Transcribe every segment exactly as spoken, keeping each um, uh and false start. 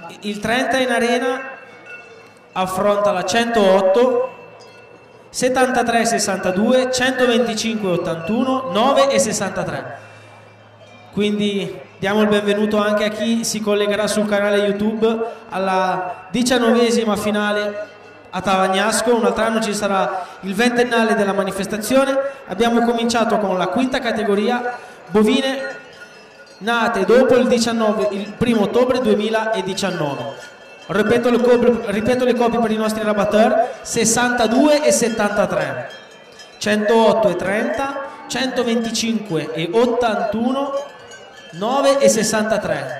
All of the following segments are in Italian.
il trenta in arena affronta la centootto, settantatré sessantadue, centoventicinque ottantuno, nove e sessantatré. Quindi diamo il benvenuto anche a chi si collegherà sul canale YouTube alla diciannovesima finale a Tavagnasco. Un altro anno ci sarà il ventennale della manifestazione. Abbiamo cominciato con la quinta categoria, bovine nate dopo il, diciannove, il primo ottobre duemiladiciannove. Ripeto le, copie, ripeto le copie per i nostri rabatteur: sessantadue e settantatré, centootto e trenta, centoventicinque e ottantuno, nove e sessantatré.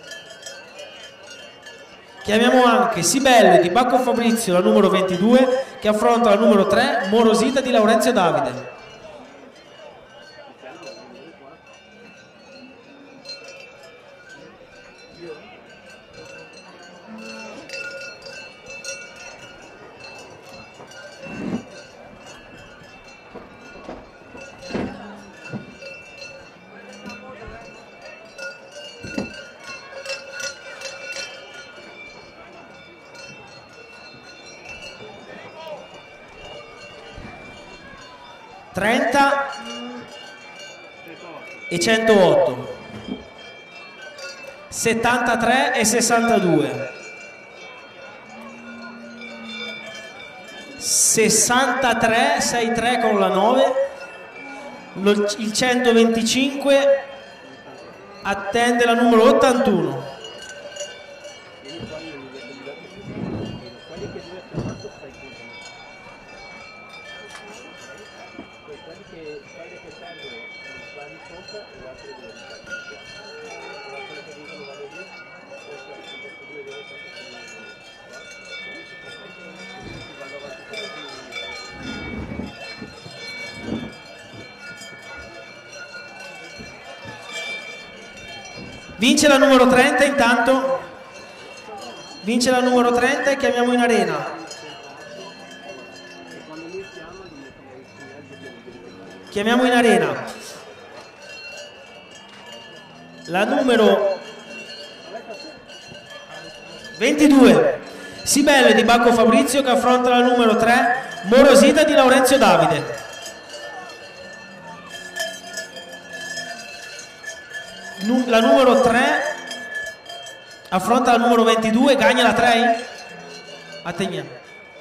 Chiamiamo anche Sibelle di Bacco Fabrizio, la numero ventidue, che affronta la numero tre, Morosita di Laurenzio Davide. trenta e centootto, settantatré e sessantadue, sessantatré, sessantatré con la nove, il centoventicinque attende la numero ottantuno. Vince la numero trenta, intanto vince la numero trenta e chiamiamo in arena chiamiamo in arena la numero ventidue, Sibelle di Bacco Fabrizio, che affronta la numero tre, Morosita di Laurenzio Davide. La numero tre affronta la numero ventidue, Gagna la tre, Attegna.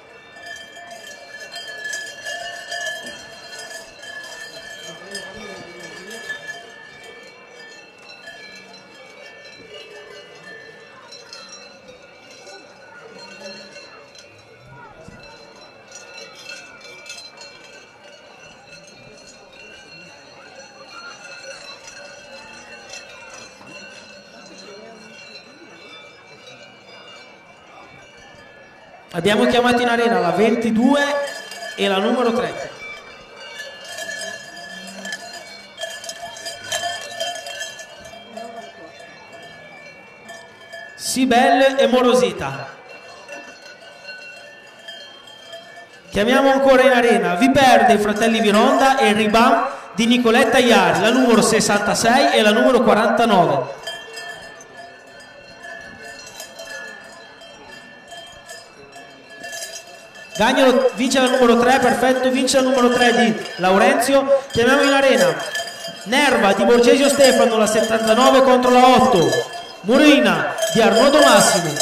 Abbiamo chiamato in arena la ventidue e la numero tre. Sibelle e Morosita. Chiamiamo ancora in arena Viper dei fratelli Vironda e Ribam di Nicoletta Iari, la numero sessantasei e la numero quarantanove. Gagnolo, vince la numero tre, perfetto, vince la numero tre di Laurenzio. Chiamiamo in arena Nerva di Borgesio Stefano, la settantanove contro la otto, Murina di Arnoldo Massimo.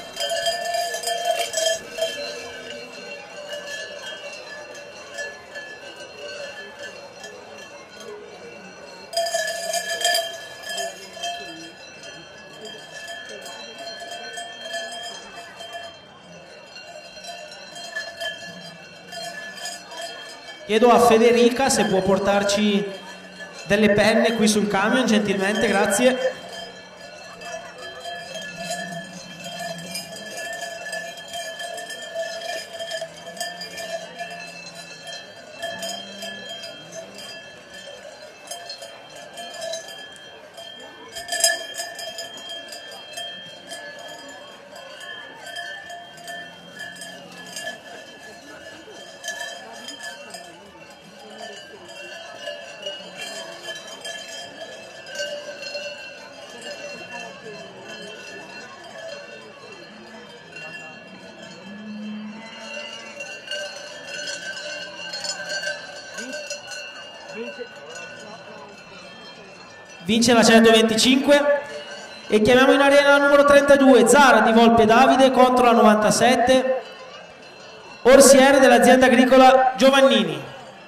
Chiedo a Federica se può portarci delle penne qui sul camion, gentilmente, grazie. vince la centoventicinque. E chiamiamo in arena la numero trentadue, Zara di Volpe Davide contro la novantasette, Orsiere dell'azienda agricola Giovannini.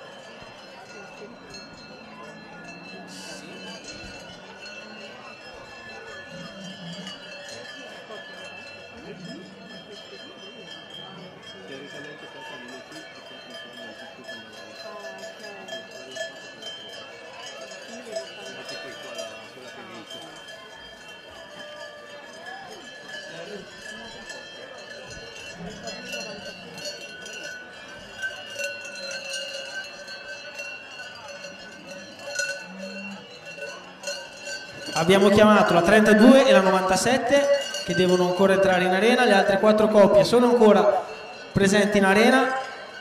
Abbiamo chiamato la trentadue e la novantasette che devono ancora entrare in arena, le altre quattro coppie sono ancora presenti in arena.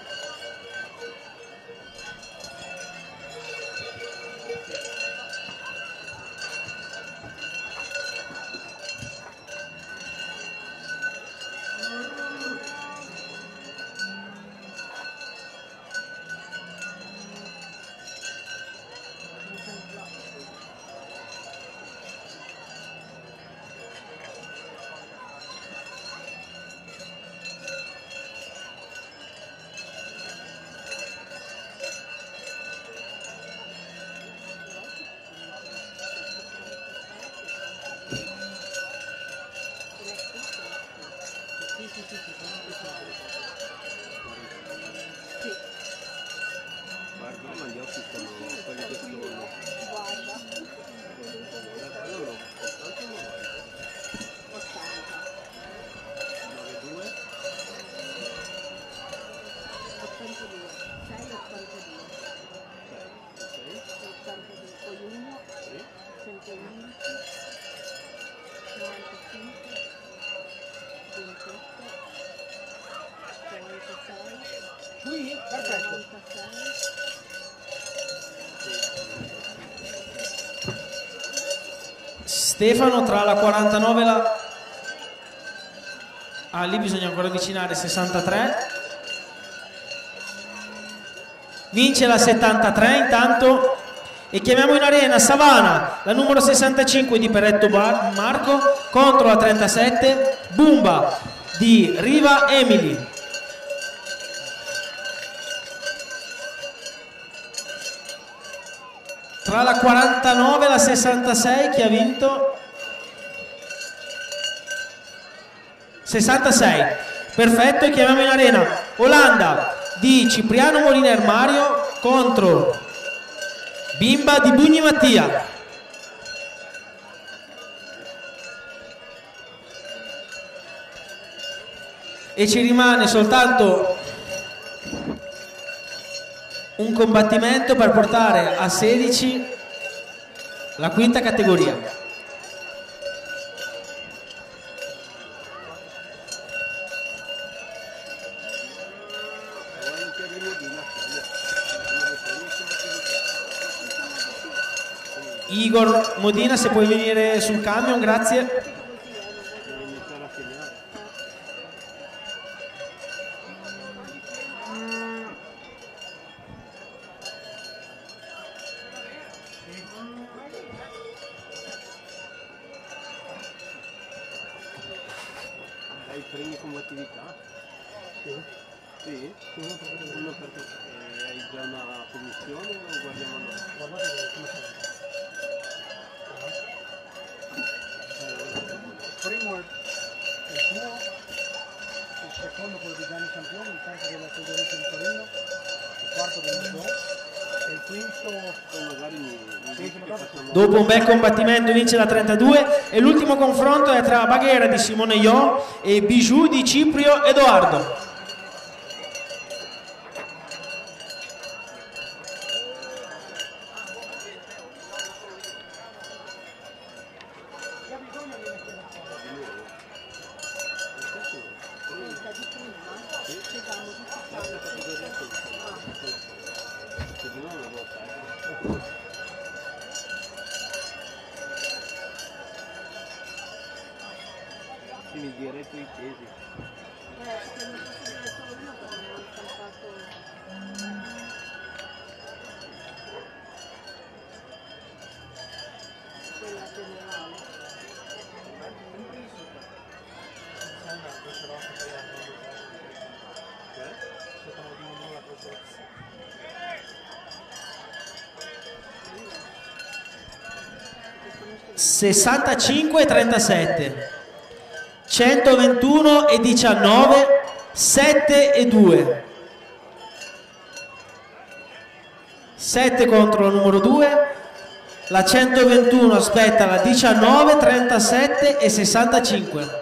Stefano tra la quarantanove e la... Ah, lì bisogna ancora avvicinare sessantatré. Vince la settantatré intanto. E chiamiamo in arena Savana, la numero sessantacinque di Perretto Bar Marco contro la trentasette Bumba di Riva Emily. Tra la quarantanove e la sessantasei chi ha vinto? sessantasei. Perfetto, e chiamiamo in arena Olanda di Cipriano Moliner Mario contro Bimba di Bugni Mattia. E ci rimane soltanto un combattimento per portare a sedici la quinta categoria. Igor Modina, se puoi venire sul camion, grazie. Hai premi combattività? Sì. Sì? Uno perché eh, hai già una commissione o guardiamo noi? Guardate come siamo. Il primo è il tuo, il secondo quello di Gianni Campione, il terzo della Federica di Torino, il quarto del Mordò e il quinto magari mi, mi dopo un bel combattimento vince la trentadue e l'ultimo confronto è tra Baghera di Simone Io e Bijou di Ciprio Edoardo. Mi diretto i pesi. sessantacinque e trentasette, centoventuno e diciannove, sette e due, sette contro la numero due, la centoventuno aspetta la diciannove, trentasette e sessantacinque.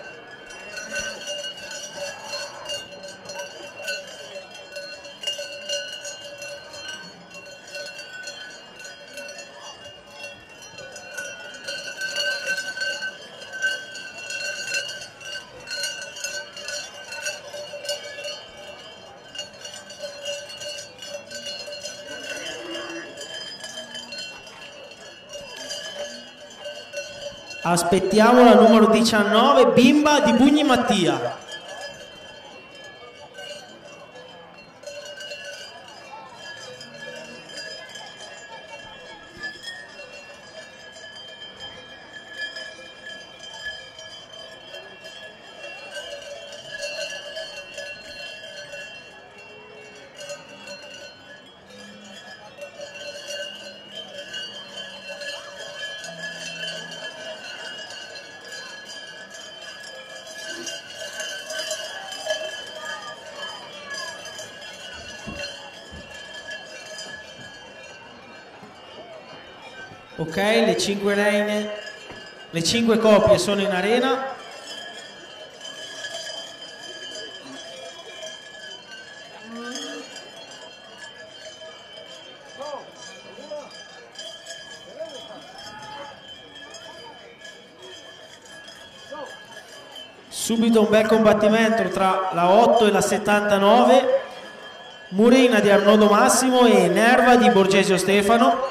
Aspettiamo la numero diciannove, Bimba di Bugni Mattia. Ok, le cinque reine, le cinque coppie sono in arena. Subito un bel combattimento tra la otto e la settantanove, Murina di Arnoldo Massimo e Nerva di Borgesio Stefano.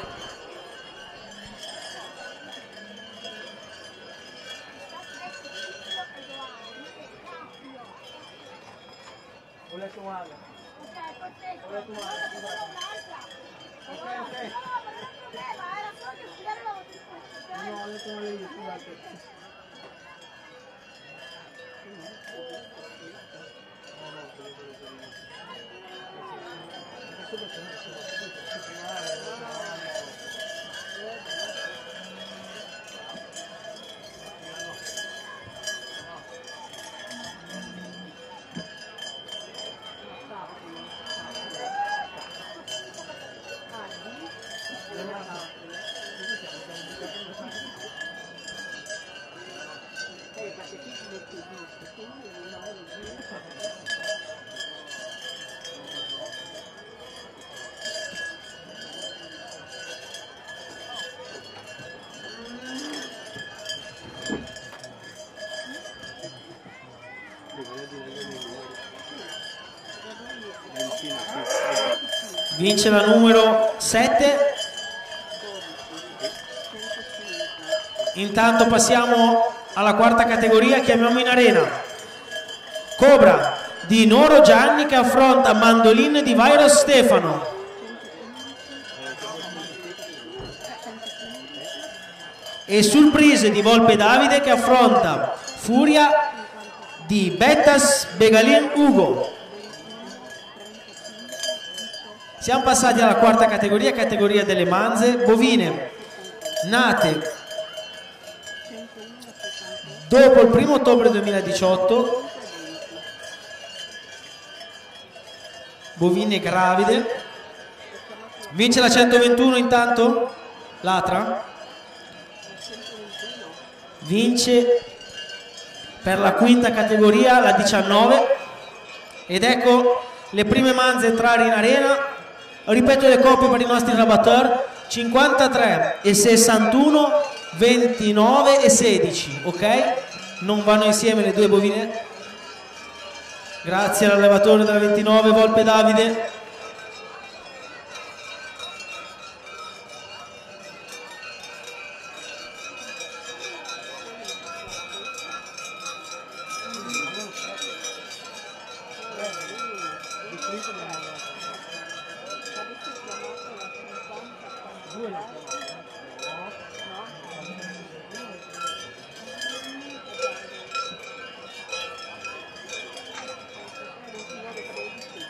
Vince la numero sette. Intanto passiamo alla quarta categoria, chiamiamo in arena Cobra di Noro Gianni che affronta Mandolin di Vairos Stefano. E Surprise di Volpe Davide che affronta Furia di Bettas Begalin Ugo. Siamo passati alla quarta categoria, categoria delle manze, bovine nate dopo il primo ottobre duemiladiciotto, bovine gravide. Vince la centoventuno intanto, Latra. Vince per la quinta categoria la diciannove. Ed ecco le prime manze entrare in arena. Ripeto le coppie per i nostri rabatteur: cinquantatré e sessantuno, ventinove e sedici, ok? Non vanno insieme le due bovine. Grazie all'allevatore della ventinove, Volpe Davide.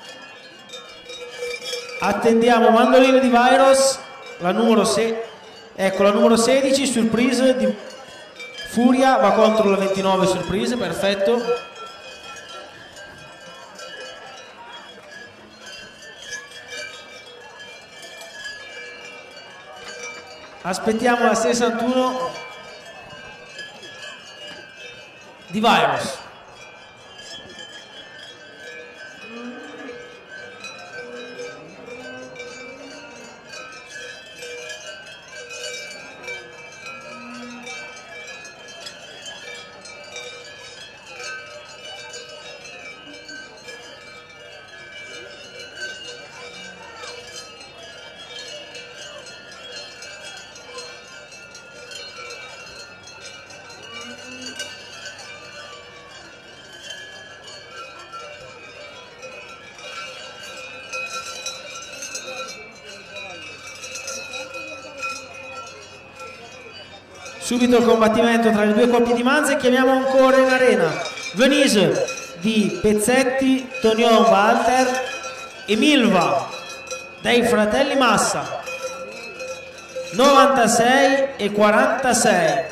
Attendiamo Mandolino di Vairos, la numero sei, Ecco la numero sedici, Surprise di Furia, va contro la ventinove Surprise, perfetto. Aspettiamo la sessantuno di Virus. Subito il combattimento tra le due coppie di manze. Chiamiamo ancora in arena Venise di Pezzetti, Tonion Walter e Milva dei fratelli Massa, novantasei e quarantasei.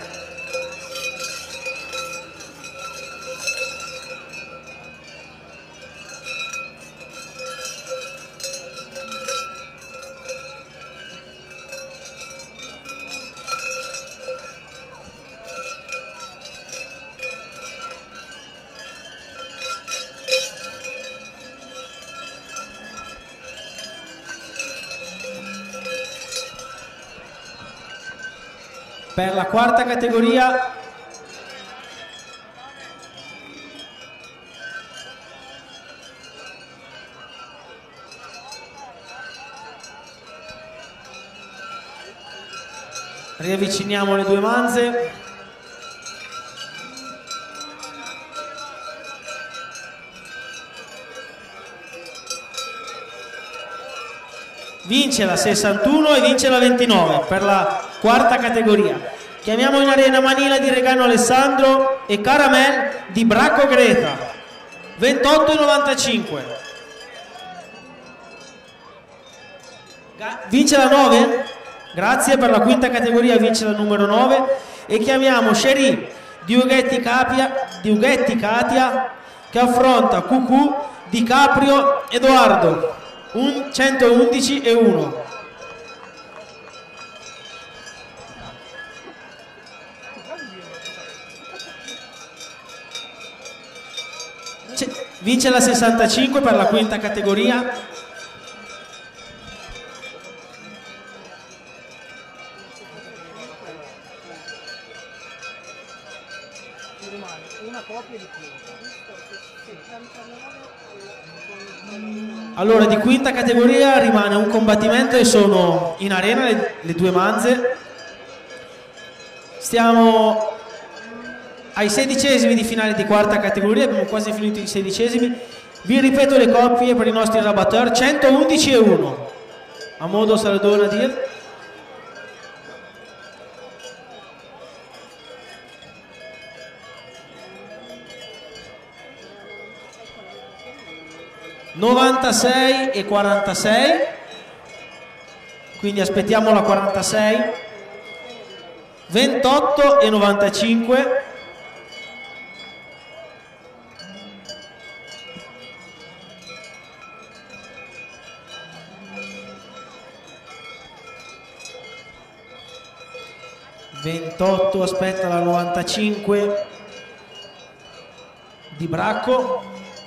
Per la quarta categoria riavviciniamo le due manze. Vince la sessantuno e vince la ventinove per la quarta categoria. Chiamiamo in arena Manila di Regano Alessandro e Caramel di Bracco Greta, ventotto e novantacinque. Vince la nove? Grazie. Per la quinta categoria vince la numero nove. E chiamiamo Sherry di Ughetti Capia, di Ughetti Katia, che affronta Cucù di Caprio Edoardo, un centoundici e uno. Vince la sessantacinque per la quinta categoria. Allora, di quinta categoria rimane un combattimento e sono in arena le, le due manze. Stiamo ai sedicesimi di finale di quarta categoria, abbiamo quasi finito i sedicesimi. Vi ripeto le coppie per i nostri rabatteur: centoundici e uno. A modo Saladona dir. novantasei e quarantasei, quindi aspettiamo la quarantasei. ventotto e novantacinque. ventotto, aspetta la novantacinque di Bracco.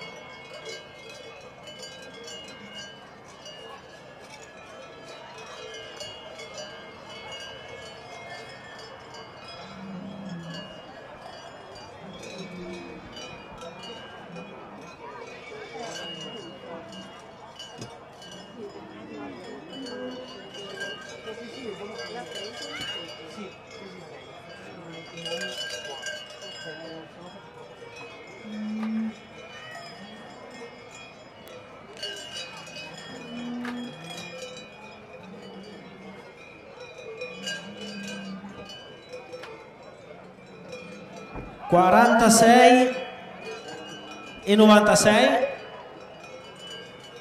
quarantasei e novantasei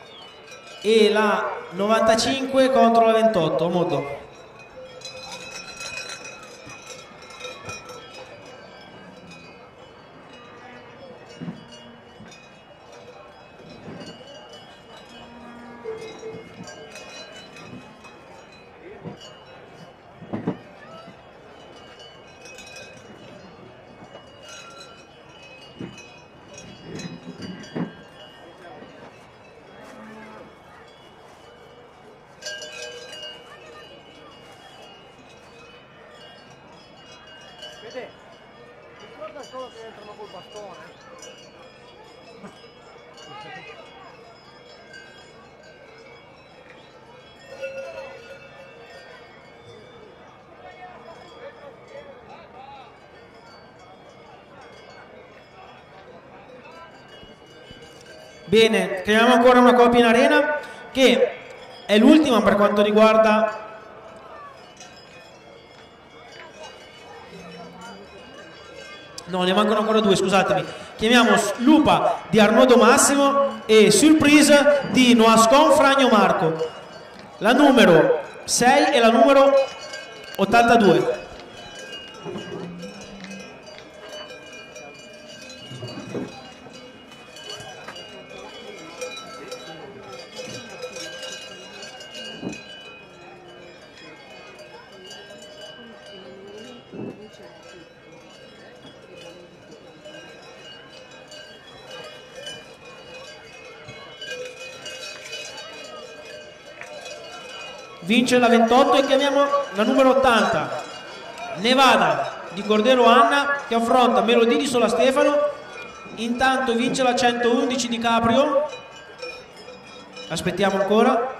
e la novantacinque contro la ventotto. A modo. Bene, creiamo ancora una coppia in arena che è l'ultima per quanto riguarda no, ne mancano ancora due, scusatemi. Chiamiamo Lupa di Arnoldo Massimo e Surprise di Noascon Fragno Marco, la numero sei e la numero ottantadue. Vince la ventotto e chiamiamo la numero ottanta, Nevada di Cordero Anna, che affronta Melodie di Sola Stefano. Intanto vince la centoundici di Caprio. Aspettiamo ancora.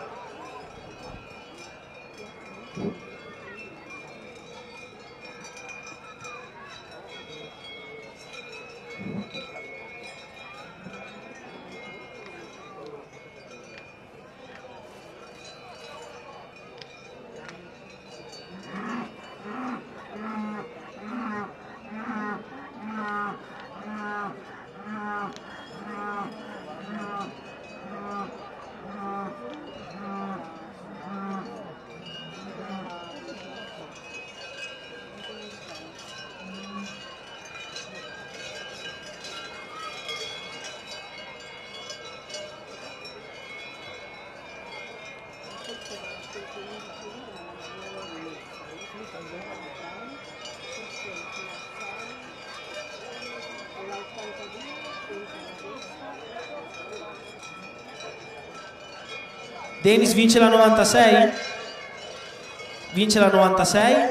Dennis vince la novantasei, vince la novantasei,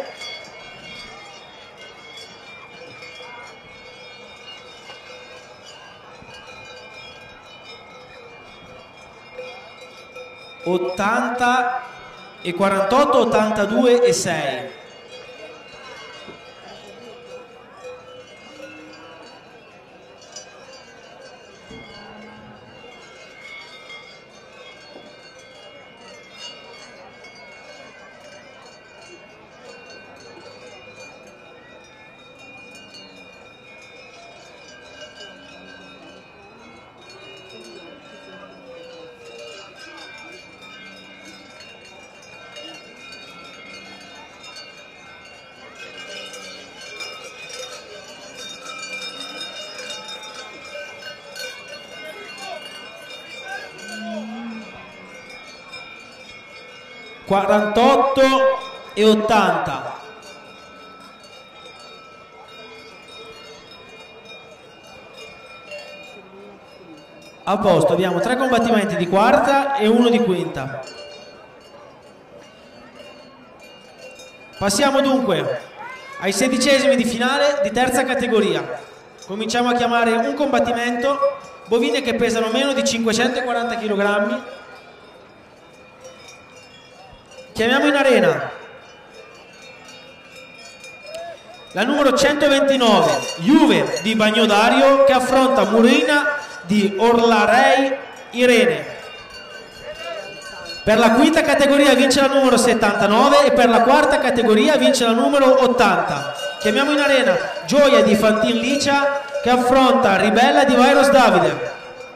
ottanta e quarantotto, ottantadue e sei. quarantotto e ottanta. A posto, abbiamo tre combattimenti di quarta e uno di quinta. Passiamo dunque ai sedicesimi di finale di terza categoria. Cominciamo a chiamare un combattimento, bovine che pesano meno di cinquecentoquaranta chilogrammi. Chiamiamo in arena la numero centoventinove, Juve di Bagnodario, che affronta Murina di Orlarei Irene. Per la quinta categoria vince la numero settantanove e per la quarta categoria vince la numero ottanta. Chiamiamo in arena Gioia di Fantin Licia, che affronta Ribella di Vairos Davide.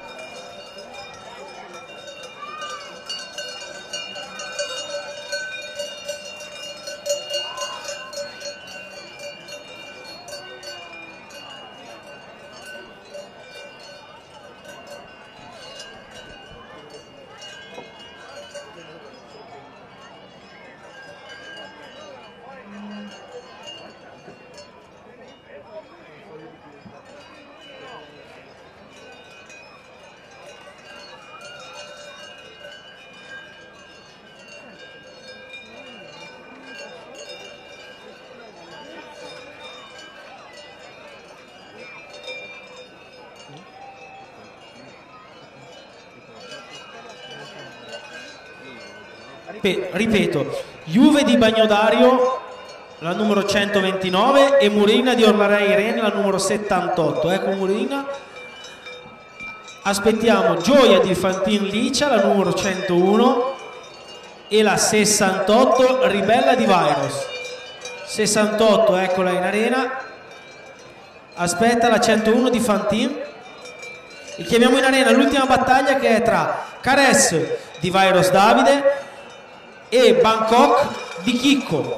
Ripeto, Juve di Bagnodario la numero centoventinove e Murina di Orlarei Irene la numero settantotto. Ecco Murina. Aspettiamo Gioia di Fantin Licia, la numero centouno, e la sessantotto Ribella di Virus. sessantotto, eccola in arena. Aspetta la centouno di Fantin. E chiamiamo in arena l'ultima battaglia, che è tra Cares di Virus Davide e Bangkok di Chicco.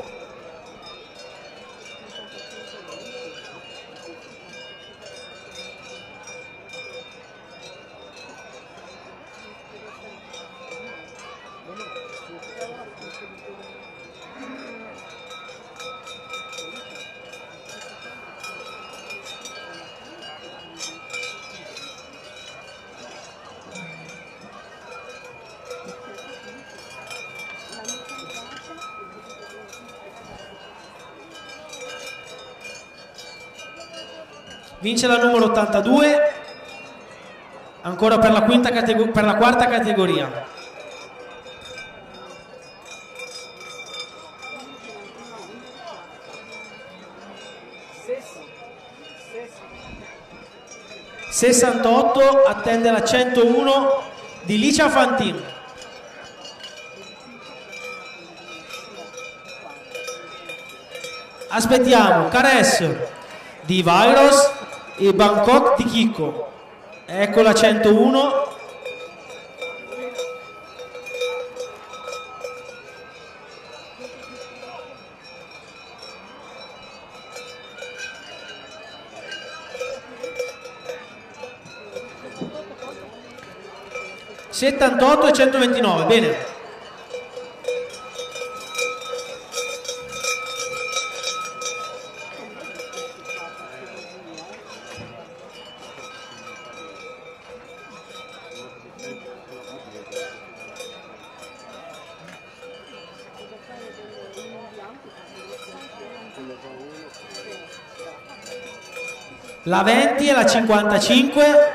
Vince la numero ottantadue, ancora per la, quinta per la quarta categoria. sessantotto attende la centouno di Licia Fantin. Aspettiamo Cares di Virus e Bangkok di Chicco. Ecco la centouno. settantotto e centoventinove, bene. La venti e la cinquantacinque.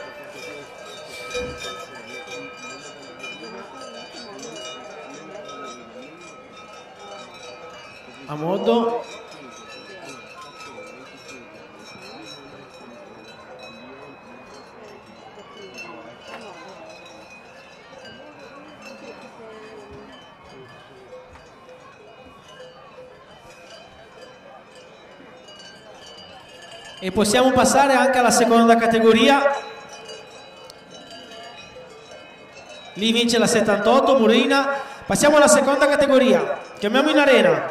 A modo. E possiamo passare anche alla seconda categoria. Lì vince la settantotto, Murina. Passiamo alla seconda categoria. Chiamiamo in arena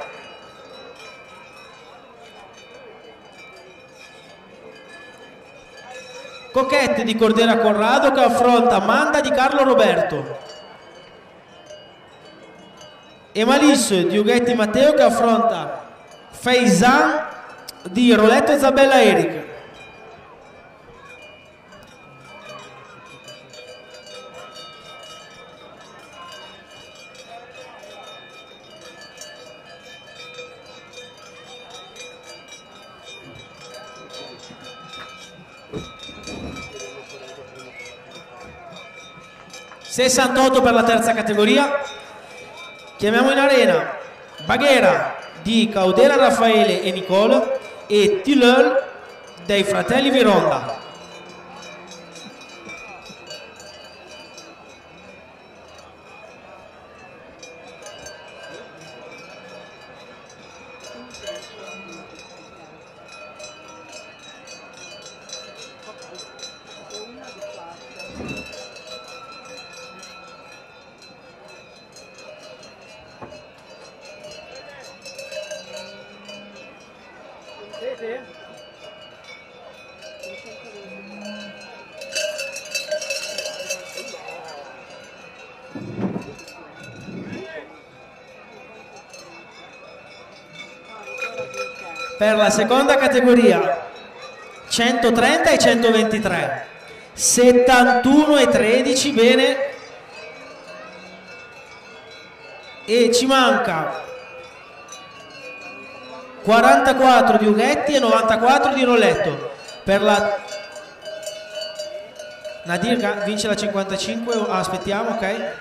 Coquette di Cordera Corrado, che affronta Manda di Carlo Roberto, e Malisse di Ughetti Matteo, che affronta Faisan di Roletto Isabella Eric. sessantotto per la terza categoria. Chiamiamo in arena Baghera di Caudela Raffaele e Nicole e Tilleul dei fratelli Vironda. Per la seconda categoria centotrenta e centoventitré, settantuno e tredici, bene, e ci manca quarantaquattro di Ughetti e novantaquattro di Roletto. Per la Nadir vince la cinquantacinque, ah, aspettiamo, ok.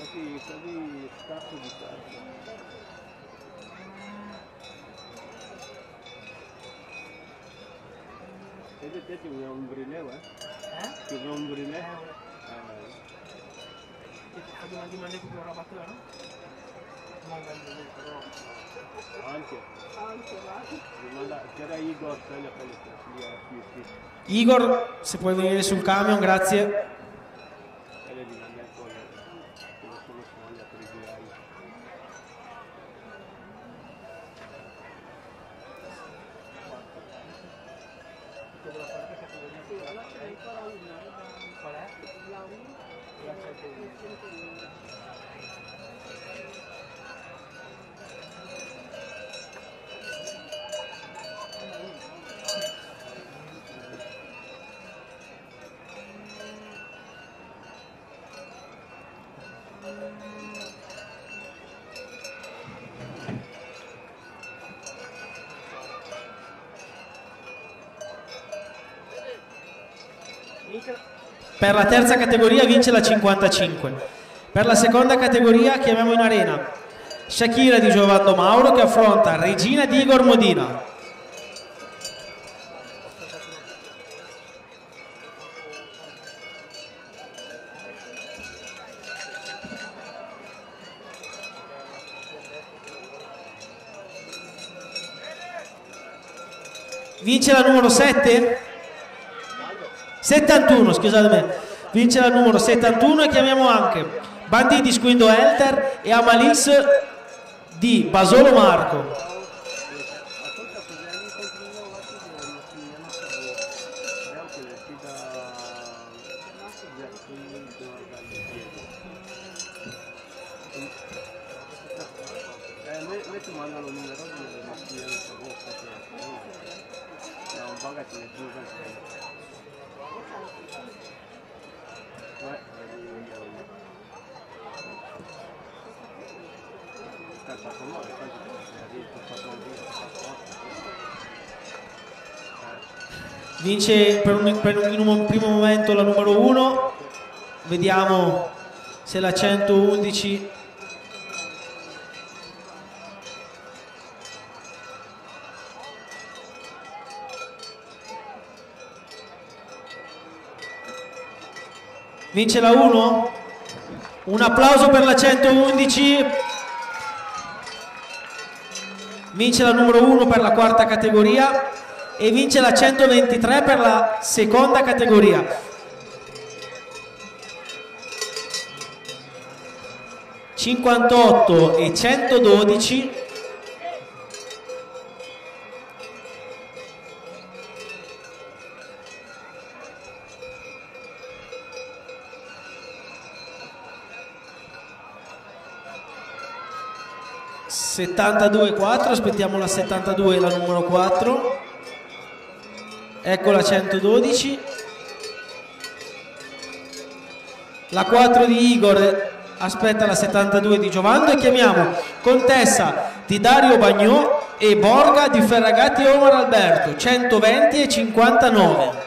quasi, quasi scappo di carta. Vedete, c'è un brilleo, eh? Eh? C'è un brilleo? Eh, Eh, Abbiamo dimanda più roba tua, no? Non vendo però. anche. Anche, va. C'era Igor, quello che lì era più sì. Igor, se puoi venire sul camion, grazie. Quelle di mandare poi, che non sono foglia per i girare. Dove la parte categoria? Sì, allora c'è ancora una. Qual è? La uno. La centouno. Per la terza categoria vince la cinquantacinque. Per la seconda categoria chiamiamo in arena Shakira di Giovanni Mauro che affronta Regina di Igor Modina. Vince la numero sette? settantuno, scusatemi. Vince la numero settantuno e chiamiamo anche Banditi Squindo Elter e Amalis di Basolo Marco. Vince per un, per un, in un primo momento la numero uno, vediamo se la centoundici vince la uno. Un applauso per la centoundici. Vince la numero uno per la quarta categoria e vince la centoventitré per la seconda categoria. cinquantotto e centododici. settantadue quattro, aspettiamo la settantadue, la numero quattro. Ecco la centododici. La quattro di Igor aspetta la settantadue di Giovanni e chiamiamo Contessa di Dario Bagnò e Borga di Ferragatti Omar Alberto, centoventi e cinquantanove.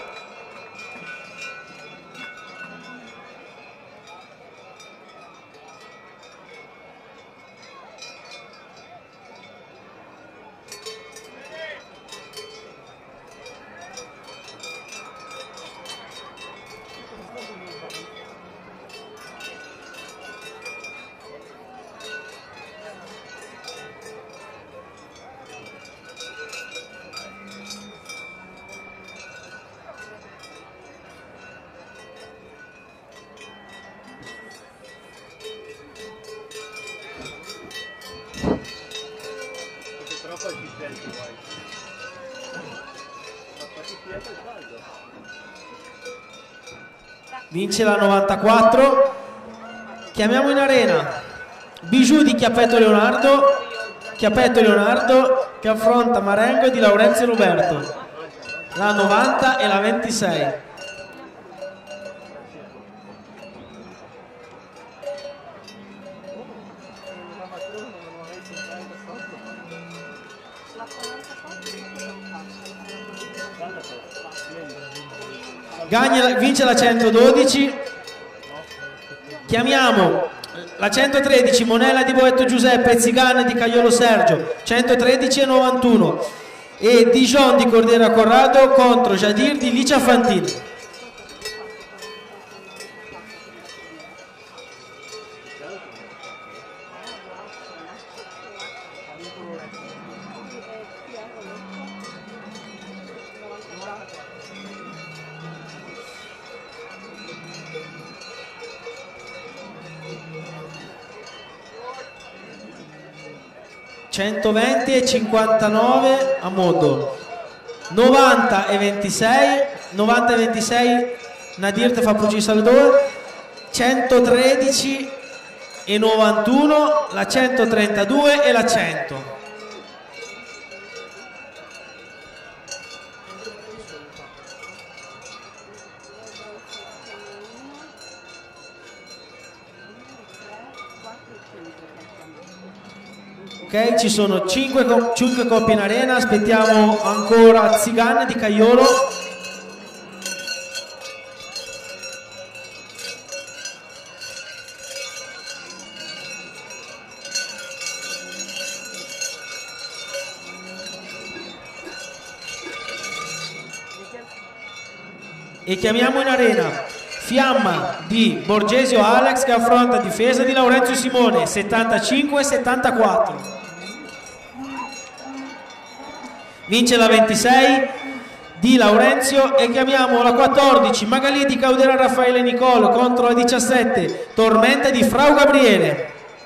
Vince la novantaquattro. Chiamiamo in arena Bijou di Chiappetto Leonardo, Chiappetto Leonardo che affronta Marengo di Laurenzio Roberto, la novanta e la ventisei. Gagna, vince la centododici. Chiamiamo la centotredici Monella di Boetto Giuseppe e Zigan di Cagliolo Sergio, centotredici e novantuno, e Dijon di Cordera Corrado contro Jadir di Licia Fantin. centoventi e cinquantanove a modo, novanta e ventisei, novanta e ventisei Nadir te fa Pucci Salvador, centotredici e novantuno la centotrentadue e la cento. Ok, ci sono cinque coppie in arena, aspettiamo ancora Zigan di Cagliolo. E chiamiamo in arena Fiamma di Borgesio Alex che affronta difesa di Laurenzio Simone, settantacinque e settantaquattro. Vince la ventisei di Laurenzio e chiamiamo la quattordici Magalì di Caudera Raffaele Nicolo contro la diciassette Tormenta di Frau Gabriele.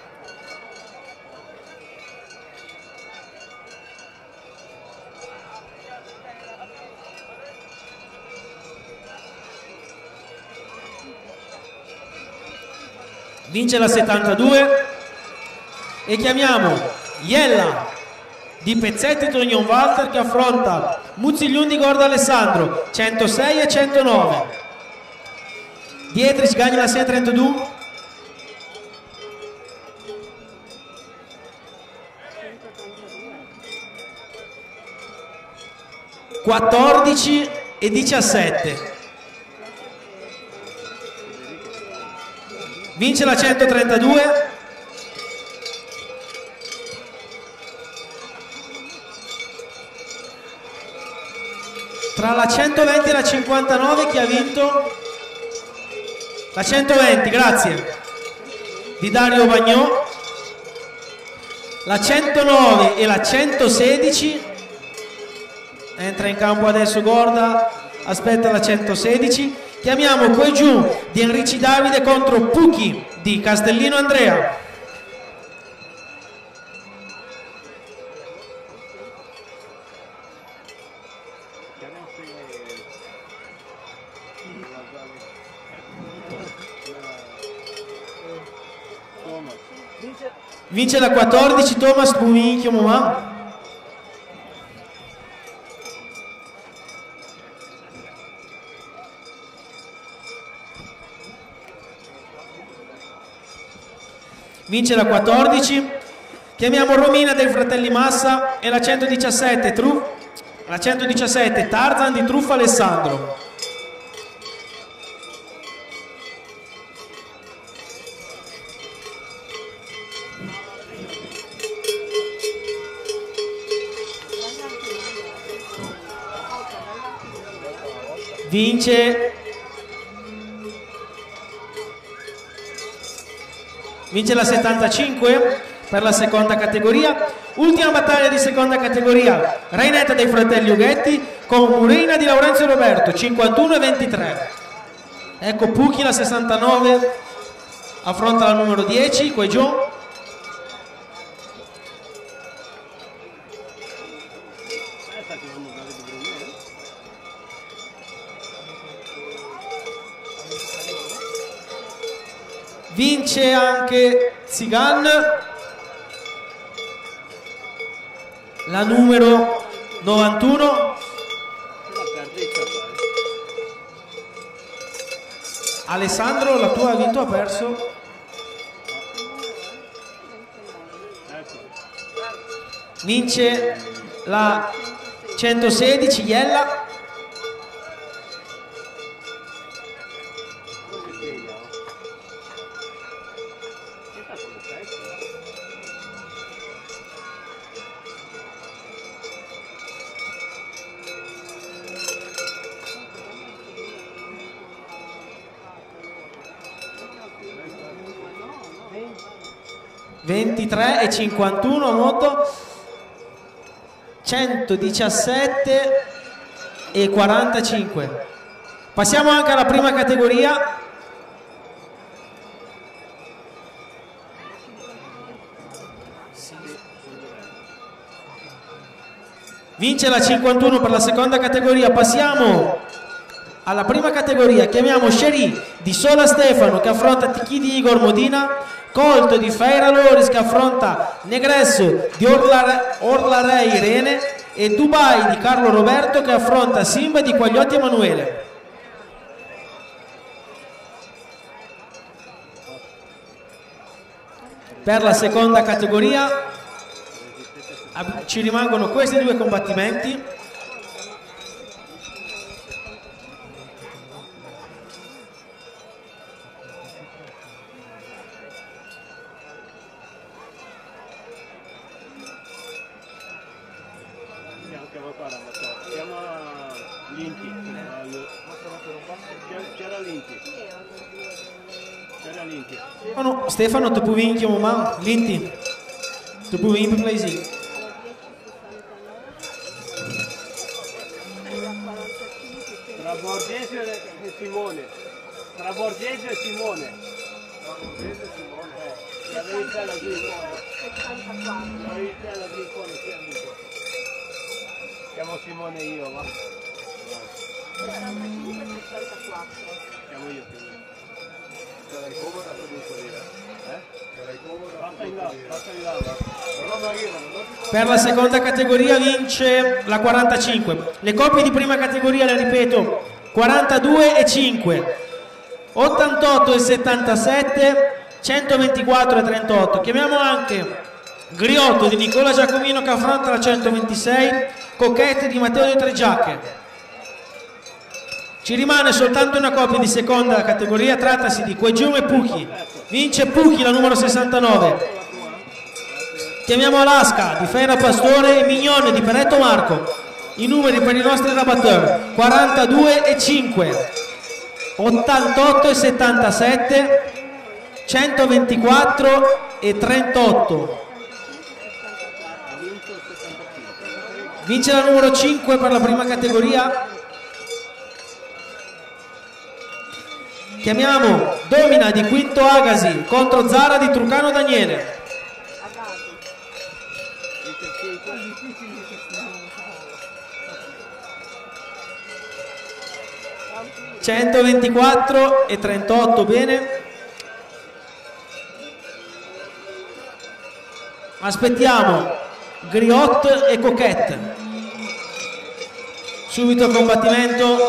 Vince la settantadue e chiamiamo Iella di Pezzetti Tognon Walter che affronta Muzzigliun di Gordo Alessandro, centosei e centonove. Dietrich gagna la sei trentadue. quattordici e diciassette. Vince la centotrentadue. Tra la centoventi e la cinquantanove chi ha vinto? La centoventi, grazie, di Dario Bagnò. La centonove e la centosedici, entra in campo adesso Gorda, aspetta la centosedici. Chiamiamo Quegiù di Enrici Davide contro Pucchi di Castellino Andrea. Vince la quattordici Thomas Puminchio Momà. Vince la quattordici. Chiamiamo Romina dei Fratelli Massa e la centodiciassette Truff, la centodiciassette Tarzan di Truffa Alessandro. Vince Vince la settantacinque per la seconda categoria. Ultima battaglia di seconda categoria, Rainetta dei Fratelli Ughetti con Murina di Laurenzio Roberto, cinquantuno e ventitré. Ecco Pucchi la sessantanove affronta la numero dieci, Quegiò. Vince anche Zigan, la numero novantuno. Alessandro, la tua ha vinto o ha perso? Vince la centosedici Iella. ventitré e cinquantuno a moto, centodiciassette e quarantacinque. Passiamo anche alla prima categoria. Vince la cinquantuno per la seconda categoria. Passiamo alla prima categoria. Chiamiamo Sherry di Sola Stefano che affronta Tiki di Igor Modina, Colt di Feira Loris che affronta Negresso di Orla, Orlarei Irene e Dubai di Carlo Roberto che affronta Simba di Quagliotti Emanuele. Per la seconda categoria ci rimangono questi due combattimenti. Chiama Linti. C'era Linti. C'era Linti. Stefano, Stefano, tu puoi vincere, ma Linti, tu puoi vincere per lei. Tra Borghese e Simone. Tra Borghese e Simone. Tra Borghese e Simone. Eh, la verità è la Grifone. La verità è la Grifone, sì amico. Chiamo Simone io, va. Chiamo io, chiamo io. Sarai comoda per un corriere? Eh? Sarai comoda? Passa in là, passa in là. Non arrivano, non ti... Per la seconda categoria vince la quarantacinque. Le coppie di prima categoria, le ripeto, quarantadue e cinque, ottantotto e settantasette, centoventiquattro e trentotto. Chiamiamo anche Griotto di Nicola Giacomino che affronta la centoventisei, Coquette di Matteo De Tregiacche. Ci rimane soltanto una coppia di seconda categoria, trattasi di Quegium e Pucchi. Vince Pucchi, la numero sessantanove. Chiamiamo Alaska di Feira Pastore e Mignone di Peretto Marco. I numeri per i nostri rabatteur: quarantadue e cinque, ottantotto e settantasette, centoventiquattro e trentotto. Vince la numero cinque per la prima categoria. Chiamiamo Domina di Quinto Agasi contro Zara di Trucano Daniele. centoventiquattro e trentotto, bene. Aspettiamo Griot e Coquette. Subito combattimento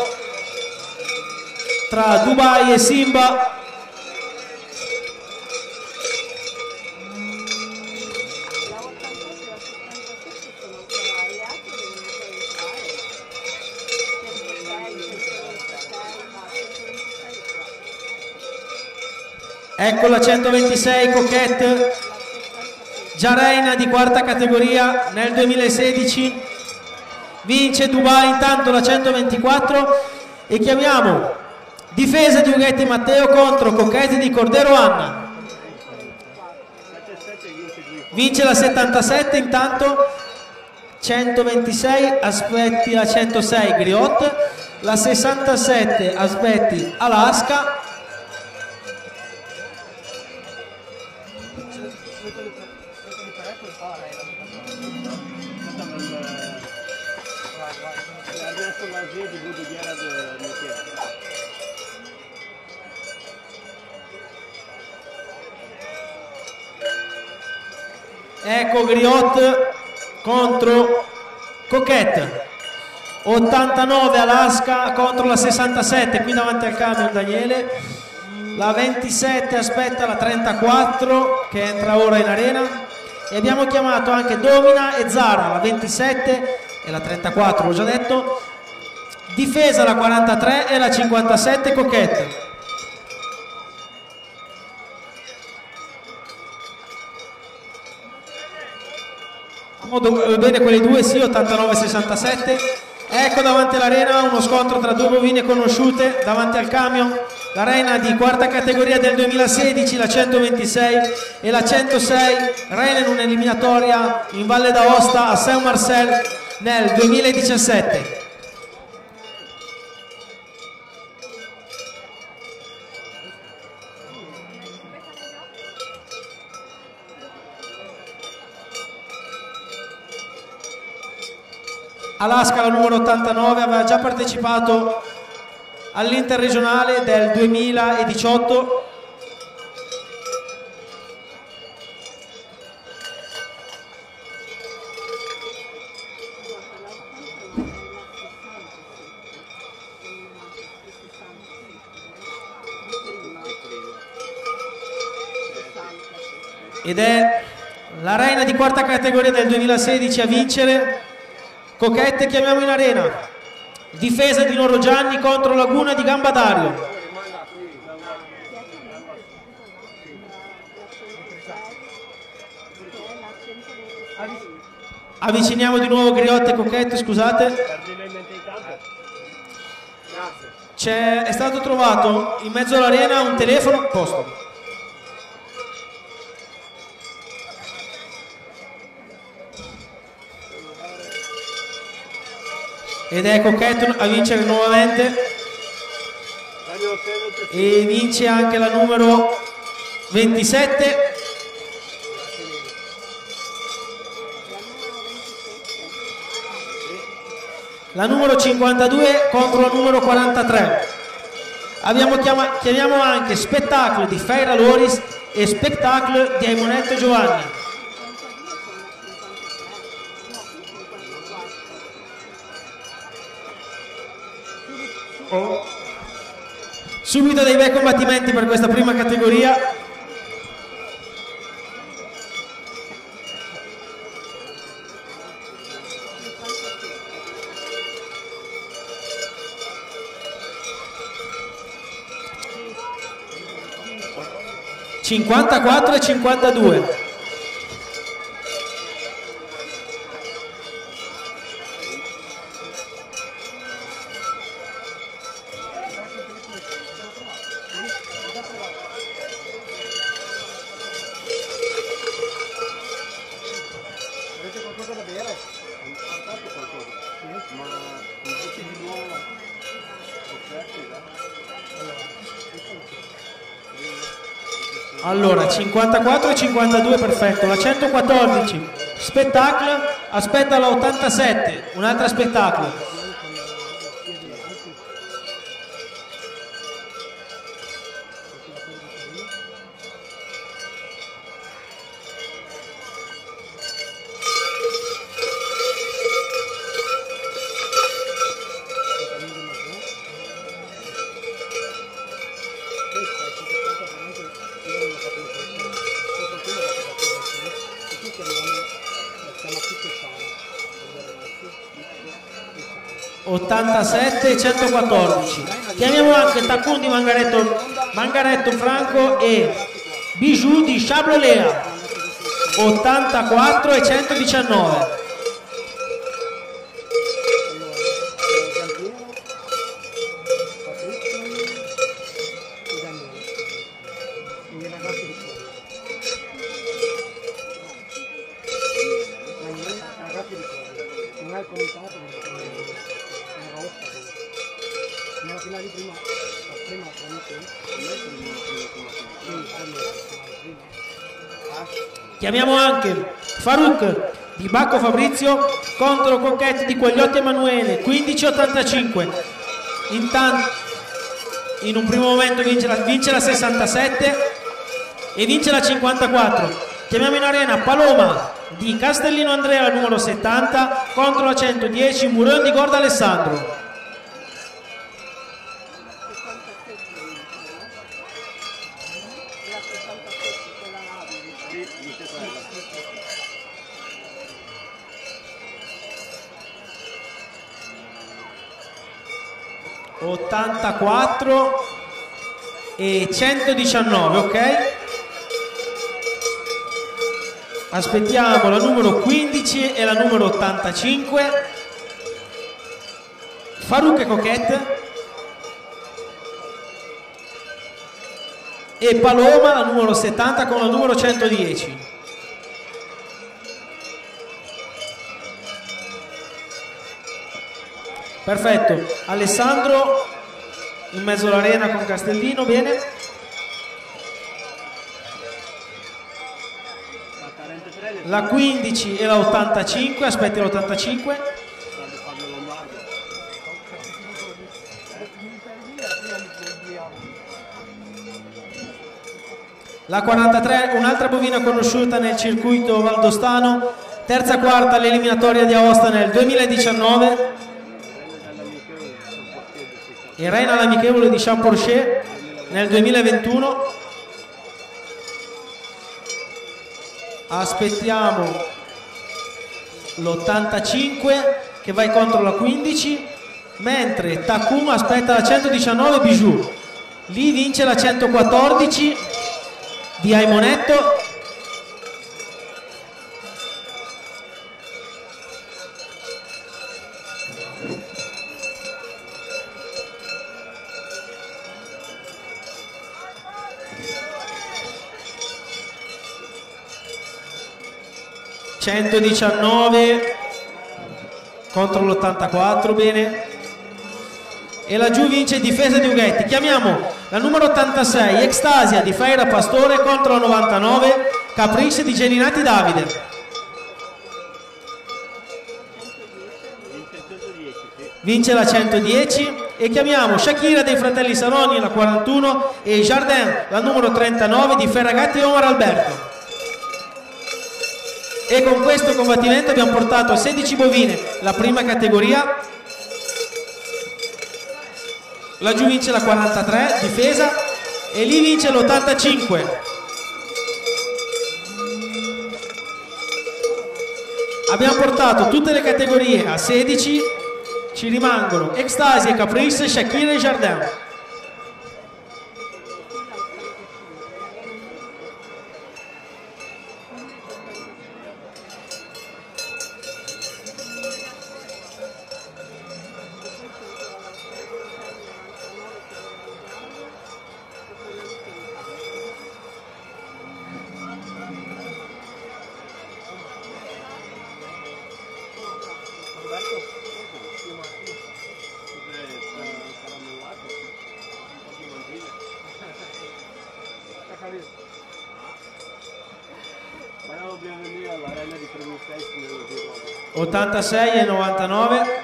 tra Dubai e Simba. Ecco la centoventisei Coquette, già reina di quarta categoria nel duemilasedici. Vince Dubai intanto la centoventiquattro. E chiamiamo difesa di Ughetti Matteo contro Coquette di Cordero Anna. Vince la settantasette intanto, centoventisei aspetti la centosei Griot, la sessantasette aspetti Alaska. Ecco Griot contro Coquette, ottantanove Alaska contro la sessantasette, qui davanti al camion Daniele. La ventisette aspetta la trentaquattro che entra ora in arena, e abbiamo chiamato anche Domina e Zara, la ventisette e la trentaquattro, l'ho già detto. Difesa la quarantatré e la cinquantasette Coquette. Bene quelle due, sì, ottantanove sessantasette. Ecco davanti all'arena uno scontro tra due bovine conosciute davanti al camion. l'arena di quarta categoria del duemilasedici, la centoventisei e la centosei, reina in un'eliminatoria in Valle d'Aosta a Saint-Marcel nel duemiladiciassette. Alaska, la numero ottantanove, aveva già partecipato all'interregionale del duemiladiciotto. Ed è la reina di quarta categoria del duemilasedici a vincere. Coquette, chiamiamo in arena. Difesa di Noro Gianni contro Laguna di Gambadario. Avviciniamo di nuovo Griotte e Coquette, scusate. C'è, è stato trovato in mezzo all'arena un telefono posto. Ed è Coquette a vincere nuovamente e vince anche la numero ventisette, la numero cinquantadue contro la numero quarantatré. Abbiamo chiama, chiamiamo anche Spettacolo di Feira Loris e Spettacolo di Aimonetto Giovanni. Oh. Subito dei bei combattimenti per questa prima categoria. cinquantaquattro e cinquantadue. Allora, cinquantaquattro e cinquantadue, perfetto. La centoquattordici, Spettacolo, aspetta la ottantasette, un'altra Spettacolo. ottantasette e centoquattordici. Chiamiamo anche Takun di Mangaretto, Mangaretto Franco e Bijou di Chablolea. ottantaquattro e centodiciannove. Chiamiamo anche Farouk di Bacco Fabrizio contro Coquette di Quagliotti Emanuele, quindici ottantacinque. Intanto in un primo momento vince la, vince la sessantasette e vince la cinquantaquattro. Chiamiamo in arena Paloma di Castellino Andrea, numero settanta, contro la centodieci Muron di Gorda Alessandro. ottantaquattro e centodiciannove, ok? Aspettiamo la numero quindici e la numero ottantacinque. Farouk e Coquette. e Paloma la numero settanta con la numero centodieci. Perfetto, Alessandro in mezzo all'arena con Castellino, bene. La quindici e la ottantacinque, aspetti l'ottantacinque. La quarantatré, un'altra bovina conosciuta nel circuito valdostano, terza quarta all'eliminatoria di Aosta nel duemiladiciannove, e reina all'amichevole di Champorcher nel duemilaventuno. Aspettiamo l'ottantacinque che va contro la quindici, mentre Takuma aspetta la centodiciannove Bijou. Lì vince la centoquattordici di Aimonetto. centodiciannove contro l'ottantaquattro, bene. E laggiù vince difesa di Ughetti. Chiamiamo la numero ottantasei Extasia di Faira Pastore contro la novantanove Caprice di Geninati Davide. Vince la centodieci. E chiamiamo Shakira dei fratelli Saroni la quarantuno e Jardin la numero trentanove di Ferragatti Omar Alberto. E con questo combattimento abbiamo portato a sedici bovine la prima categoria. Laggiù vince la quarantatré difesa e lì vince l'ottantacinque. Abbiamo portato tutte le categorie a sedici, ci rimangono Extasia, Caprice, Shakira e Jardin. ottantasei e novantanove.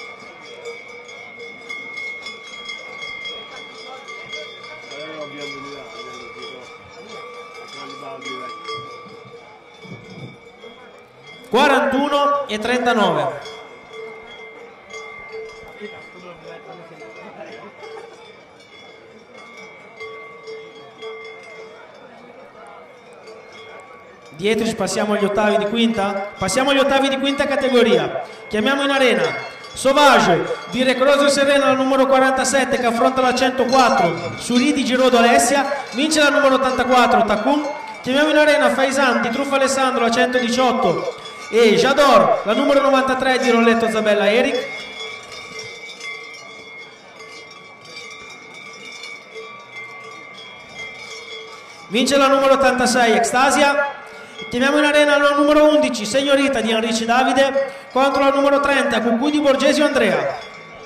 quarantuno e trentanove. Dietro ci passiamo agli ottavi di quinta? Passiamo agli ottavi di quinta categoria. Chiamiamo in arena Sauvage di Recroso Serena la numero quarantasette che affronta la centoquattro Suri di Girodo Alessia, vince la numero ottantaquattro Takun. Chiamiamo in arena Faisan di Truffa Alessandro la centodiciotto e Jador la numero novantatré di Rolletto Zabella Eric. Vince la numero ottantasei Extasia. Chiamiamo in arena la numero undici Signorita di Enrici Davide contro la numero trenta Cucù di Borgesio Andrea.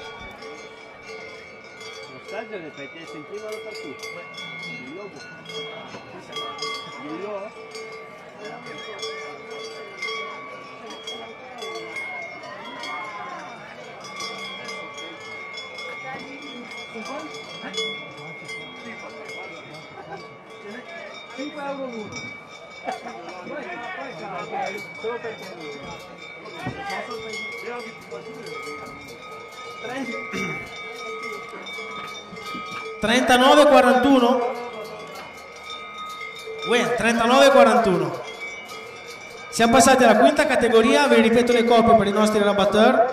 cinque euro l'uno. trentanove quarantuno. Uè, trentanove quarantuno. Siamo passati alla quinta categoria, vi ripeto le coppie per i nostri rabatteur.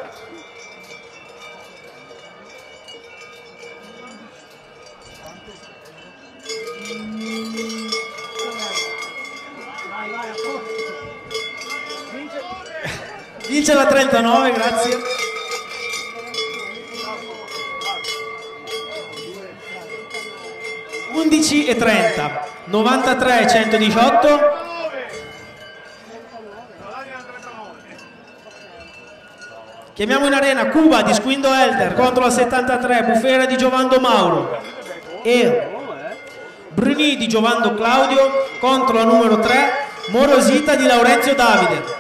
Vince la trentanove, grazie. undici e trenta, novantatré e centodiciotto, chiamiamo in arena Cuba di Squindo Elder contro la settantatré, Bufera di Giovando Mauro e Bruni di Giovando Claudio contro la numero tre, Morosita di Laurenzio Davide.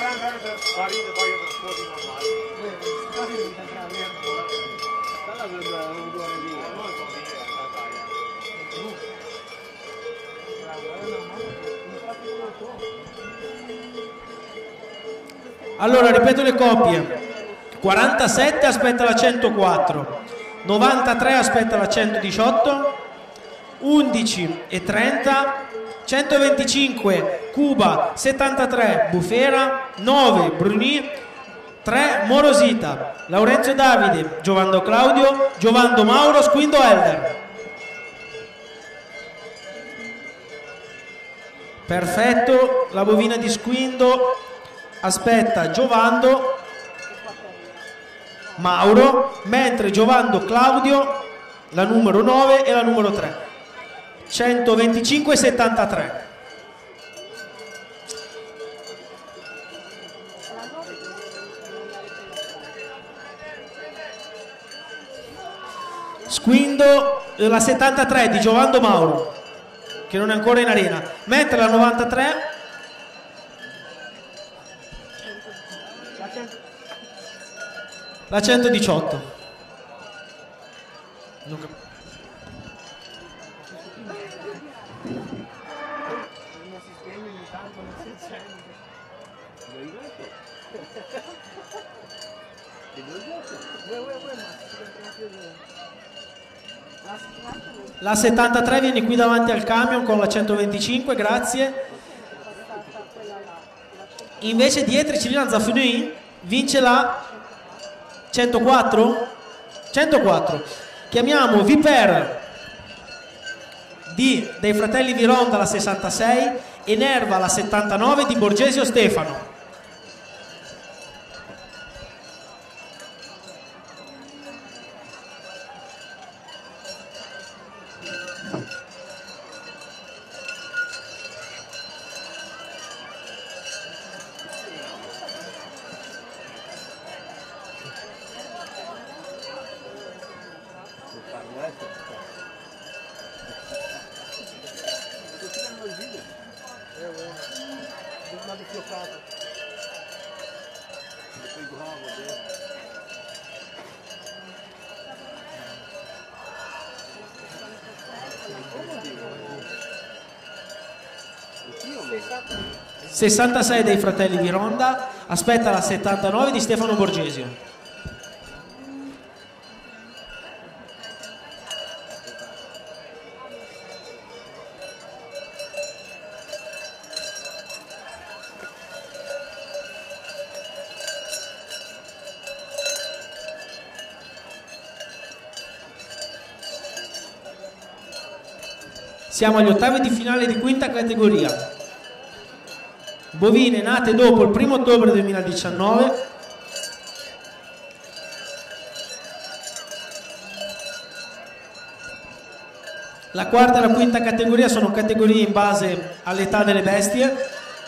Allora ripeto le coppie: quarantasette aspetta la centoquattro, novantatré aspetta la centodiciotto, undici e trenta, centoventicinque Cuba, settantatré Bufera, nove Bruni, tre Morosita, Laurenzio Davide, Giovando Claudio, Giovando Mauro, Squindo Elder. Perfetto, la bovina di Squindo aspetta Giovando Mauro, mentre Giovando Claudio la numero nove e la numero tre, centoventicinque e settantatré. Squindo la settantatré di Giovando Mauro, che non è ancora in arena, mentre la novantatré la centodiciotto. Non cap- La settantatré viene qui davanti al camion con la centoventicinque, grazie. Invece dietro Cilina Zaffinui vince la centoquattro? centoquattro. Chiamiamo Viper di, dei fratelli Vironda la sessantasei e Nerva la settantanove di Borgesio Stefano. sessantasei dei fratelli Vironda, aspetta la settantanove di Stefano Borgesio. Siamo agli ottavi di finale di quinta categoria. Bovine nate dopo il primo ottobre duemiladiciannove, la quarta e la quinta categoria sono categorie in base all'età delle bestie.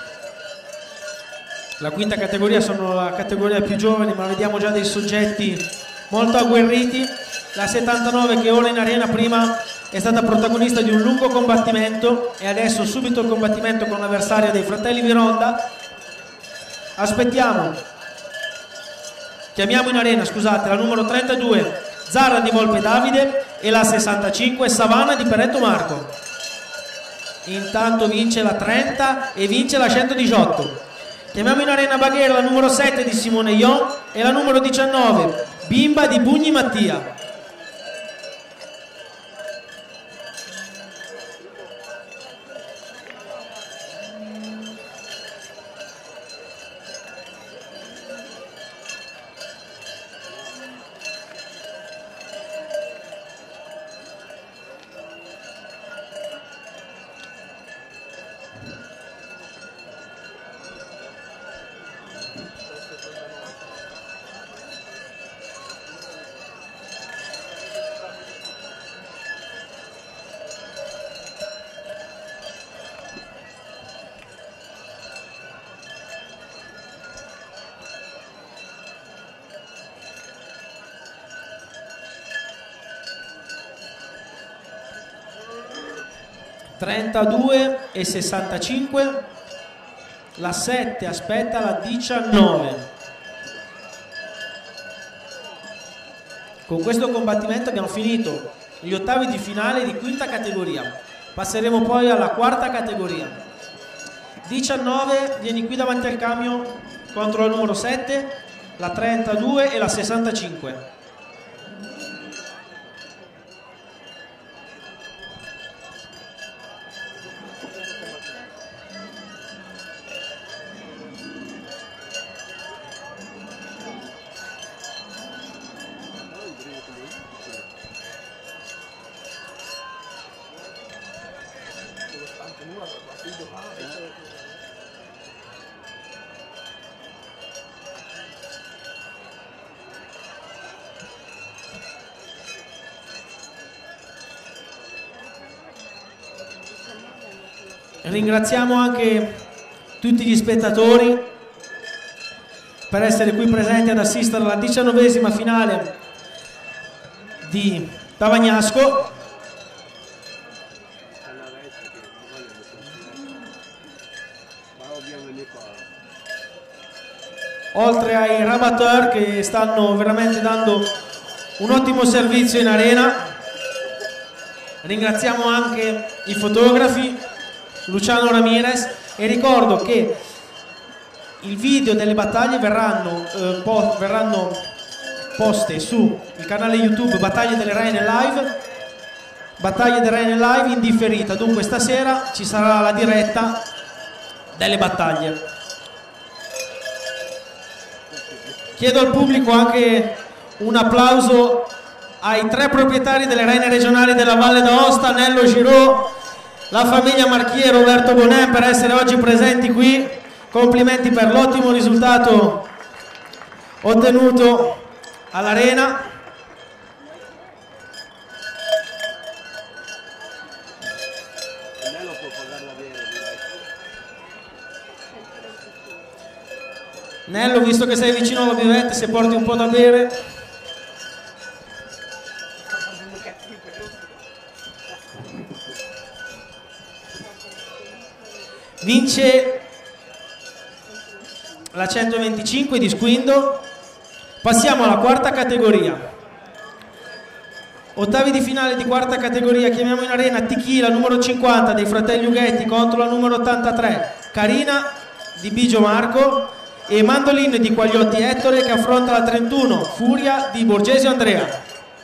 La quinta categoria sono la categoria più giovani, ma vediamo già dei soggetti molto agguerriti. La settantanove, che ora in arena, prima è stata protagonista di un lungo combattimento e adesso subito il combattimento con l'avversario dei fratelli Vironda. Aspettiamo, chiamiamo in arena, scusate, la numero trentadue Zarra di Volpe Davide e la sessantacinque Savana di Peretto Marco. Intanto vince la trenta e vince la centodiciotto. Chiamiamo in arena Baghera la numero sette di Simone Ion e la numero diciannove Bimba di Bugni Mattia. trentadue e sessantacinque, la sette aspetta la diciannove. Con questo combattimento abbiamo finito gli ottavi di finale di quinta categoria. Passeremo poi alla quarta categoria. diciannove, vieni qui davanti al cambio contro la numero sette, la trentadue e la sessantacinque. Ringraziamo anche tutti gli spettatori per essere qui presenti ad assistere alla diciannovesima finale di Tavagnasco. Oltre ai rabatteur che stanno veramente dando un ottimo servizio in arena, ringraziamo anche i fotografi Luciano Ramirez, e ricordo che il video delle battaglie verranno, eh, po verranno poste sul canale YouTube Battaglie delle Reine Live, Battaglie delle Reine Live in differita. Dunque stasera ci sarà la diretta delle battaglie. Chiedo al pubblico anche un applauso ai tre proprietari delle Reine regionali della Valle d'Aosta, Nello Giraud, la famiglia Marchia e Roberto Bonin, per essere oggi presenti qui. Complimenti per l'ottimo risultato ottenuto all'arena. Nello, visto che sei vicino alla bivette, se porti un po' da bere. Vince la centoventicinque di Squindo. Passiamo alla quarta categoria. Ottavi di finale di quarta categoria. Chiamiamo in arena Tichi, la numero cinquanta dei fratelli Ughetti, contro la numero ottantatré Carina di Bigio Marco, e Mandolin di Quagliotti Ettore, che affronta la trentuno Furia di Borgesio Andrea.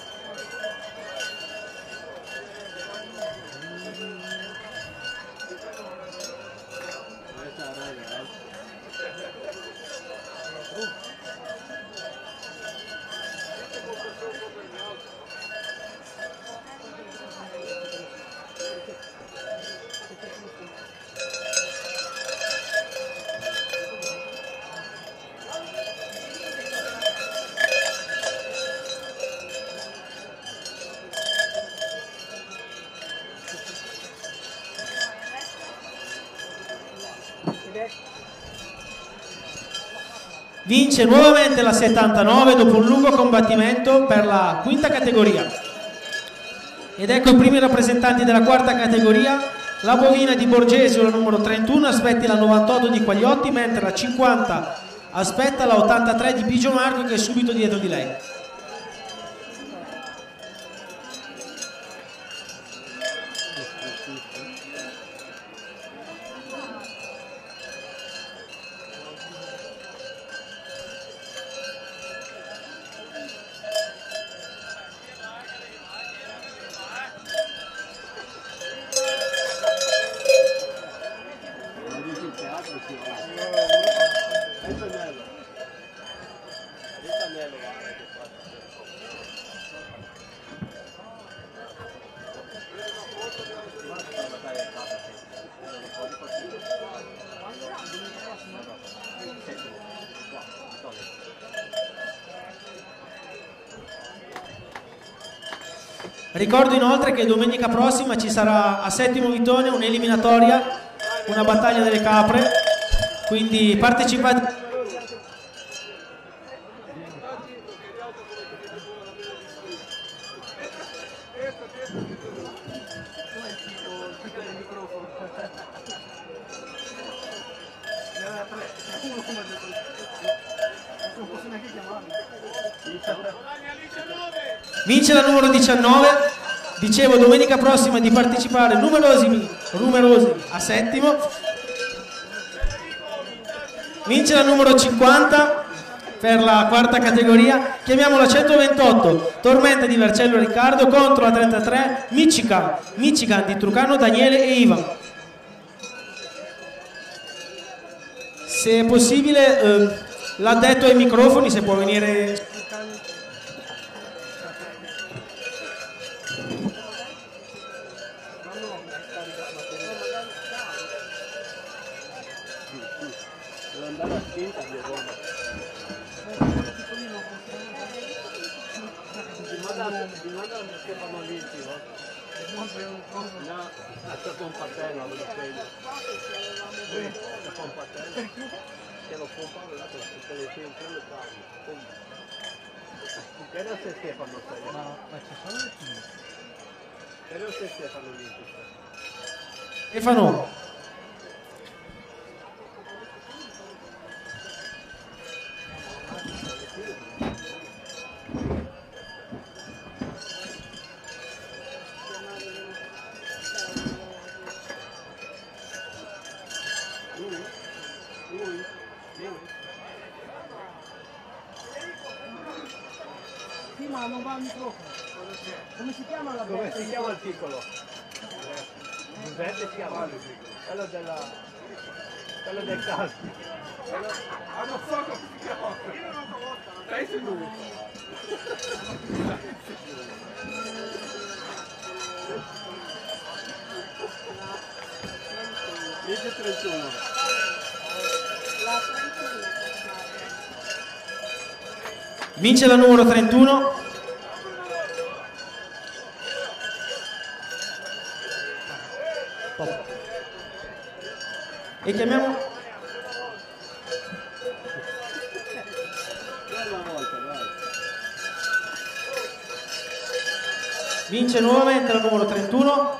Vince nuovamente la settantanove dopo un lungo combattimento per la quinta categoria. Ed ecco i primi rappresentanti della quarta categoria. La bovina di Borgesio, la numero trentuno, aspetta la novantotto di Quagliotti, mentre la cinquanta aspetta la ottantatré di Bigio Marco, che è subito dietro di lei. Ricordo inoltre che domenica prossima ci sarà a Settimo Vittorio un'eliminatoria, una battaglia delle capre, quindi partecipate. Vince la numero diciannove. Dicevo, domenica prossima di partecipare numerosi, numerosi a settimo. Vince la numero cinquanta per la quarta categoria. Chiamiamola centoventotto, Tormenta di Vercello Riccardo contro la trentatré Michigan, Michigan di Trucano Daniele e Ivan. Se è possibile, eh, l'addetto ai microfoni, se può venire. Devo andare a spinta di Roma. Ti mandano perché fanno vinti, no? No, lascia pompatello, lo sveglio. La pompatello. Che lo pompano là per tutte le sempre le case. Che non se Stefano stai? Ma, ma ci sono le figlie? Che non se Stefano vinti? Stefano. Sì, ma non va al microfono. Come si chiama la Come bestia? si chiama il piccolo? Giuseppe si chiama lui, quello della... quello del calcio. Ah, non so come si chiama. Stai seduto. Dice trentuno. Vince la numero trentuno. E chiamiamo Una volta, dai. vince nuovamente la numero trentuno.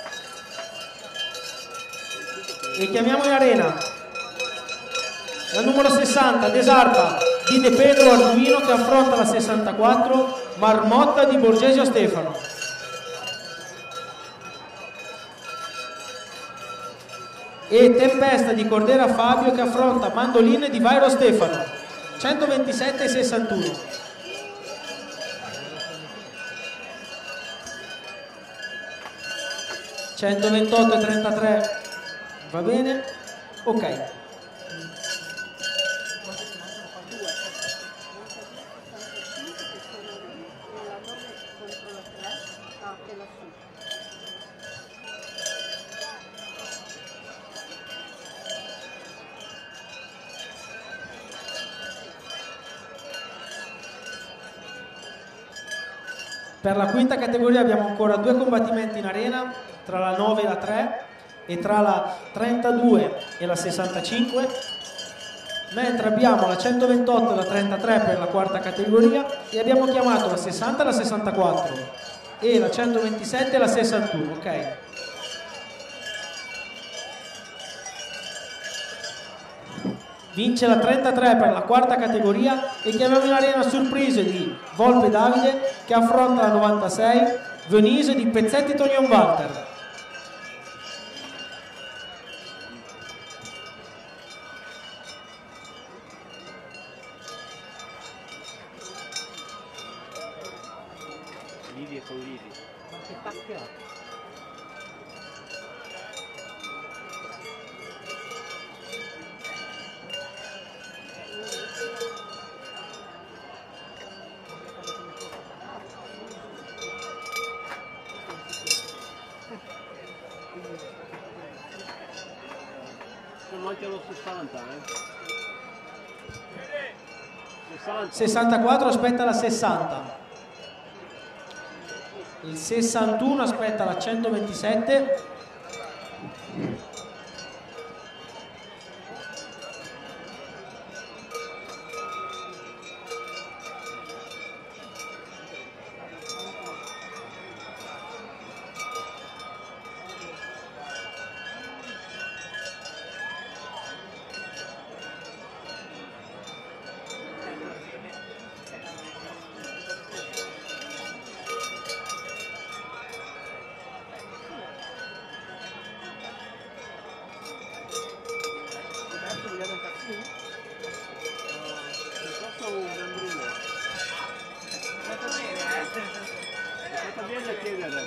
E chiamiamo in arena la numero sessanta Desarpa di De Pedro Arduino che affronta la sessantaquattro Marmotta di Borgesio Stefano. E Tempesta di Cordera Fabio che affronta Mandoline di Vairo Stefano. centoventisette e sessantuno. centoventotto e trentatré. Va bene? Ok. Per la quinta categoria abbiamo ancora due combattimenti in arena tra la nove e la tre e tra la trentadue e la sessantacinque, mentre abbiamo la centoventotto e la trentatré per la quarta categoria e abbiamo chiamato la sessanta e la sessantaquattro e la centoventisette e la sessantuno, ok? Vince la trentatré per la quarta categoria e chiamiamo in arena Surprise di Volpe Davide che affronta la novantasei Venise di Pezzetti Tonion Walter. Livia con Livia. Ma che tacca? Sono anche lo sessanta, eh? sessanta. sessantaquattro aspetta la sessanta. Il sessantuno aspetta la centoventisette. Quanto viene a chiedere?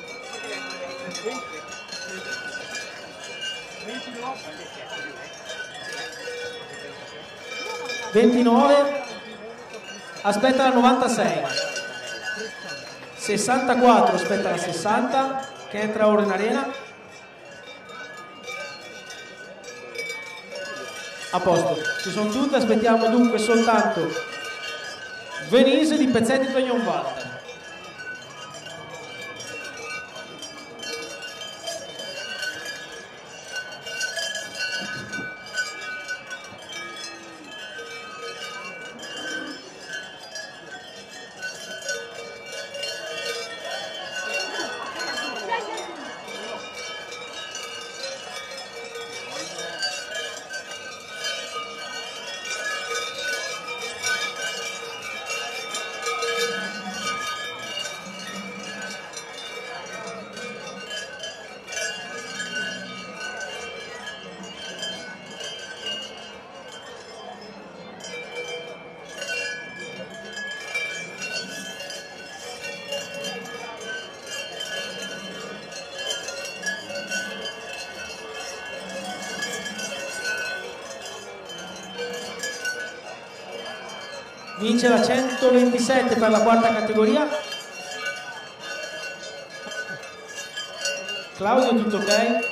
ventinove, aspetta la novantasei, sessantaquattro, aspetta la sessanta che entra ora in arena. A posto, ci sono tutte, aspettiamo dunque soltanto Venise di Pezzetti Tognon Walter. Vince la centoventisette per la quarta categoria. Claudio, tutto ok?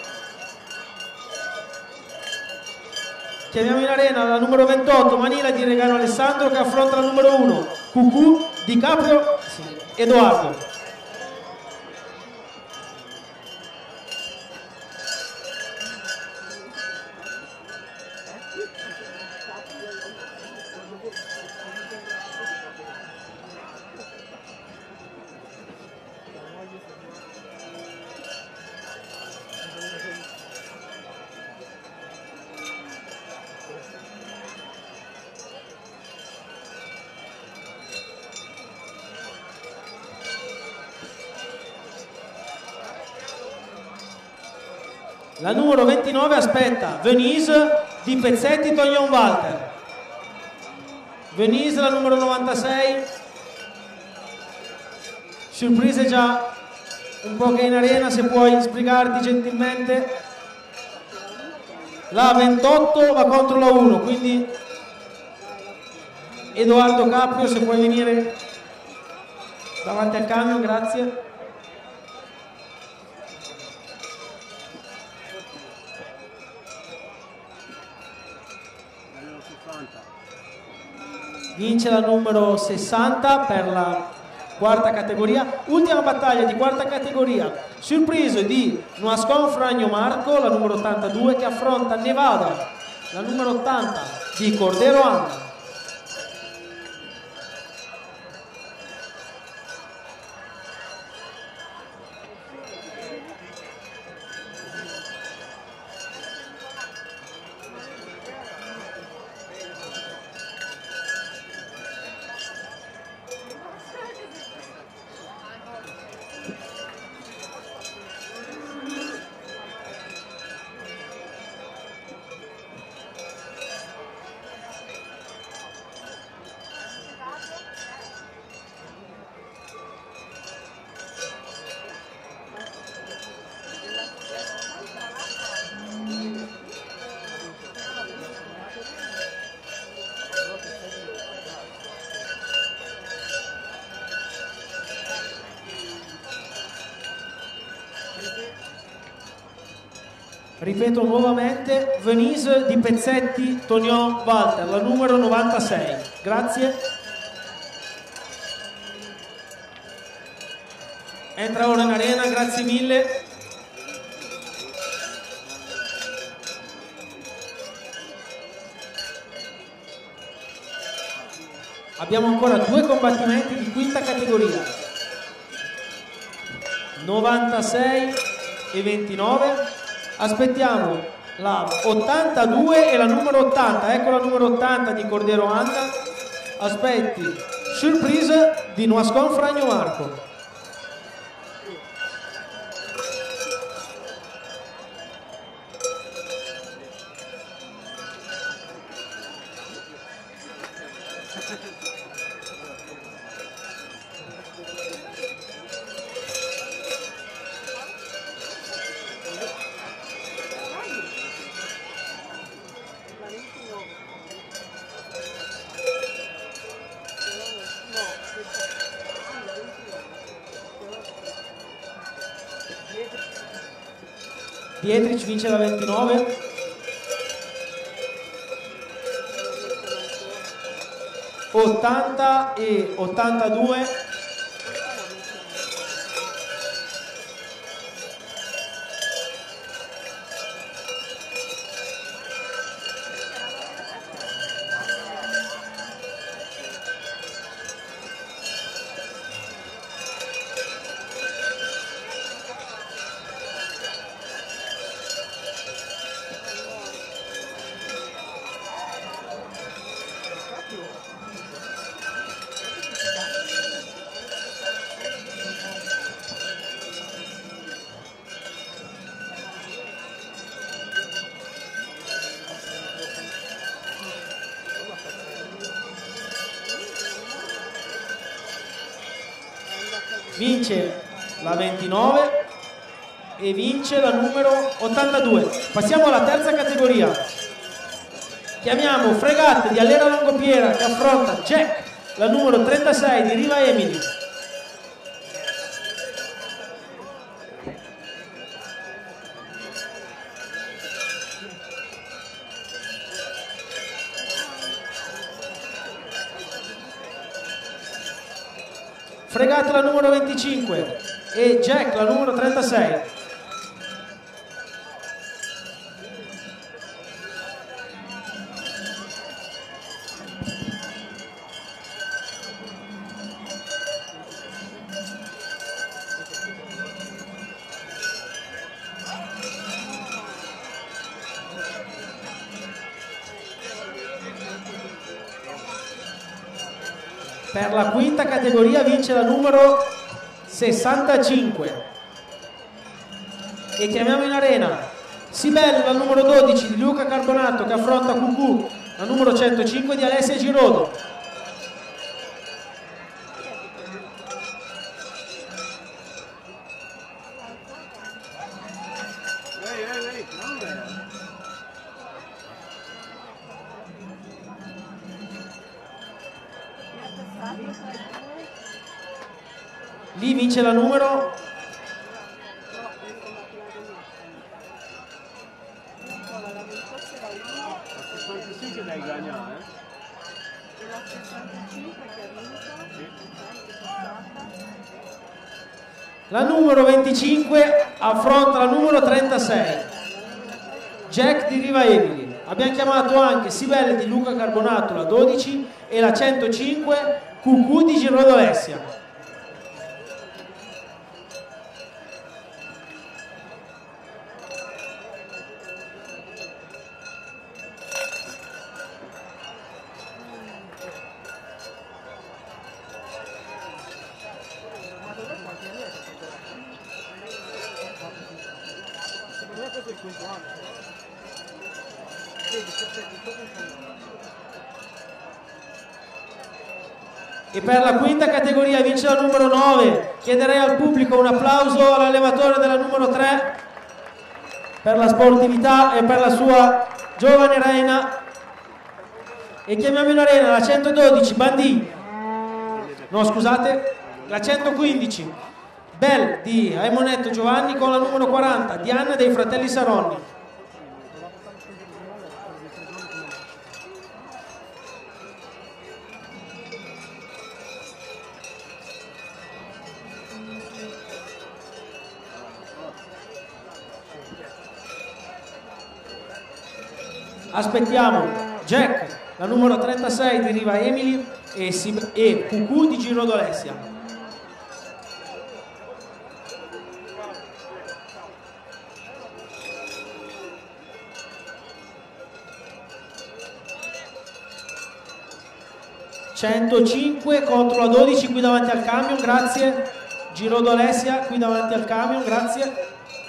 Chiamiamo in arena la numero ventotto, Manila di Regano Alessandro, che affronta la numero uno, Cucù di Caprio Edoardo. La numero ventinove aspetta Venise di Pezzetti Tognon Walter. Venise la numero novantasei. Surprise già un po' che è in arena, se puoi spiegarti gentilmente. La ventotto va contro la uno, quindi Edoardo Caprio, se puoi venire davanti al camion, grazie. Vince la numero sessanta per la quarta categoria. Ultima battaglia di quarta categoria, surprise di Noascon Fragno Marco, la numero ottantadue, che affronta Nevada, la numero ottanta di Cordero Anna. Ripeto nuovamente, Venise di Pezzetti Tognon Walter, la numero novantasei. Grazie. Entra ora in arena, grazie mille. Abbiamo ancora due combattimenti di quinta categoria. novantasei e ventinove. Aspettiamo la ottantadue e la numero ottanta. Ecco la numero ottanta di Cordero Anna. Aspetti surprise di Noascon Fragno Marco. Pietric vince la ventinove. ottanta e ottantadue. Vince la ventinove e vince la numero ottantadue. Passiamo alla terza categoria. Chiamiamo Fregate di Allera Longopiera che affronta Jack, la numero trentasei di Riva Emili. Fregate la numero venticinque e Jack la numero trentasei. Per la quinta categoria vince la numero sessantacinque e chiamiamo in arena Sibel, la numero dodici di Luca Carbonato che affronta Cucù, la numero centocinque di Alessia Girodo. Lì vince la numero la numero venticinque affronta la numero trentasei Jack di Riva Emili. Abbiamo chiamato anche Sibelle di Luca Carbonato la dodici e la centocinque Cucù di Girodo Alessia. E per la quinta categoria vince la numero nove. Chiederei al pubblico un applauso all'allevatore della numero tre per la sportività e per la sua giovane reina. E chiamiamo in arena la centododici Bandì, no scusate, la centoquindici Bell di Aimonetto Giovanni con la numero quaranta Diana dei Fratelli Saronni. Aspettiamo Jack, la numero trentasei di Riva Emili e, e Cucù di Girodo Alessia. centocinque contro la dodici qui davanti al camion, grazie. Girodo Alessia qui davanti al camion, grazie.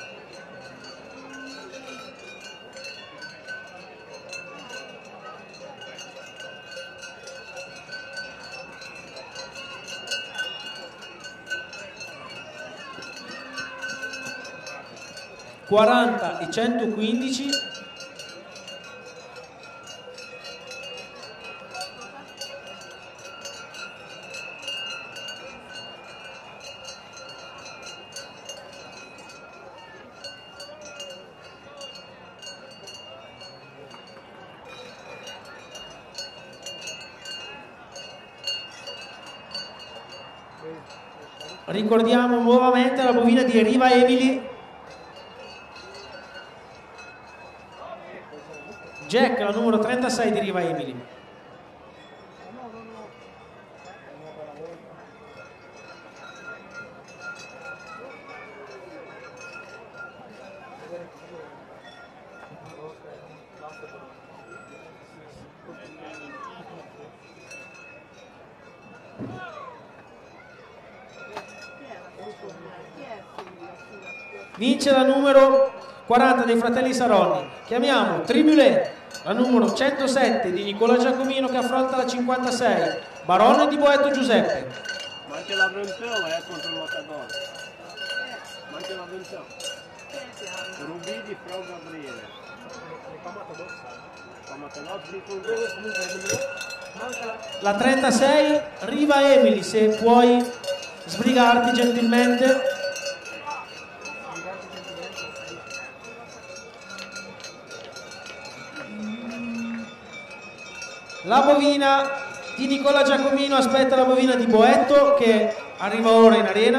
quaranta e centoquindici. ricordiamo nuovamente la bovina di Riva Emily. Jack, la numero trentasei di Riva Emily. Vince la numero quaranta dei fratelli Saronni. Chiamiamo Tribulé, la numero centosette di Nicola Giacomino che affronta la cinquantasei, Barone di Boeto Giuseppe. Ma anche la Brentone è contro il Matador. Ma anche la Brentone. Rubì di Frau Gabriele. La trentasei, Riva Emily, se puoi sbrigarti gentilmente. La bovina di Nicola Giacomino aspetta la bovina di Boetto che arriva ora in arena.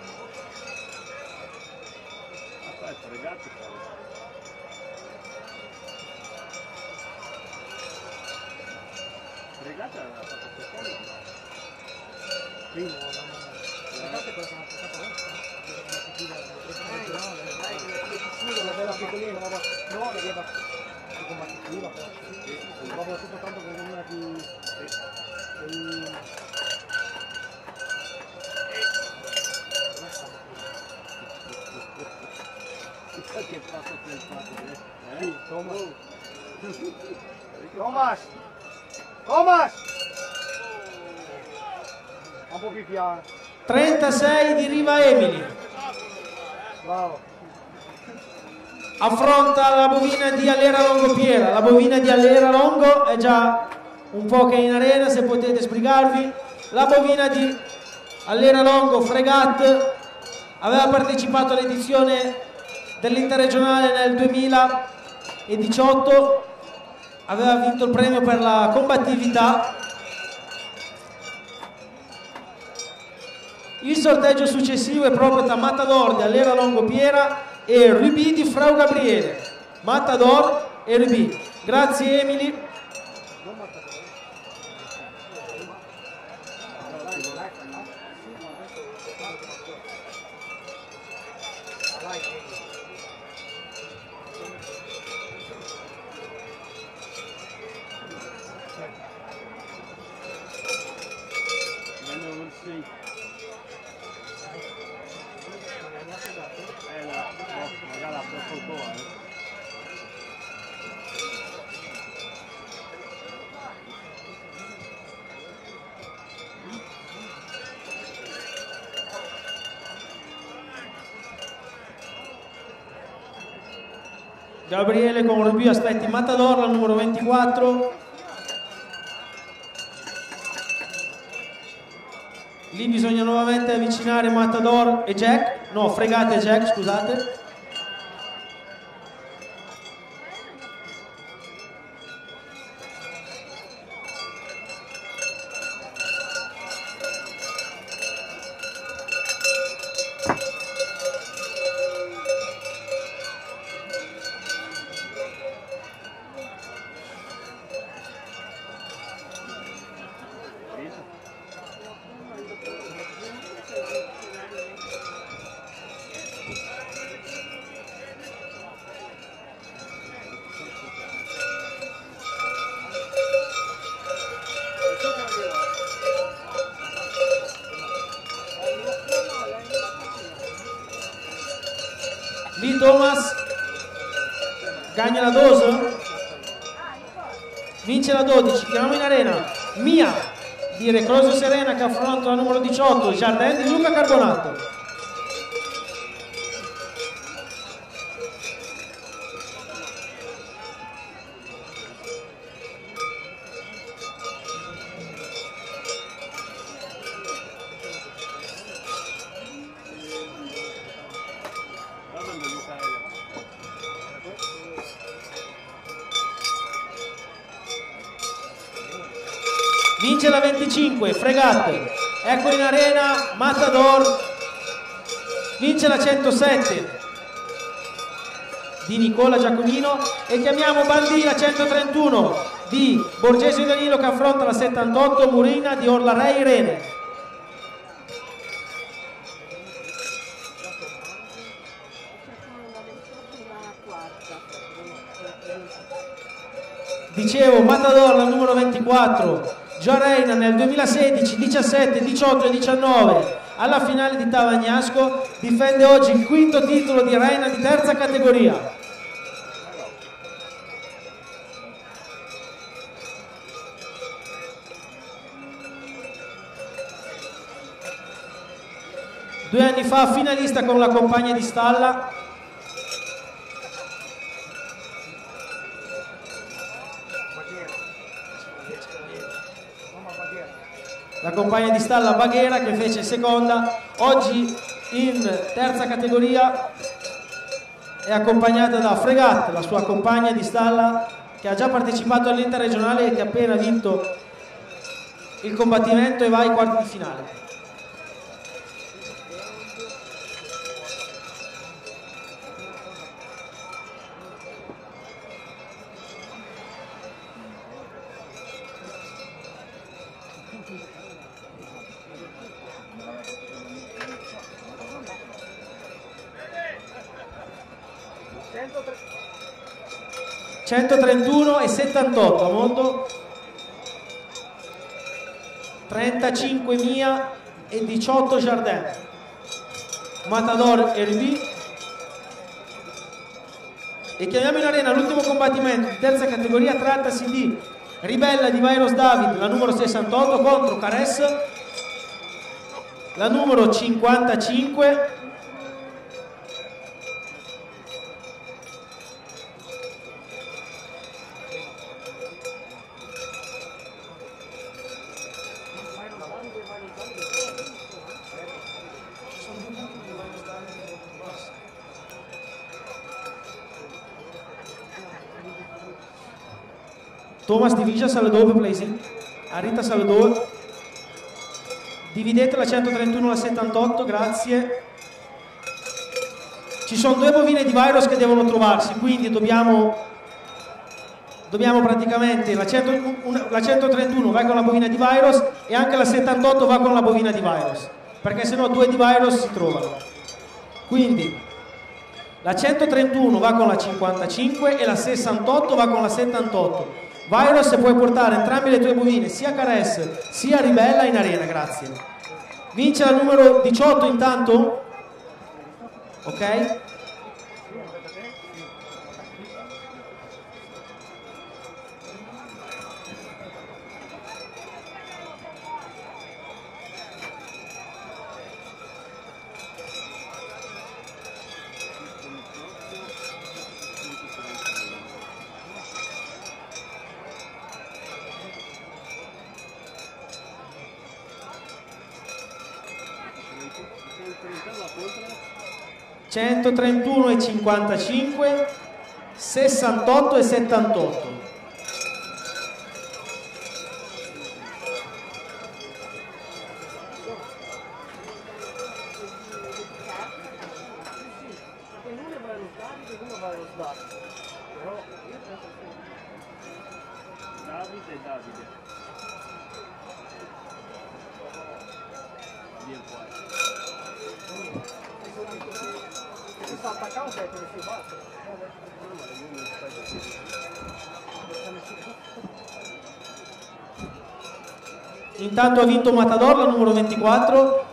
Aspetta, ragazzi. Regata l'ha fatto secondo. Primo, regata è quella che ha fatto la bella piccolina, no, l'aveva combattiva, proprio tutto tanto con una di Che fatto quel fatto, eh? Sì, Thomas. Thomas! Thomas! Un po' più piano. trentasei di Riva Emily. Bravo. Affronta la bovina di Allera Longo Piera. La bovina di Allera Longo è già un po' che è in arena, se potete sbrigarvi. La bovina di Allera Longo Fregat aveva partecipato all'edizione dell'interregionale nel duemiladiciotto, aveva vinto il premio per la combattività. Il sorteggio successivo è proprio tra Matador di Allera Longo Piera e Rubì di Frau Gabriele. Matador e Rubì. Grazie Emily. Gabriele con Rubì aspetti Matador, la numero ventiquattro. Lì bisogna nuovamente avvicinare Matador e Jack, no, Fregate e Jack, scusate. Lì Thomas gagna la dose, vince la dodici. Chiamiamo in arena Mia di Recluso Serena che affronta la numero diciotto, Jardin di Luca Carbonato. Vince la venticinque, Fregate. Ecco in arena Matador vince la centosette di Nicola Giacomino e chiamiamo Bandì la centotrentuno di Borgesio Danilo che affronta la settantotto Murina di Orlarei Irene. Dicevo, Matador la numero ventiquattro, Joan Reina nel duemilasedici, diciassette, diciotto e diciannove alla finale di Tavagnasco, difende oggi il quinto titolo di Reina di terza categoria. Due anni fa finalista con la compagna di stalla. La compagna di stalla Baghera che fece seconda, oggi in terza categoria è accompagnata da Fregat, la sua compagna di stalla che ha già partecipato all'interregionale e che ha appena vinto il combattimento e va ai quarti di finale. centotrentuno e settantotto a mondo, trentacinque Mia e diciotto Jardin. Matador e Rubì. E chiamiamo in arena l'ultimo combattimento di terza categoria, trattasi di Ribella di Vairos David, la numero sessantotto, contro Cares, la numero cinquantacinque. Thomas Divisa Salvador per Placing, Arita Salvador, dividete la centotrentuno alla settantotto, grazie. Ci sono due bovine di Vairos che devono trovarsi, quindi dobbiamo, dobbiamo praticamente, la, cento, una, la centotrentuno va con la bovina di Vairos e anche la settantotto va con la bovina di Vairos, perché sennò due di Vairos si trovano. Quindi la centotrentuno va con la cinquantacinque e la sessantotto va con la settantotto. Vairos, se puoi portare entrambe le tue bovine, sia Cares sia Ribella, in arena, grazie. Vince la numero diciotto intanto? Ok? centotrentuno e cinquantacinque, sessantotto e settantotto. Davide e Davide. Vieni qua. Si fa attaccare un petto che si batte. Intanto ha vinto Matador, la numero ventiquattro.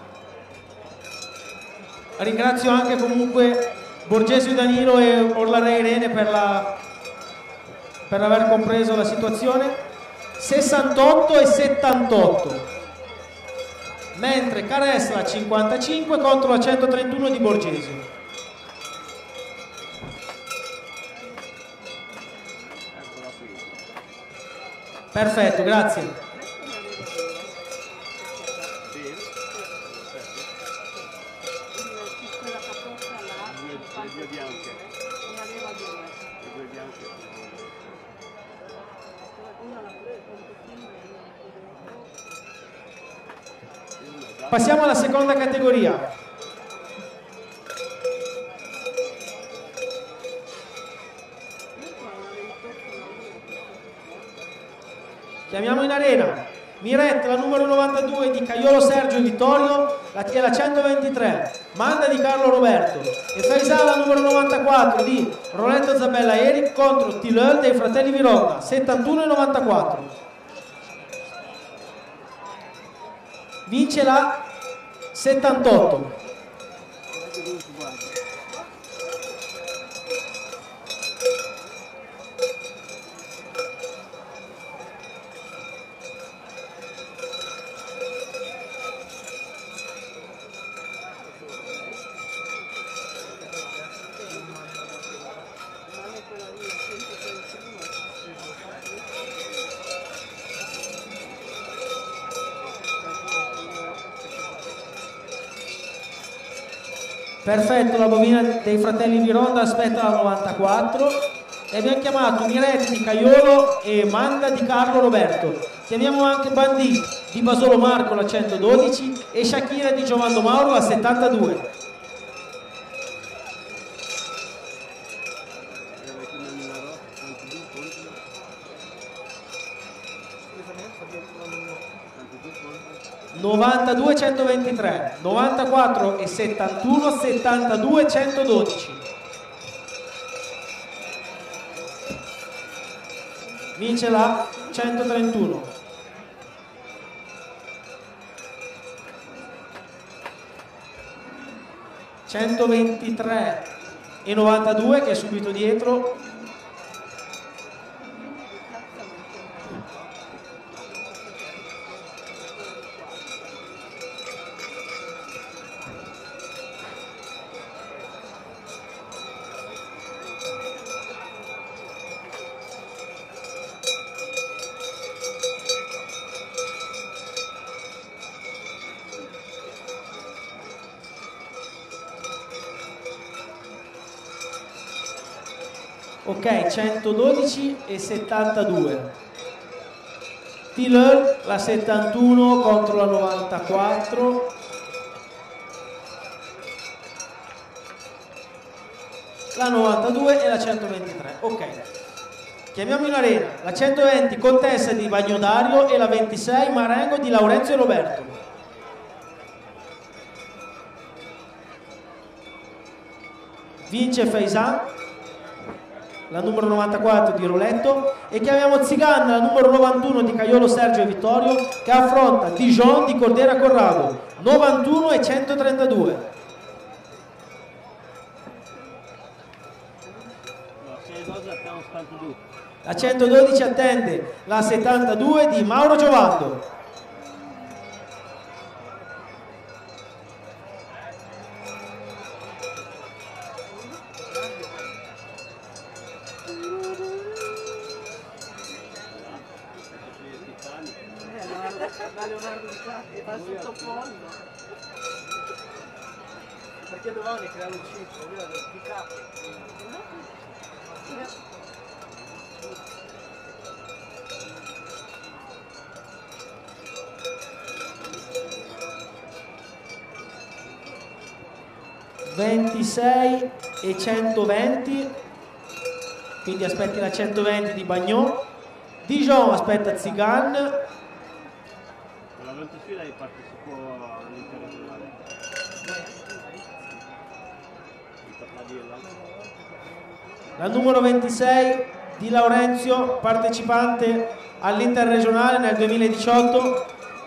Ringrazio anche comunque Borgesio Danilo e Orlarei Irene per, la, per aver compreso la situazione. sessantotto e settantotto, mentre Cares la cinquantacinque contro la centotrentuno di Borgesio. Perfetto, grazie. Passiamo alla seconda categoria. Chiamiamo in arena Mirette, la numero novantadue di Caiolo Sergio Vittorio, la, è la centoventitré, Manda di Carlo Roberto, e Faisal, la numero novantaquattro di Roletto Zabella Eric contro Tilel dei fratelli Vironda, settantuno e novantaquattro. Vince la settantotto. Perfetto, la bovina dei fratelli Vironda aspetta la novantaquattro e abbiamo chiamato Miretti di Caiolo e Manda di Carlo Roberto. Chiamiamo anche Bandì di Basolo Marco la centododici e Shakira di Giovanni Mauro la settantadue. novantadue centoventitré, novantaquattro e settantuno, settantadue centododici. Vince la centotrentuno. centoventitré e novantadue che è subito dietro. Ok, centododici e settantadue. Tiller, la settantuno contro la novantaquattro. La novantadue e la centoventitré. Ok. Chiamiamo in arena la centoventi Contessa di Bagnodario e la ventisei Marengo di Laurenzio Roberto. Vince Faisan, la numero novantaquattro di Roletto, e chiamiamo Zigan, la numero novantuno di Caiolo Sergio e Vittorio, che affronta Dijon di Cordera Corrado, novantuno e centotrentadue. La centododici attende la settantadue di Mauro Giovando. Perché dovevano creare un ciclo, io ero di capo. ventisei e centoventi, quindi aspetti la centoventi di Bagnò. Dijon aspetta Zigan. La ventisei lei partecipò all'interregionale. La numero ventisei di Laurenzio, partecipante all'interregionale nel duemiladiciotto.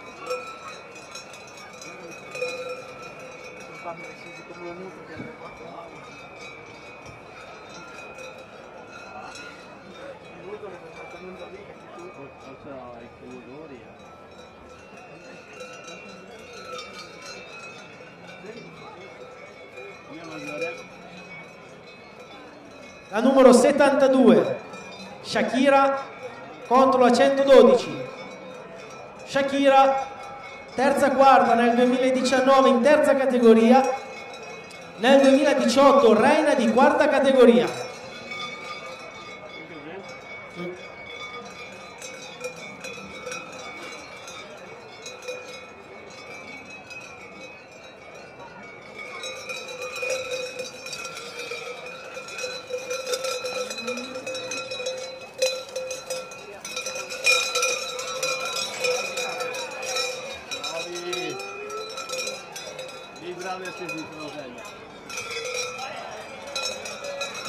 La numero settantadue Shakira contro la centododici. Shakira terza quarta nel duemiladiciannove in terza categoria, nel duemiladiciotto reina di quarta categoria.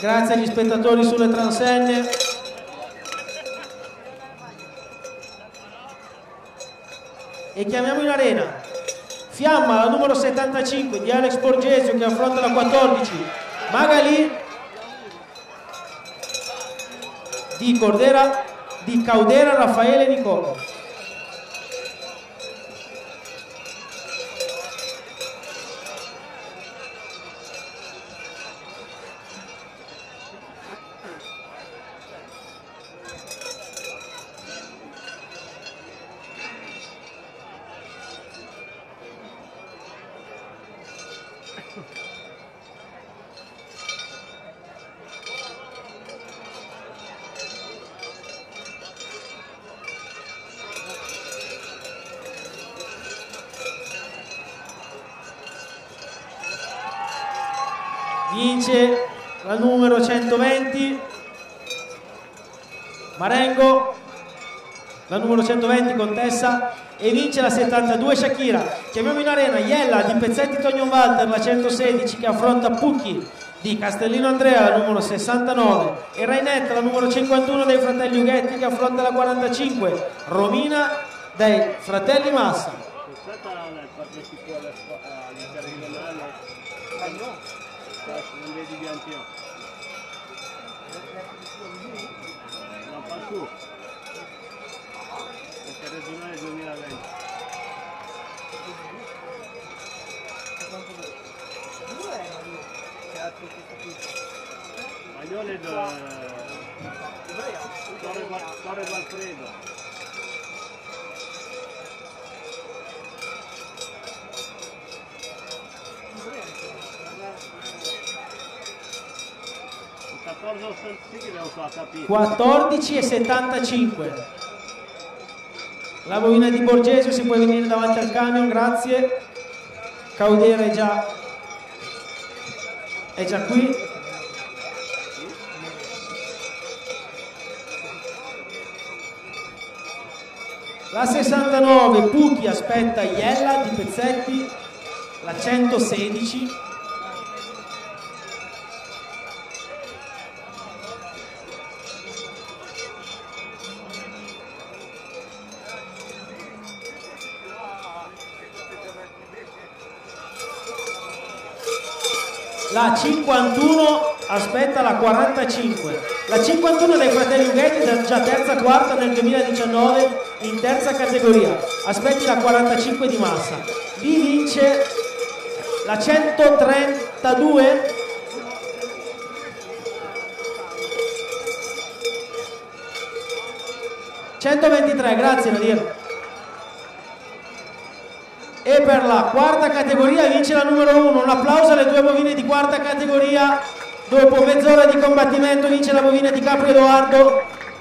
Grazie agli spettatori sulle transenne. E chiamiamo in arena Fiamma, la numero settantacinque di Alex Borgesio, che affronta la quattordici Magali di, Cordera, di Caudera Raffaele Nicolo. Vince la numero centoventi Marengo, la numero centoventi Contessa, e vince la settantadue Shakira. Chiamiamo in arena Iella di Pezzetti Tonio Walter, la centosedici, che affronta Pucchi di Castellino Andrea, la numero sessantanove, e Rainetta, la numero cinquantuno dei fratelli Ughetti, che affronta la quarantacinque Romina dei fratelli Massa. Non vedi di Antiochia. No, fa su. Regionale duemilaventi. Maglione da Torre Valfredo. quattordici e settantacinque. La bovina di Borgesio, si può venire davanti al camion, grazie. Caudera è già è già qui. La sessantanove Pucchi aspetta Iella di Pezzetti, la centosedici. La cinquantuno aspetta la quarantacinque. La cinquantuno dei fratelli Ughetti, già terza quarta nel duemiladiciannove in terza categoria. Aspetti la quarantacinque di Massa. Lì vince la centotrentadue. centoventitré, grazie Nadir. E per la quarta categoria vince la numero uno. Un applauso alle due bovine di quarta categoria. Dopo mezz'ora di combattimento vince la bovina di Capri Edoardo.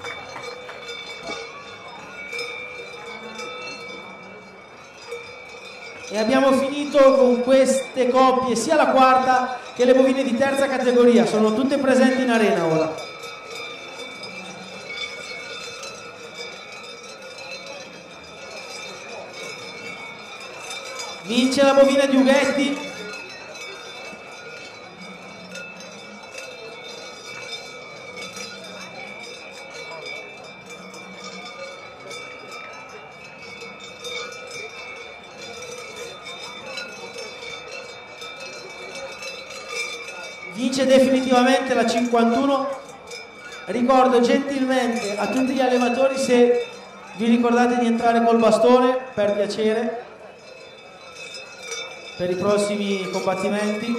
E abbiamo finito con queste coppie, sia la quarta che le bovine di terza categoria. Sono tutte presenti in arena ora. Vince la bovina di Ughetti. Vince definitivamente la cinquantuno. Ricordo gentilmente a tutti gli allevatori, se vi ricordate di entrare col bastone, per piacere, per i prossimi combattimenti.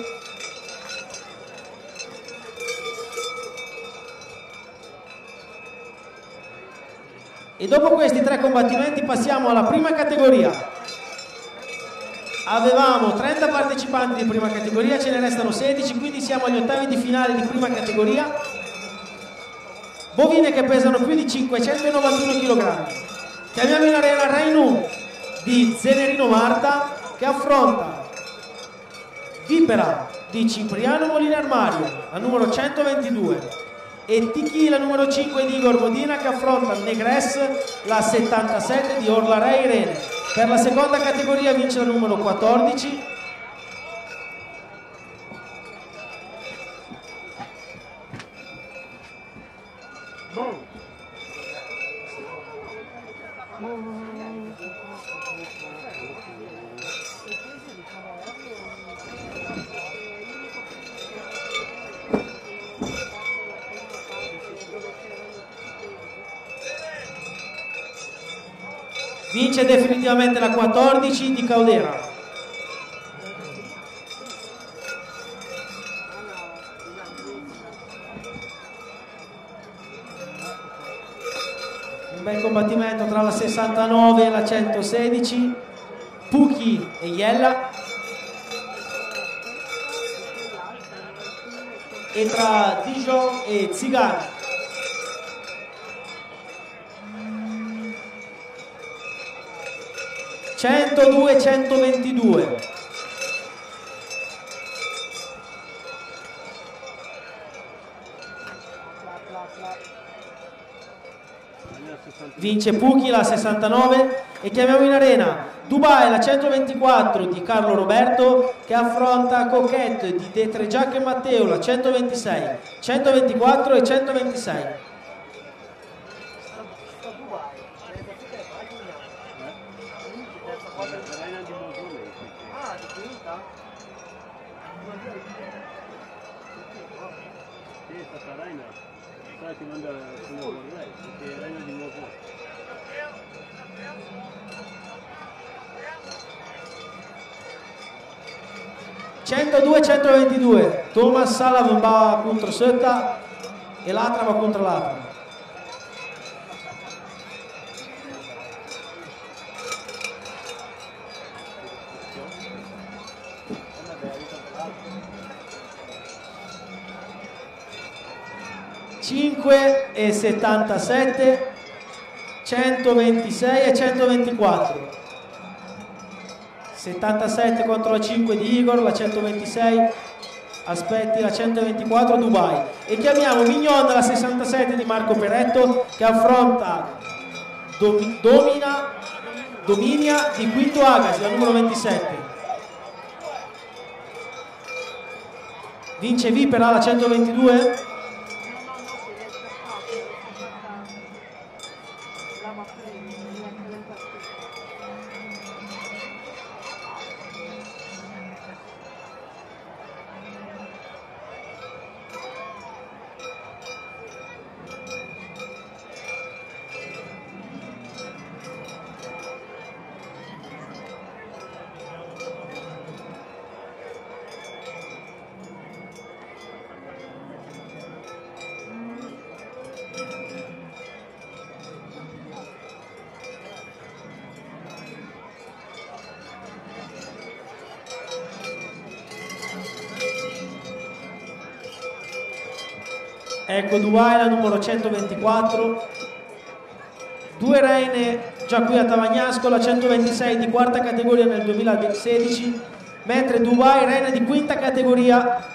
E dopo questi tre combattimenti passiamo alla prima categoria. Avevamo trenta partecipanti di prima categoria, ce ne restano sedici, quindi siamo agli ottavi di finale di prima categoria. Bovine che pesano più di cinquecentonovantuno chilogrammi. Chiamiamo in arena Rainù di Zenerino Marta, che affronta Vipera di Cipriano Molinar Mario, la numero centoventidue, e Tichi, la numero cinque di Igor Modina, che affronta Negres, la settantasette di Orlarei Irene. Per la seconda categoria vince la numero quattordici Vince definitivamente la quattordici di Caudera. Un bel combattimento tra la sessantanove e la centosedici, Pucchi e Iella, e tra Dijon e Zigane. centodue centoventidue. Vince Pucchi la sessantanove e chiamiamo in arena Dubai la centoventiquattro di Carlo Roberto che affronta Coquette di De Tregiac e Matteo la centoventisei, centoventiquattro e centoventisei. Ti manda come vorrei, perché Reina di nuovo. centodue centoventidue, Thomas Salav va contro Sötta e l'altra va contro l'altra. cinque e settantasette, centoventisei e centoventiquattro. settantasette contro la cinque di Igor, la centoventisei aspetti la centoventiquattro Dubai. E chiamiamo Mignon la sessantasette di Marco Peretto che affronta Dom, Domina, Dominia di Quinto Agassi, la numero ventisette. Vince Vipera la centoventidue. Ecco Dubai la numero centoventiquattro, due reine già qui a Tavagnasco, la centoventisei di quarta categoria nel duemilasedici, mentre Dubai reina di quinta categoria.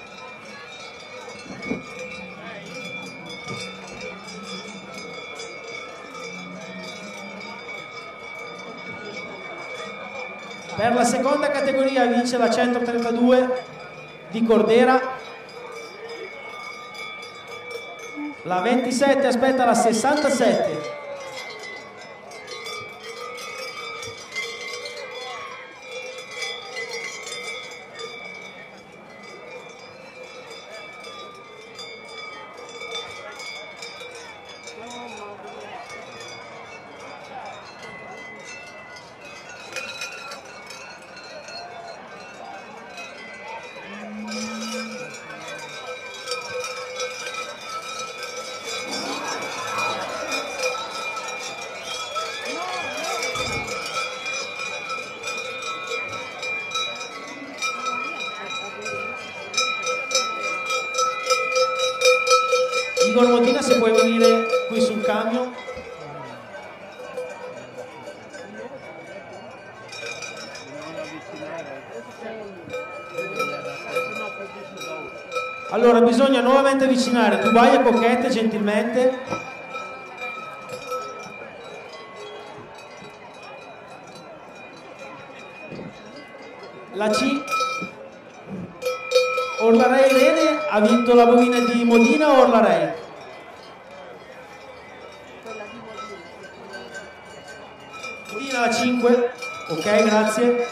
Per la seconda categoria vince la centotrentadue di Cordera. La ventisette aspetta la sessantasette. Igor Modina, se puoi venire qui sul camion. Allora bisogna nuovamente avvicinare Dubai e Coquette gentilmente. La C Orlarei Irene ha vinto la bovina di Modina o Orlarei? nella cinque. Ok, grazie.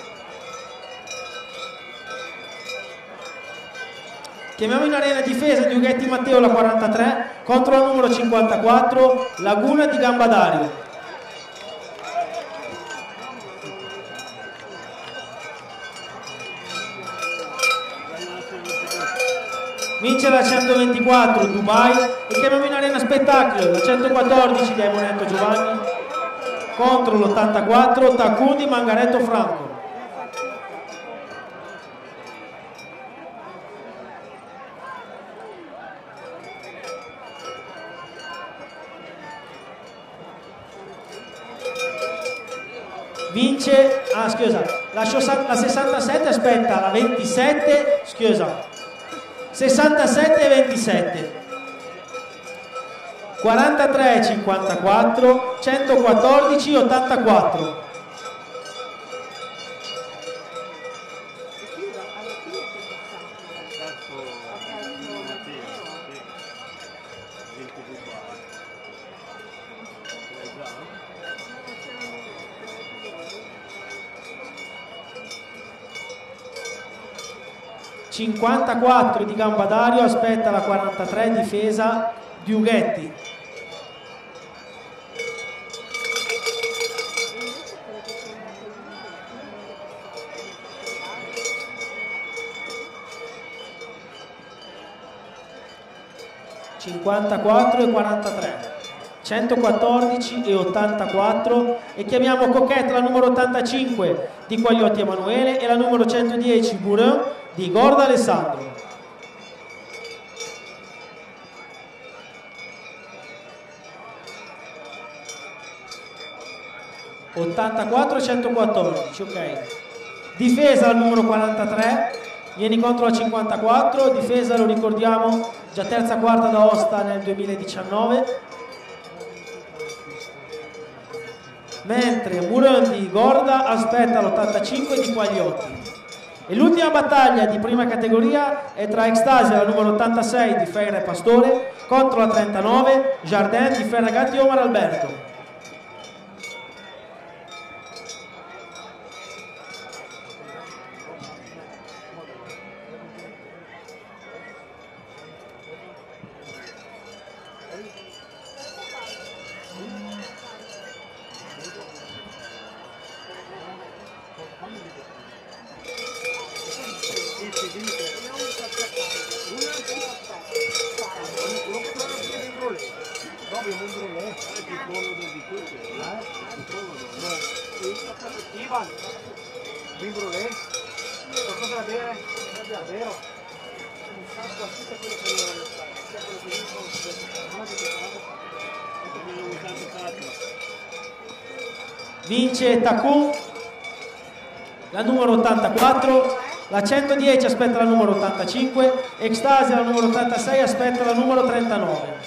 Chiamiamo in arena difesa di Ughetti Matteo la quarantatré contro la numero cinquantaquattro Laguna di Gambadario. Vince la centoventiquattro Dubai e chiamiamo in arena spettacolo la centoquattordici di Aimonetto Giovanni contro l'ottantaquattro Takun di Mangaretto Franco. Vince, ah scusa, la, la sessantasette aspetta la ventisette, scusa, sessantasette e ventisette, quarantatré cinquantaquattro, centoquattordici ottantaquattro. cinquantaquattro di Gambadario aspetta la quarantatré difesa di Ughetti. cinquantaquattro e quarantatré, centoquattordici e ottantaquattro e chiamiamo Coquette la numero ottantacinque di Quagliotti Emanuele e la numero centodieci Burin di Gorda Alessandro. ottantaquattro e centoquattordici, ok. Difesa al numero quarantatré, vieni contro la cinquantaquattro, difesa lo ricordiamo, già terza quarta da Osta nel duemiladiciannove. Mentre Burin di Gorda aspetta l'ottantacinque di Quagliotti. E l'ultima battaglia di prima categoria è tra Extasia, la numero ottantasei di Ferra e Pastore, contro la trentanove Jardin di Ferragatti Omar Alberto. Ivan, vin brulè, qualcosa da bere? Davvero? Vince Takun, la numero ottantaquattro, la centodieci aspetta la numero ottantacinque, Extasia la numero ottantasei aspetta la numero trentanove.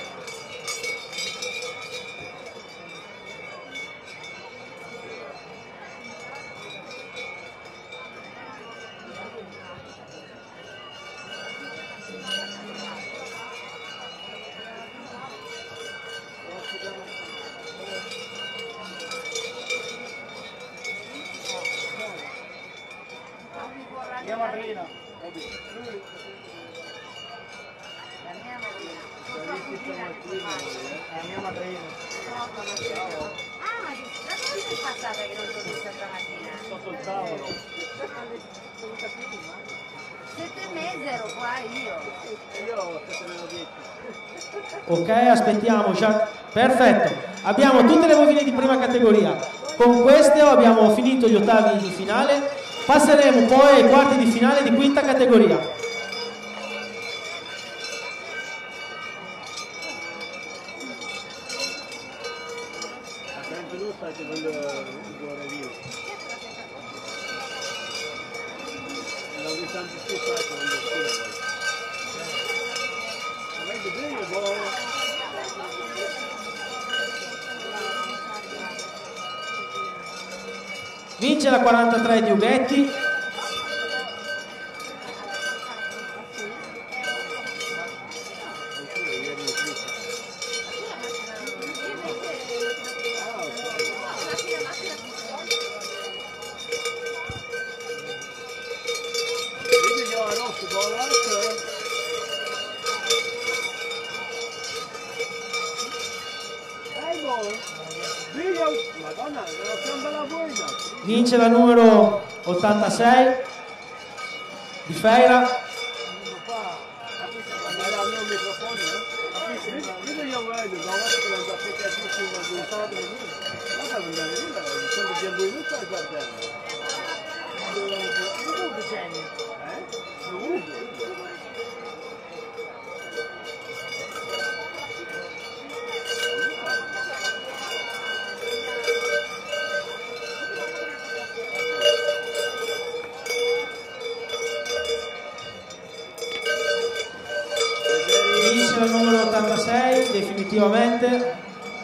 Mia madrina. La mia madrina. La mia madrina. Ah, ma da dove sei passata che non ti ho vista stamattina? Sotto il tavolo. Sette e mezza ero qua io. Io sette meno dieci. Ok, aspettiamo. Già. Perfetto. Abbiamo tutte le bovine di prima categoria. Con queste abbiamo finito gli ottavi di finale. Passeremo poi ai quarti di finale di quinta categoria. A trentadue stai facendo il gol lì. L'ho visto anche più facile quando scrivo. Ma è bene, buono. Vince la quarantatré di Ughetti. Vince la numero ottantasei di Feira. Vince la numero ottantasei definitivamente.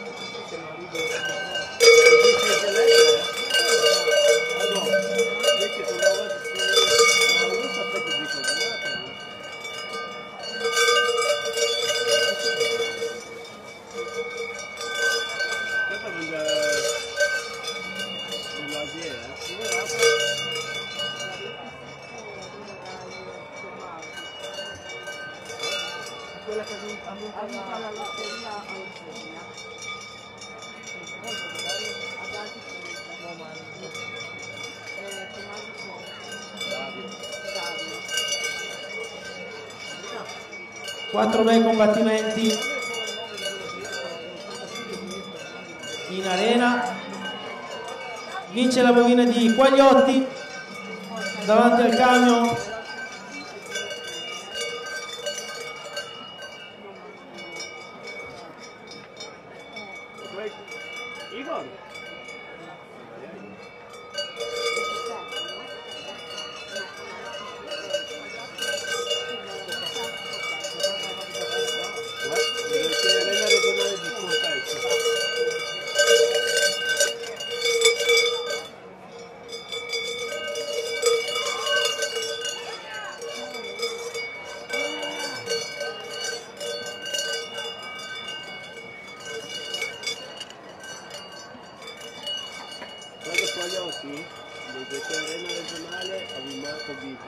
Quattro bei combattimenti in arena. Vince la bovina di Quagliotti davanti al camion. Igor. Quagliotti, dove arena regionale ha vinto vivo.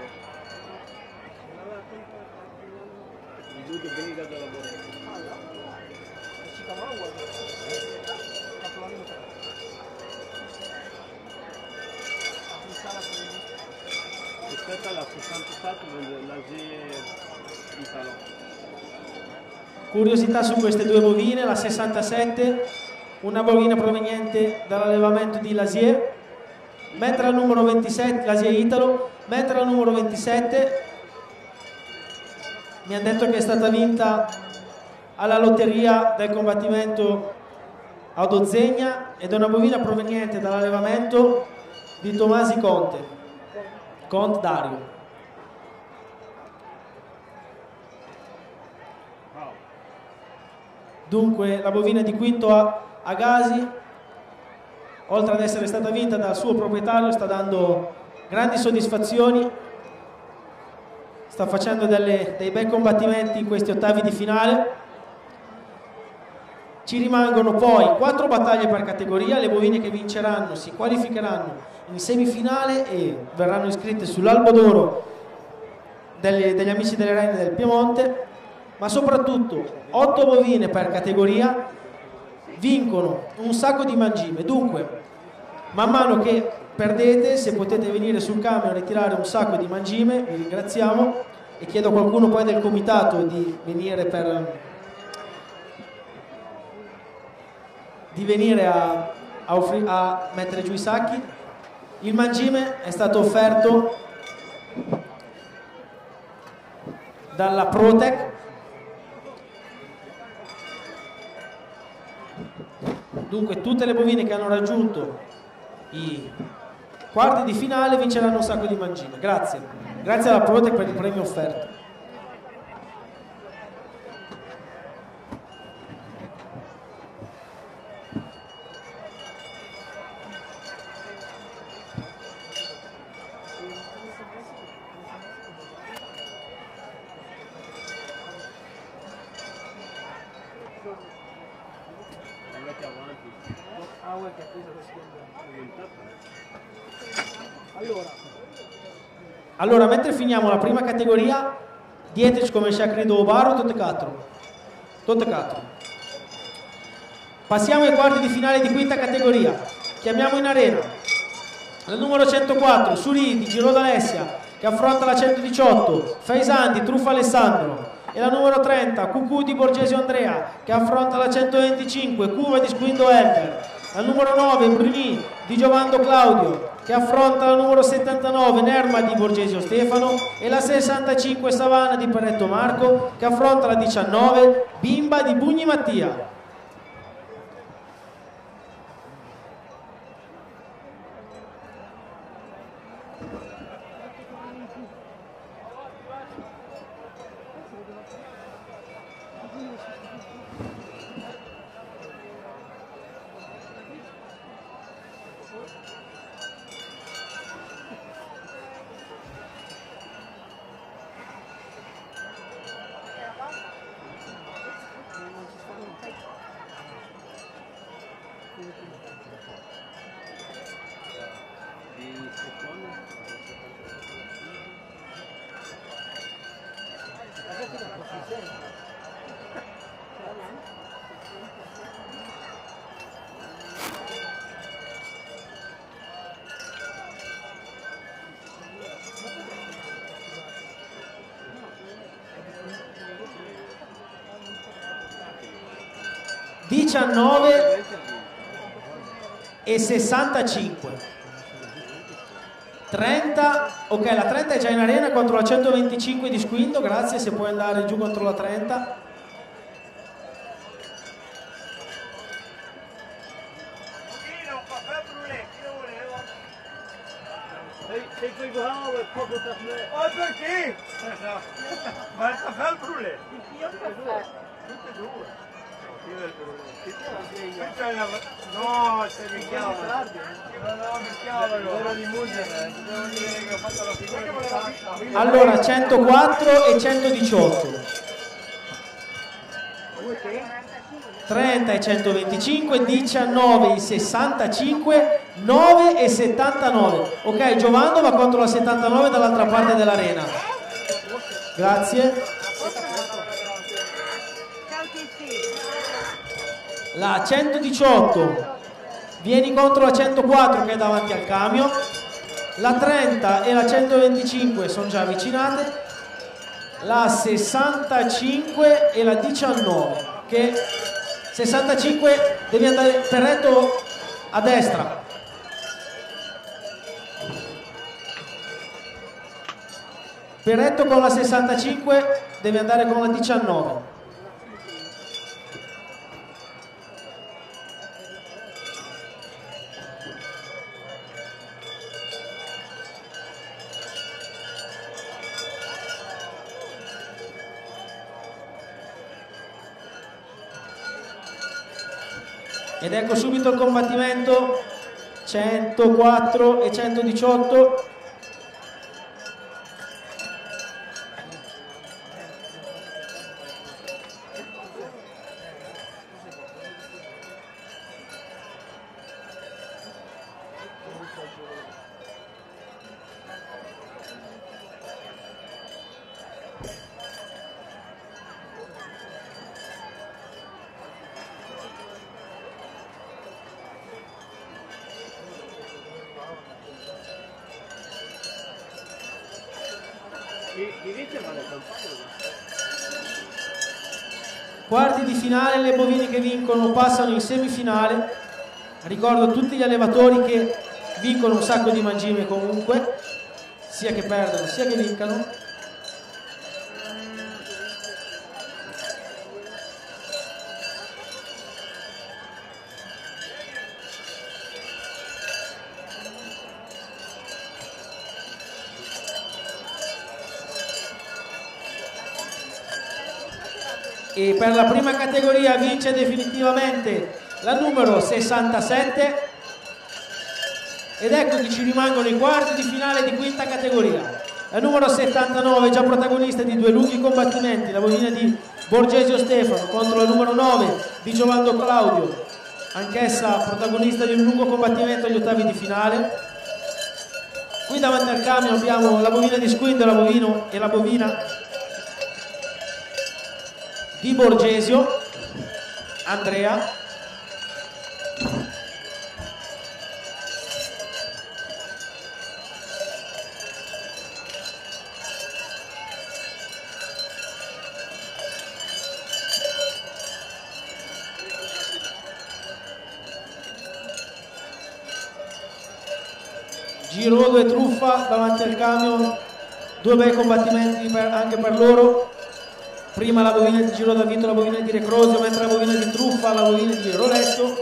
Il due che briga da lavoro. Rispetto alla sessantasette l'Asie Italo. Curiosità su queste due bovine, la sessantasette, una bovina proveniente dall'allevamento di Lasier, mentre la numero ventisette, Lasier Italo, mentre la numero ventisette mi hanno detto che è stata vinta alla lotteria del combattimento a Dozegna ed è una bovina proveniente dall'allevamento di Tomasi Conte, Conte Dario. Dunque la bovina di Quinto Agasi, oltre ad essere stata vinta dal suo proprietario, sta dando grandi soddisfazioni, sta facendo delle, dei bei combattimenti in questi ottavi di finale. Ci rimangono poi quattro battaglie per categoria, le bovine che vinceranno si qualificheranno in semifinale e verranno iscritte sull'albo d'oro degli amici delle Reine del Piemonte, ma soprattutto otto bovine per categoria vincono un sacco di mangime. Dunque, man mano che perdete, se potete venire sul camion a ritirare un sacco di mangime, vi ringraziamo, e chiedo a qualcuno poi del comitato di venire per di venire a, a, offri, a mettere giù i sacchi. Il mangime è stato offerto dalla Protec. Dunque tutte le bovine che hanno raggiunto i quarti di finale vinceranno un sacco di mangime. Grazie. Grazie alla Protec per il premio offerto. Allora, mentre finiamo la prima categoria, Dietrich come Shakrido Obaro, tutte quattro. Tutte quattro. Passiamo ai quarti di finale di quinta categoria. chiamiamo in arena la numero centoquattro, Suri di Giro d'Alessia, che affronta la centodiciotto, Faisan di Truffa Alessandro, e la numero trenta, Cucù di Borgesio Andrea, che affronta la centoventicinque, Cuva di Squindo Elder. La numero nove, Bruni di Giovando Claudio, che affronta la numero settantanove, Nerma di Borgesio Stefano, e la sessantacinque, Savana di Paretto Marco, che affronta la diciannove, Bimba di Bugni Mattia. diciannove e sessantacinque, trenta, ok, la trenta è già in arena contro la centoventicinque di Squindo, grazie, se puoi andare giù contro la trenta. Sei qui e poco caffè. Oh, perché? Ma il caffè al brulè? Io caffè. Tutte e due. Io del brulè. No, sei di chiave. No, mi chiamano. Ora di musica. Devo dire che ho fatto la figura di Allora, centoquattro e centodiciotto. trenta e centoventicinque, diciannove e sessantacinque, nove e settantanove. Ok, Giovanni va contro la settantanove dall'altra parte dell'arena. Grazie. La centodiciotto vieni contro la centoquattro che è davanti al camion. La trenta e la centoventicinque sono già avvicinate. La sessantacinque e la diciannove che sessantacinque devi andare per retto a destra. Per retto con la sessantacinque devi andare con la diciannove. Ed ecco subito il combattimento, centoquattro e centodiciotto. Quarti di finale, le bovine che vincono passano in semifinale. Ricordo tutti gli allevatori che vincono un sacco di mangime comunque, sia che perdano sia che vincano. E per la prima categoria vince definitivamente la numero sessantasette, ed ecco che ci rimangono i quarti di finale di quinta categoria. La numero settantanove, già protagonista di due lunghi combattimenti, la bovina di Borgesio Stefano contro la numero nove di Giovanni Claudio, anch'essa protagonista di un lungo combattimento agli ottavi di finale. Qui davanti al camion abbiamo la bovina di Squindo e la, bovino, e la bovina di Borgesio Andrea. Giro due Truffa davanti al camion, due bei combattimenti per, anche per loro. Prima la bovina di Giro ha vinto la bovina di Recrosio, mentre la bovina di Truffa la bovina di Roletto.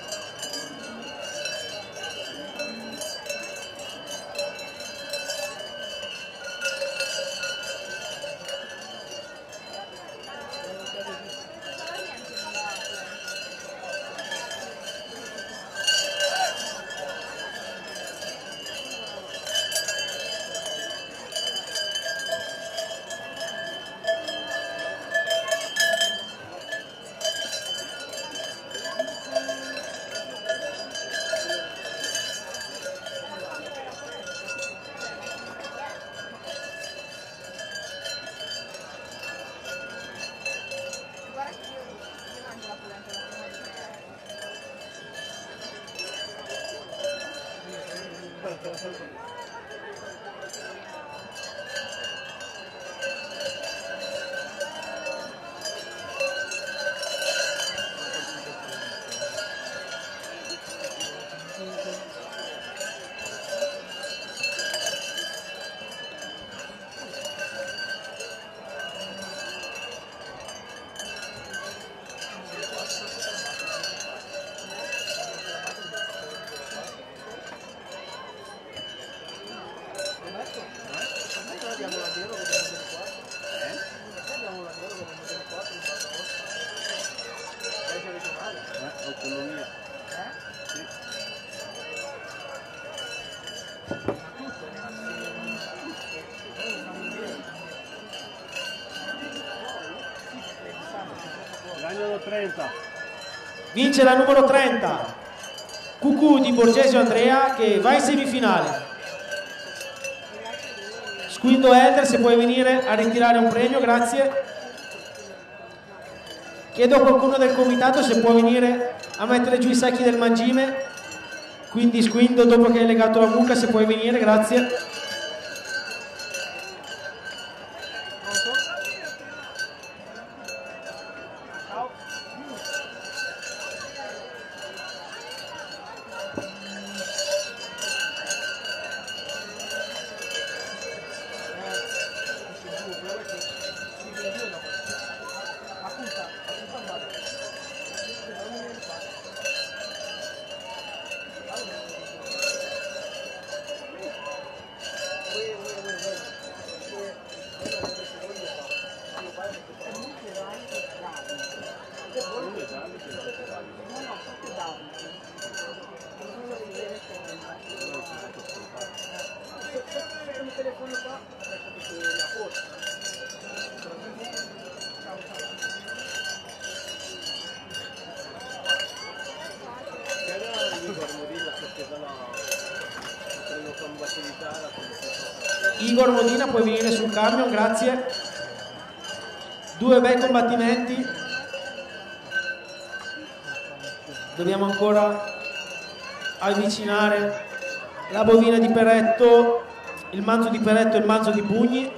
Vince la numero trenta, Cucù di Borgesio Andrea, che va in semifinale. Squildo Elder, se puoi venire a ritirare un premio, grazie. Chiedo a qualcuno del comitato se può venire a mettere giù i sacchi del mangime. Quindi Squildo, dopo che hai legato la mucca, se puoi venire, grazie. Igor Modina, puoi venire sul camion, grazie. Due bei combattimenti. Dobbiamo ancora avvicinare la bovina di Peretto, il manzo di Peretto e il manzo di Pugni.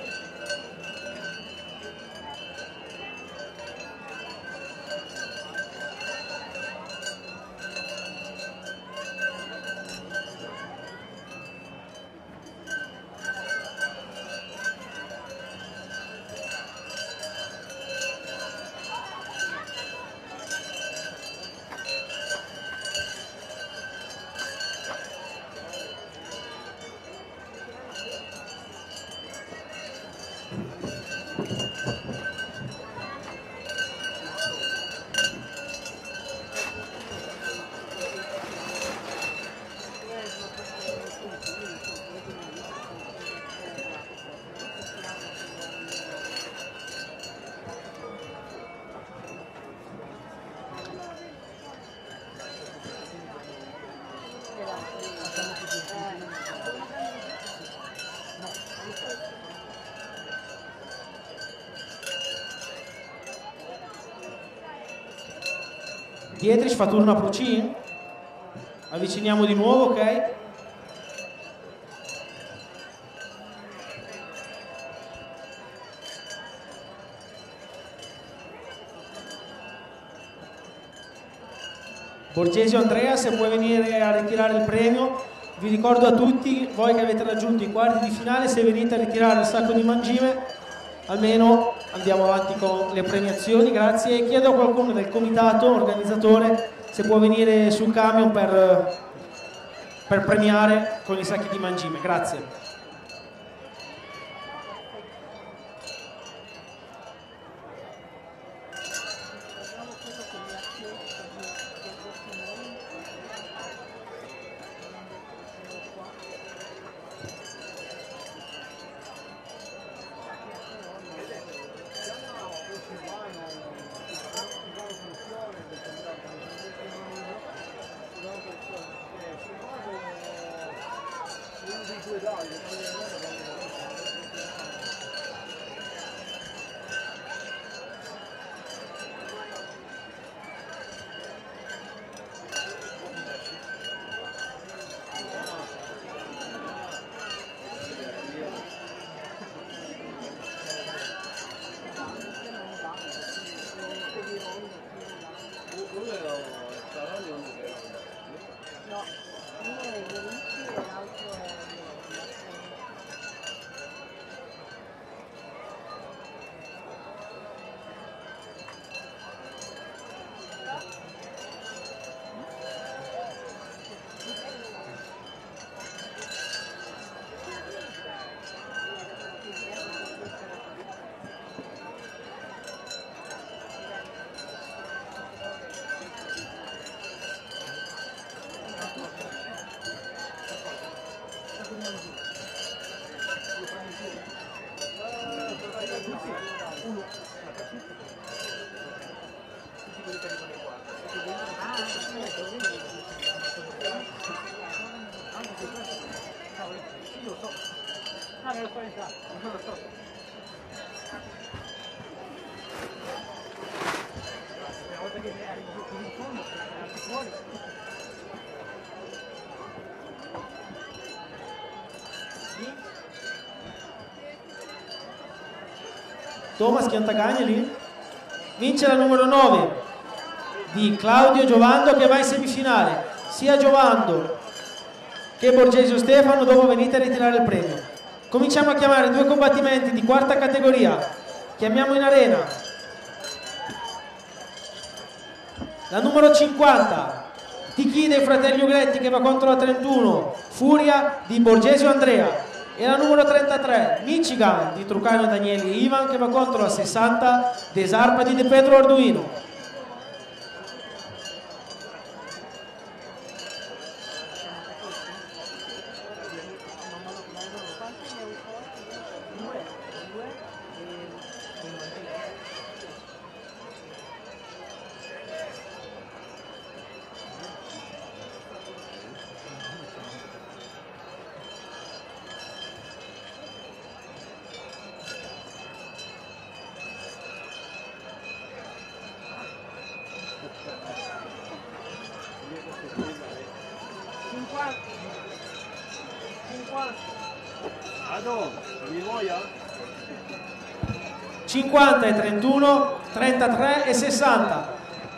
Dietrich fa turno a Procin. Avviciniamo di nuovo, ok? Borgesio Andrea, se puoi venire a ritirare il premio. vi ricordo a tutti, voi che avete raggiunto i quarti di finale, se venite a ritirare il sacco di mangime, almeno andiamo avanti con le premiazioni. Grazie, e chiedo a qualcuno del comitato organizzatore se può venire sul camion per, per premiare con i sacchi di mangime. Grazie. Thomas Chiantacagnoli vince la numero nove di Claudio Giovando, che va in semifinale. Sia Giovando che Borgesio Stefano, dopo venite a ritirare il premio. Cominciamo a chiamare due combattimenti di quarta categoria. Chiamiamo in arena la numero cinquanta Tichi dei fratelli Ugletti, che va contro la trentuno Furia di Borgesio Andrea, e la numero trentatré Michigan di Trucano Danieli e Ivan, che va contro la sessanta Desarpa di De Pedro Arduino. cinquanta e trentuno, trentatré e sessanta.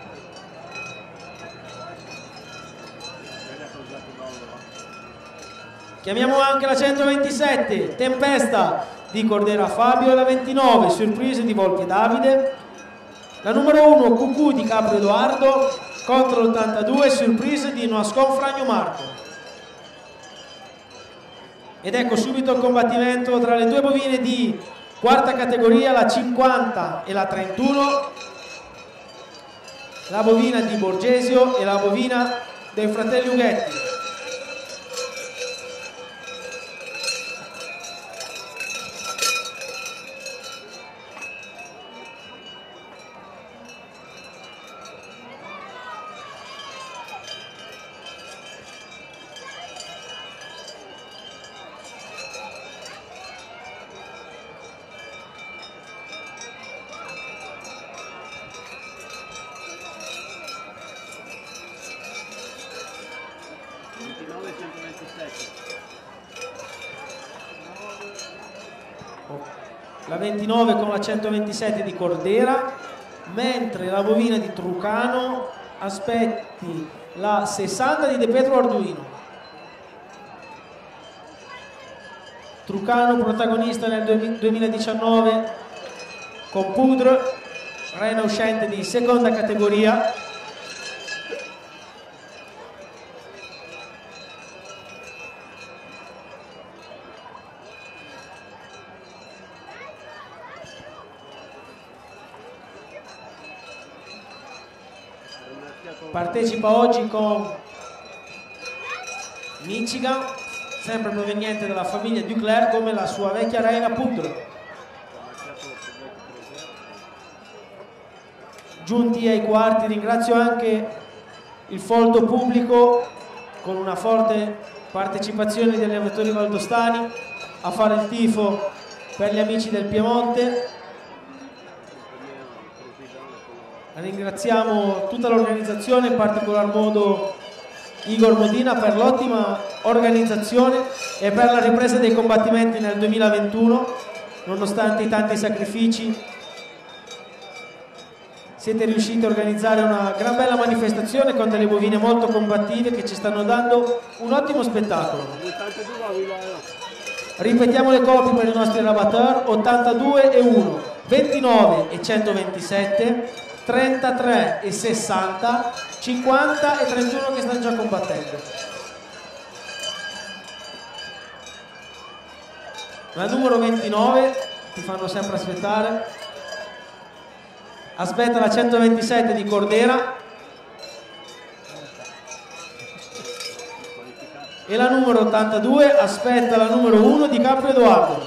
Chiamiamo anche la centoventisette Tempesta di Cordera Fabio, e la ventinove Surprise di Volpi Davide, la numero uno Cucù di Capro Edoardo contro l'ottantadue Surprise di Noascon Fragno Marco. Ed ecco subito il combattimento tra le due bovine di quarta categoria, la cinquanta e la trentuno, la bovina di Borgesio e la bovina dei fratelli Ughetti. La ventinove con la centoventisette di Cordera, mentre la bovina di Trucano aspetti la sessanta di De Pedro Arduino. Trucano protagonista nel duemiladiciannove con Poudre, reina uscente di seconda categoria. Partecipa oggi con Michigan, sempre proveniente dalla famiglia Duclair, come la sua vecchia reina Poudre. Giunti ai quarti, ringrazio anche il folto pubblico con una forte partecipazione degli allevatori valdostani a fare il tifo per gli amici del Piemonte. Ringraziamo tutta l'organizzazione, in particolar modo Igor Modina per l'ottima organizzazione e per la ripresa dei combattimenti nel duemilaventuno. Nonostante i tanti sacrifici siete riusciti a organizzare una gran bella manifestazione con delle bovine molto combattive che ci stanno dando un ottimo spettacolo. Ripetiamo le copie per i nostri rabatteur: ottantadue e uno, ventinove e centoventisette, trentatré e sessanta, cinquanta e trentuno che stanno già combattendo. La numero ventinove ti fanno sempre aspettare. Aspetta la centoventisette di Cordera e la numero ottantadue aspetta la numero uno di Caprio Edoardo.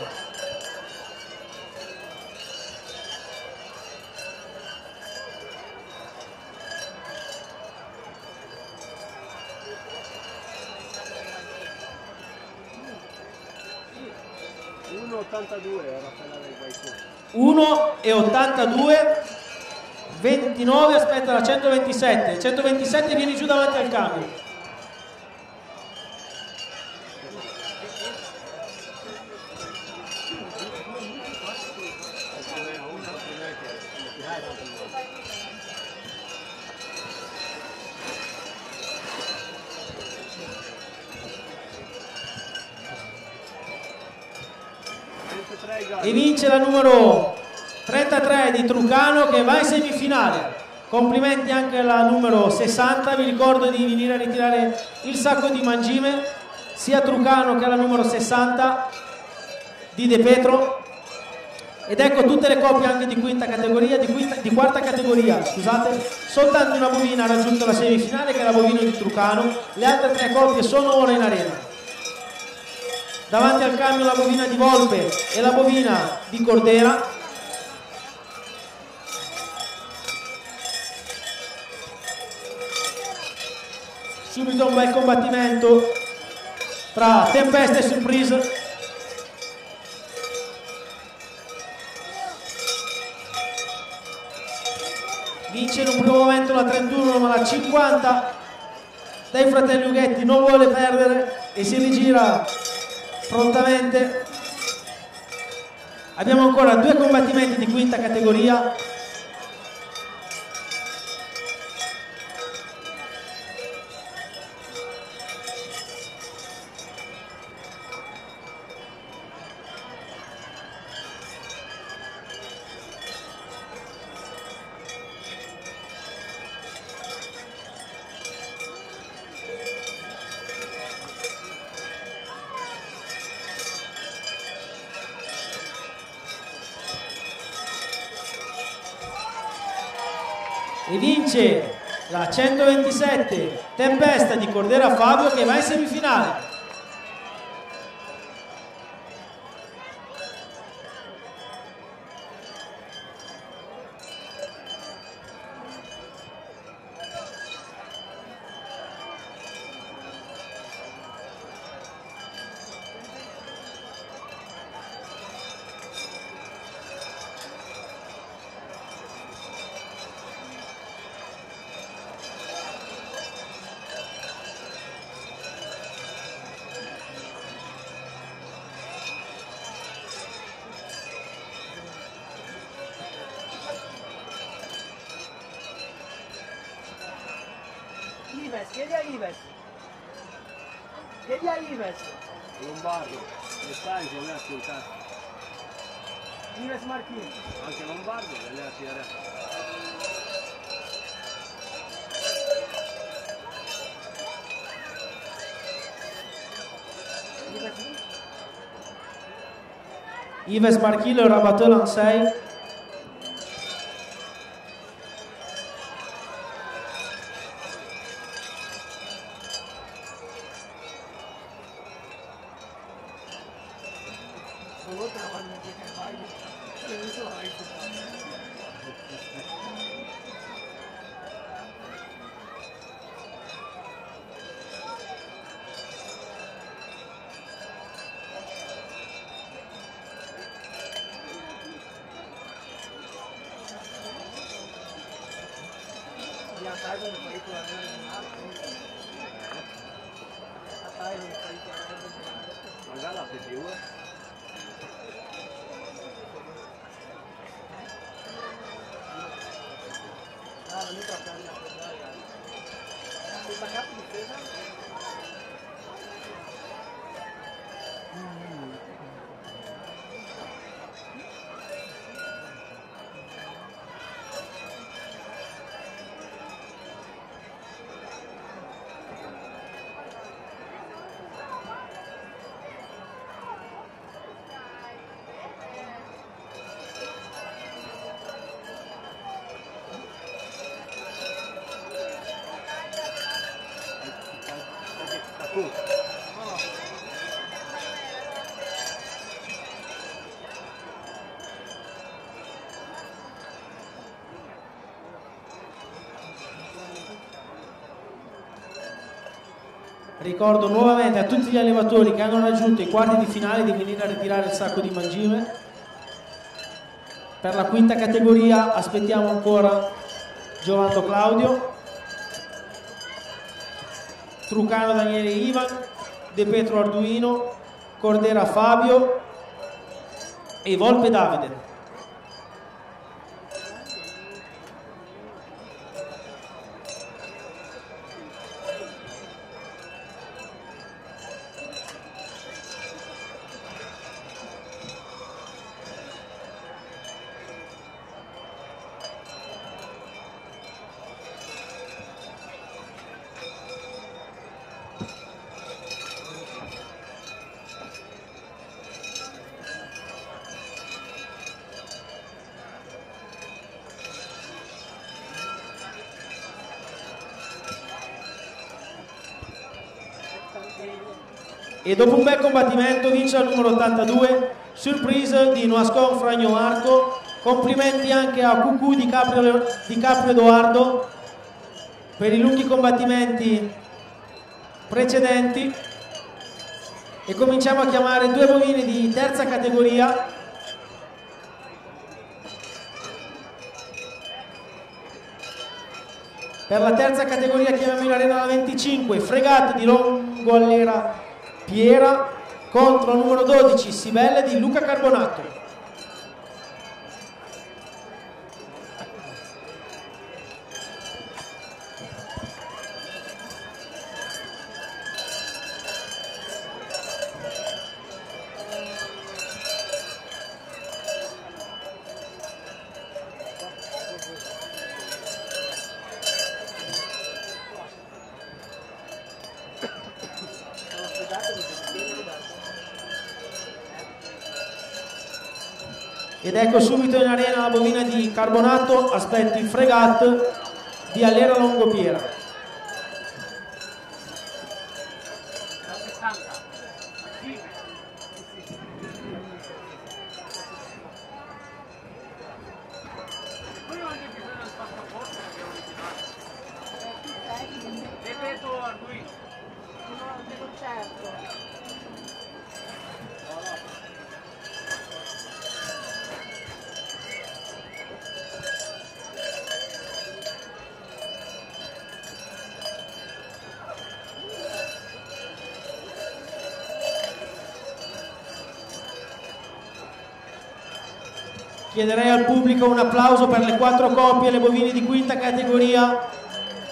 uno e ottantadue era quella del Guaitù. uno e ottantadue, ventinove aspetta la centoventisette, centoventisette vieni giù davanti al cambio. E vince la numero trentatré di Trucano, che va in semifinale. Complimenti anche alla numero sessanta. Vi ricordo di venire a ritirare il sacco di mangime sia a Trucano che alla numero sessanta di De Petro. Ed ecco tutte le coppie anche di quinta categoria, di, quinta, di quarta categoria, scusate. Soltanto una bovina ha raggiunto la semifinale, che è la bovina di Trucano. Le altre tre coppie sono ora in arena. Davanti al cambio la bovina di Volpe e la bovina di Cordera. Subito un bel combattimento tra Tempesta e Surprise. Vince in un primo momento la trentuno, ma la cinquanta dai fratelli Ughetti non vuole perdere e si rigira prontamente. Abbiamo ancora due combattimenti di quinta categoria. E vince la centoventisette Tempesta di Cordera Fabio, che va in semifinale. Ives, chiedi a Ives. Chiedi a Ives. Lombardo. Le stai come a ascoltare. Ives Marchini. Anche Lombardo, le ha tirare. Ives Marchilo et Rabatel en sei. Magari la P T U. Ah, non mi tocca andare. Questa cazzo di difesa? Ricordo nuovamente a tutti gli allevatori che hanno raggiunto i quarti di finale di venire a ritirare il sacco di mangime. Per la quinta categoria aspettiamo ancora Giovanni Claudio, Trucano Daniele Ivan, De Petro Arduino, Cordera Fabio e Volpe Davide. E dopo un bel combattimento vince al numero ottantadue, Surprise di Noascon Fragno Arco. Complimenti anche a Cucù di Caprio, di Caprio Edoardo per i lunghi combattimenti precedenti. E cominciamo a chiamare due bovini di terza categoria. Per la terza categoria chiamiamo in arena la venticinque Fregat di Longoallera Piera contro il numero dodici Sibelle di Luca Carbonato. Ed ecco subito in arena la bovina di Carbonato, aspetti il Fregat di Allera Longopiera. Chiederei al pubblico un applauso per le quattro coppie, le bovine di quinta categoria.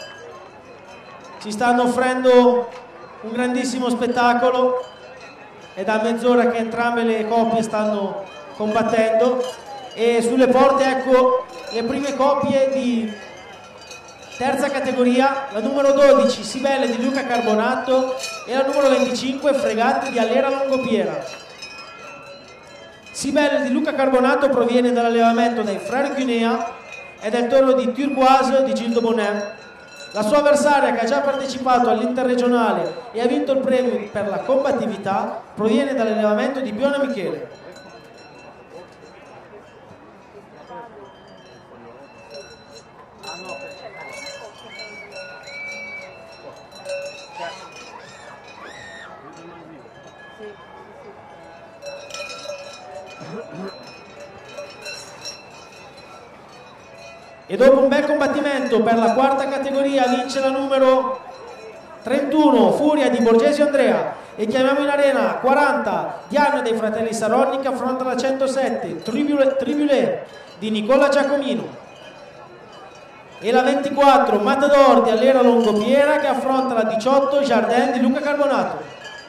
Ci stanno offrendo un grandissimo spettacolo. è da mezz'ora che entrambe le coppie stanno combattendo, e sulle porte ecco le prime coppie di terza categoria, la numero dodici Sibelle di Luca Carbonato e la numero venticinque Fregatti di Allera Longopiera. Sibelle di Luca Carbonato proviene dall'allevamento dei Frères Cunea e del toro di Turquoise di Gildo Bonnet. La sua avversaria, che ha già partecipato all'interregionale e ha vinto il premio per la combattività, proviene dall'allevamento di Piona Michele. E dopo un bel combattimento per la quarta categoria vince la numero trentuno Furia di Borgesio Andrea, e chiamiamo in arena quaranta Diana dei fratelli Saronni che affronta la centosette Tribulé di Nicola Giacomino, e la ventiquattro Matador di Allera Longopiera che affronta la diciotto Jardin di Luca Carbonato.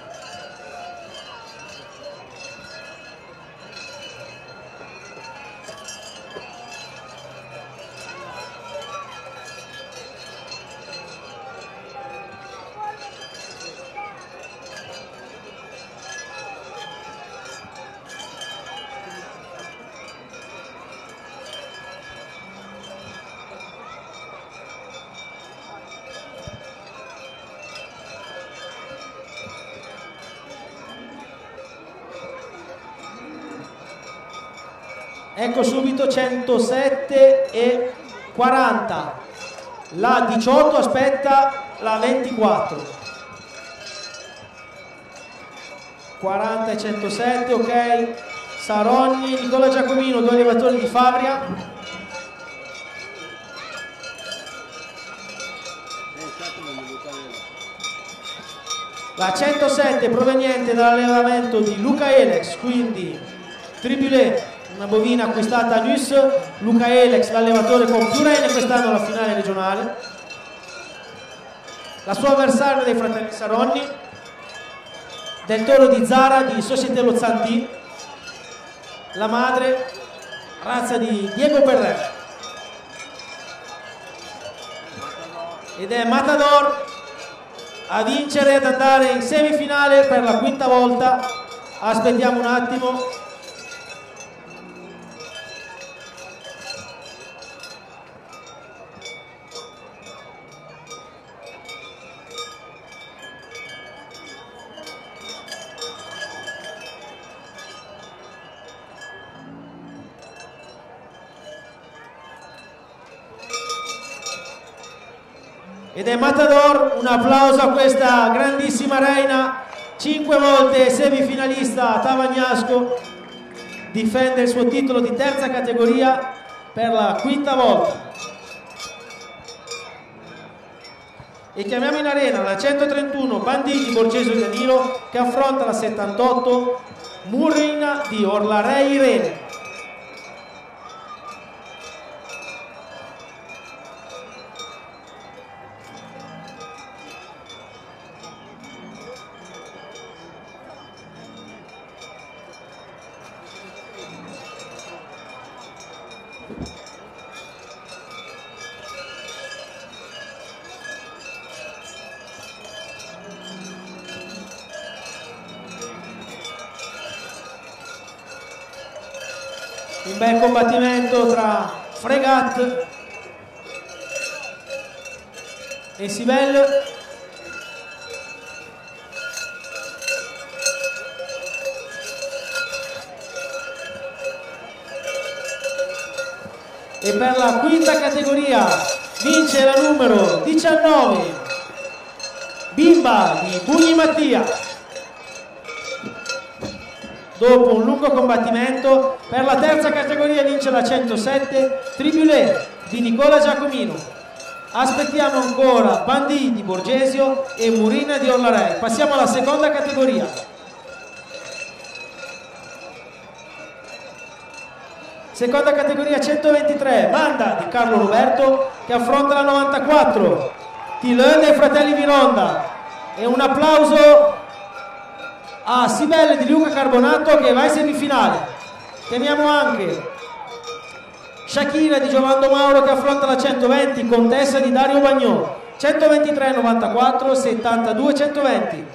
Ecco subito centosette e quaranta, la diciotto aspetta la ventiquattro, quaranta e centosette, ok, Saronni, Nicola Giacomino, due allevatori di Favria. La centosette proveniente dall'allevamento di Luca Elex, quindi Tribulé, una bovina acquistata a Nus. Luca Elex, l'allevatore con più rene quest'anno alla finale regionale. La sua avversaria dei fratelli Saronni, del toro di Zara di Société Lozzanti, la madre, razza di Diego Perret. Ed è Matador a vincere e ad andare in semifinale per la quinta volta. Aspettiamo un attimo. Ed è Matador, un applauso a questa grandissima reina, cinque volte semifinalista a Tavagnasco, difende il suo titolo di terza categoria per la quinta volta. E chiamiamo in arena la centotrentuno Bandì di Borgesio Danilo che affronta la settantotto Murrina di Orlarei Irene. Un bel combattimento tra Fregat e Sibelle. E per la quinta categoria vince la numero diciannove Bimba di Bugni Mattia. Dopo un lungo combattimento, per la terza categoria vince la centosette Tribulé di Nicola Giacomino. Aspettiamo ancora Bandì di Borgesio e Murina di Orlarei. Passiamo alla seconda categoria. Seconda categoria centoventitré Manda di Carlo Roberto che affronta la novantaquattro Tilön dei fratelli Vironda. E un applauso a Sibelle di Luca Carbonato che va in semifinale. Chiamiamo anche Shakira di Giovanni Mauro che affronta la centoventi, Contessa di Dario Bagnò. centoventitré novantaquattro, settantadue centoventi.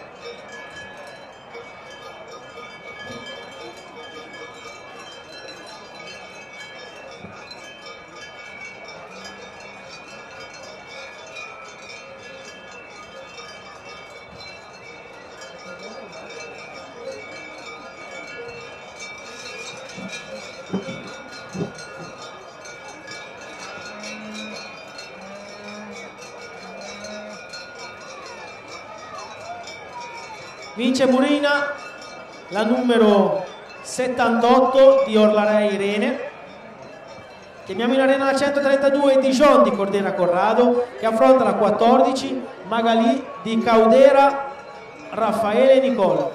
Vince Murina, la numero settantotto di Orlarei Irene. Chiamiamo in arena la centotrentadue Dijon di Cordera Corrado che affronta la quattordici Magalì di Caudera Raffaele Nicola.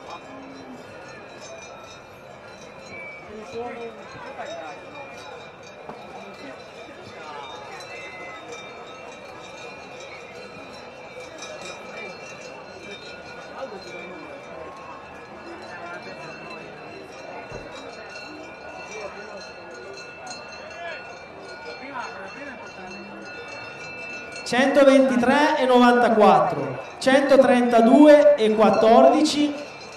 centoventitré e novantaquattro, centotrentadue e quattordici,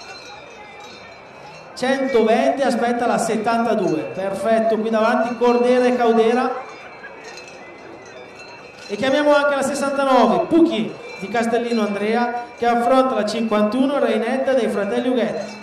centoventi, aspetta la settantadue, perfetto, qui davanti Cordera e Caudera. E chiamiamo anche la sessantanove, Pucchi di Castellino Andrea che affronta la cinquantuno Reinetta dei fratelli Ughetti.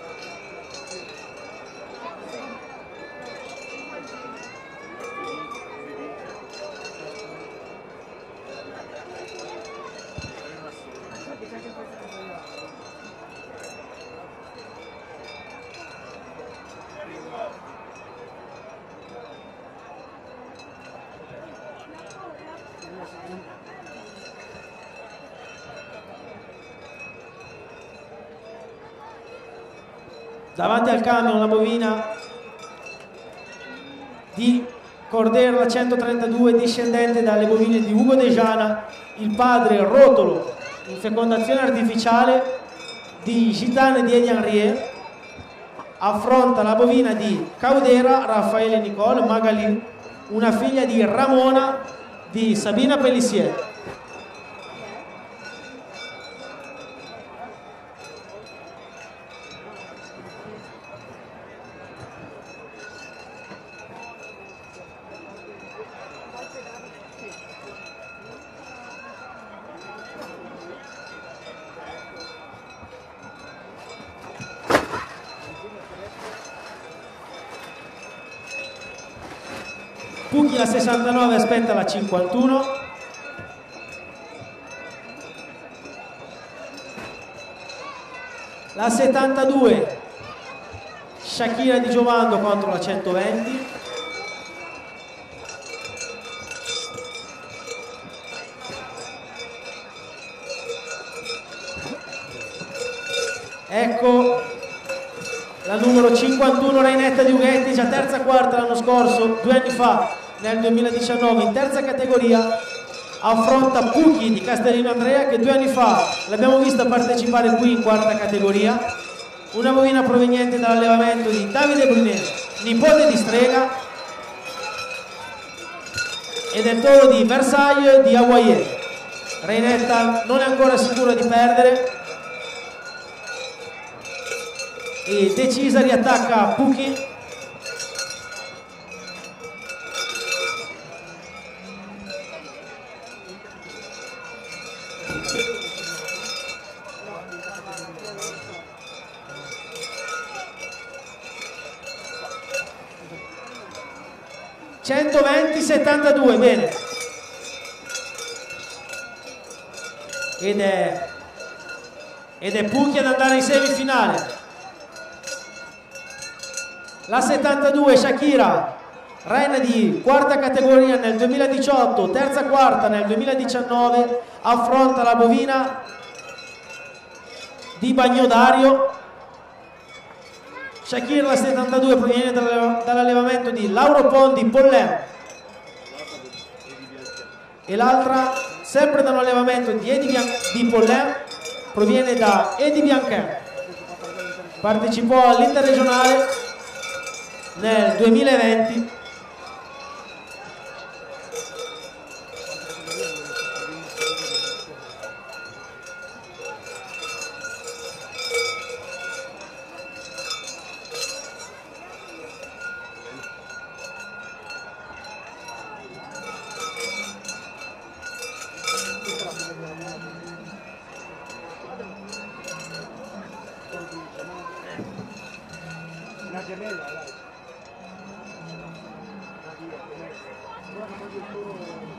Davanti al camion la bovina di Cordera, la centotrentadue, discendente dalle bovine di Ugo De Giana, il padre Rotolo, in fecondazione artificiale di Gitane di Edi Henriet, affronta la bovina di Caudera, Raffaele Nicole, Magalì, una figlia di Ramona di Sabina Pellissier. Pucchi la sessantanove, aspetta la cinquantuno. La settantadue Shakira di Giovando contro la centoventi. Ecco la numero cinquantuno Reinetta di Ughetti, già terza quarta l'anno scorso, due anni fa, nel duemiladiciannove, in terza categoria, affronta Pucchi di Castellino Andrea che due anni fa l'abbiamo vista partecipare qui in quarta categoria, una bovina proveniente dall'allevamento di Davide Brunet, nipote di Strega, e del toro di Versailles di Hawaii. Reinetta non è ancora sicura di perdere e decisa riattacca Pucchi. centoventi settantadue, bene. Ed è ed è Pucchi ad andare in semifinale. La settantadue Shakira, reina di quarta categoria nel duemiladiciotto, terza quarta nel duemiladiciannove, affronta la bovina di Bagnodario. Shakira la settantadue proviene dall'allevamento di Lauro Pondi Pollin e l'altra sempre dall'allevamento di Edi Bian- di Pollin proviene da Edi Bianchin. partecipò all'interregionale nel duemilaventi. Una gemella, dai. Una via, gemella. Guarda proprio solo...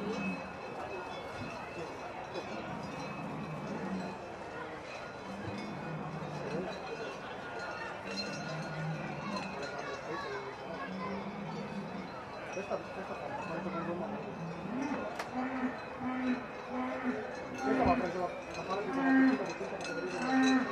Questa, questa fa molto con gomma. Questa va preso la parte di gomma di questa categoria.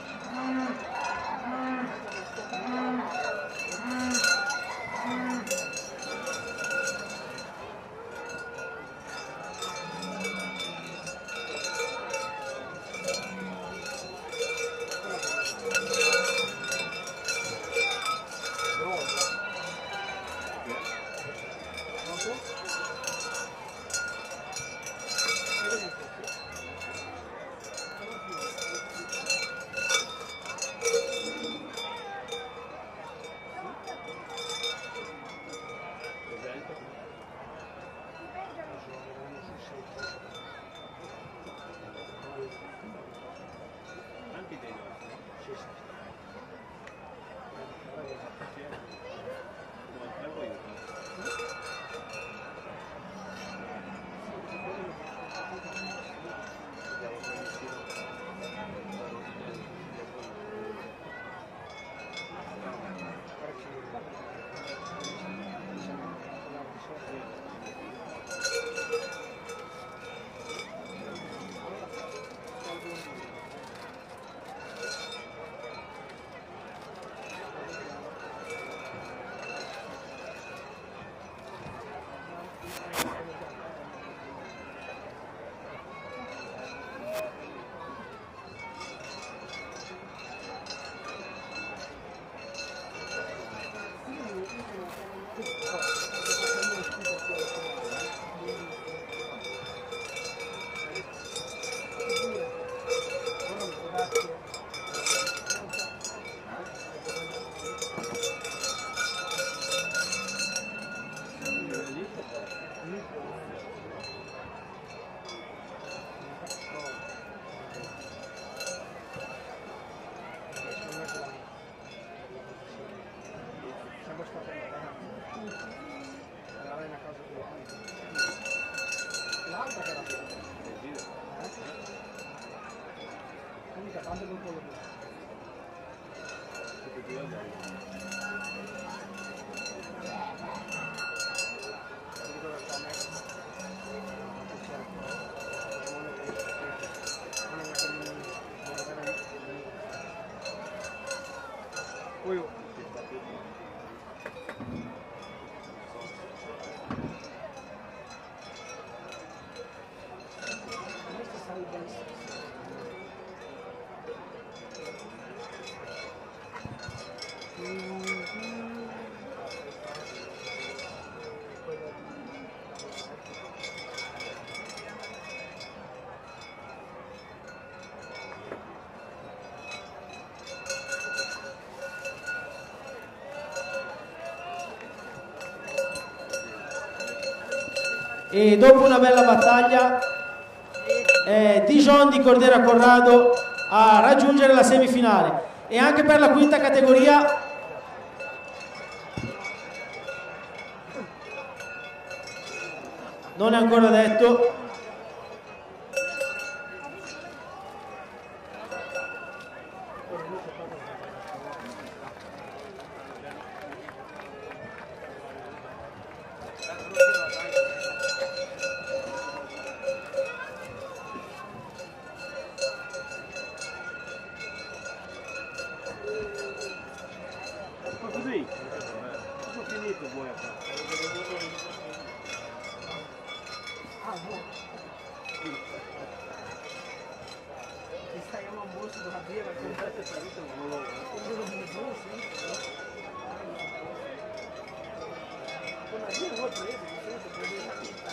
E dopo una bella battaglia eh, Dijon di Cordera Corrado a raggiungere la semifinale. E anche per la quinta categoria non è ancora detto. Così, tutto finito vuoi fare. Ah, no. E stai a un borso da birra con te salito un volo. sorprese, di solito prende la pista.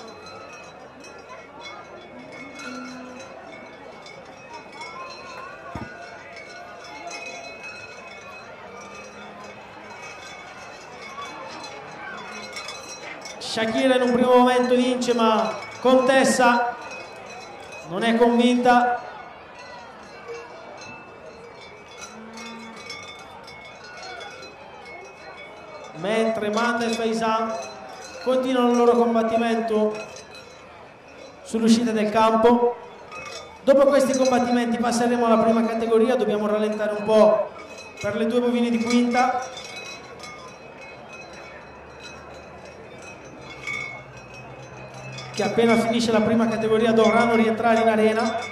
Shakira in un primo momento vince, ma Contessa non è convinta. Mentre Manda e Faisal continuano il loro combattimento sull'uscita del campo. Dopo questi combattimenti passeremo alla prima categoria. Dobbiamo rallentare un po' per le due bovine di quinta, che appena finisce la prima categoria dovranno rientrare in arena.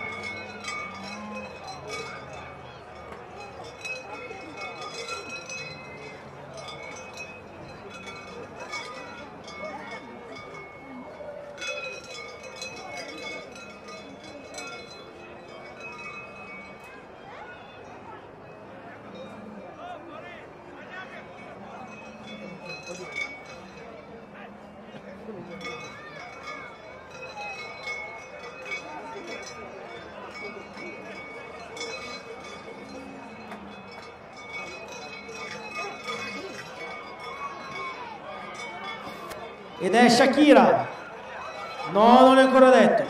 Ed è Shakira. No, non è ancora detto.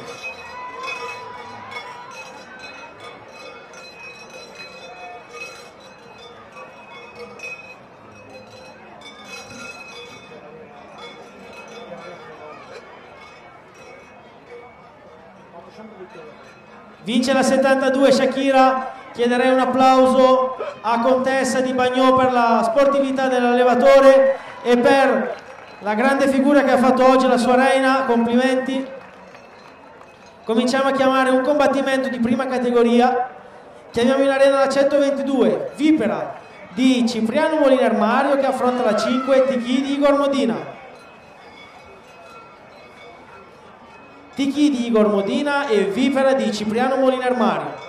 Vince la settantadue Shakira. Chiederei un applauso a Contessa di Bagnò per la sportività dell'allevatore e per la grande figura che ha fatto oggi la sua reina. Complimenti. Cominciamo a chiamare un combattimento di prima categoria. Chiamiamo in arena la centoventidue Vipera di Cipriano Moliner Mario, che affronta la cinque Tiki di Igor Modina. Tiki di Igor Modina e Vipera di Cipriano Moliner Mario.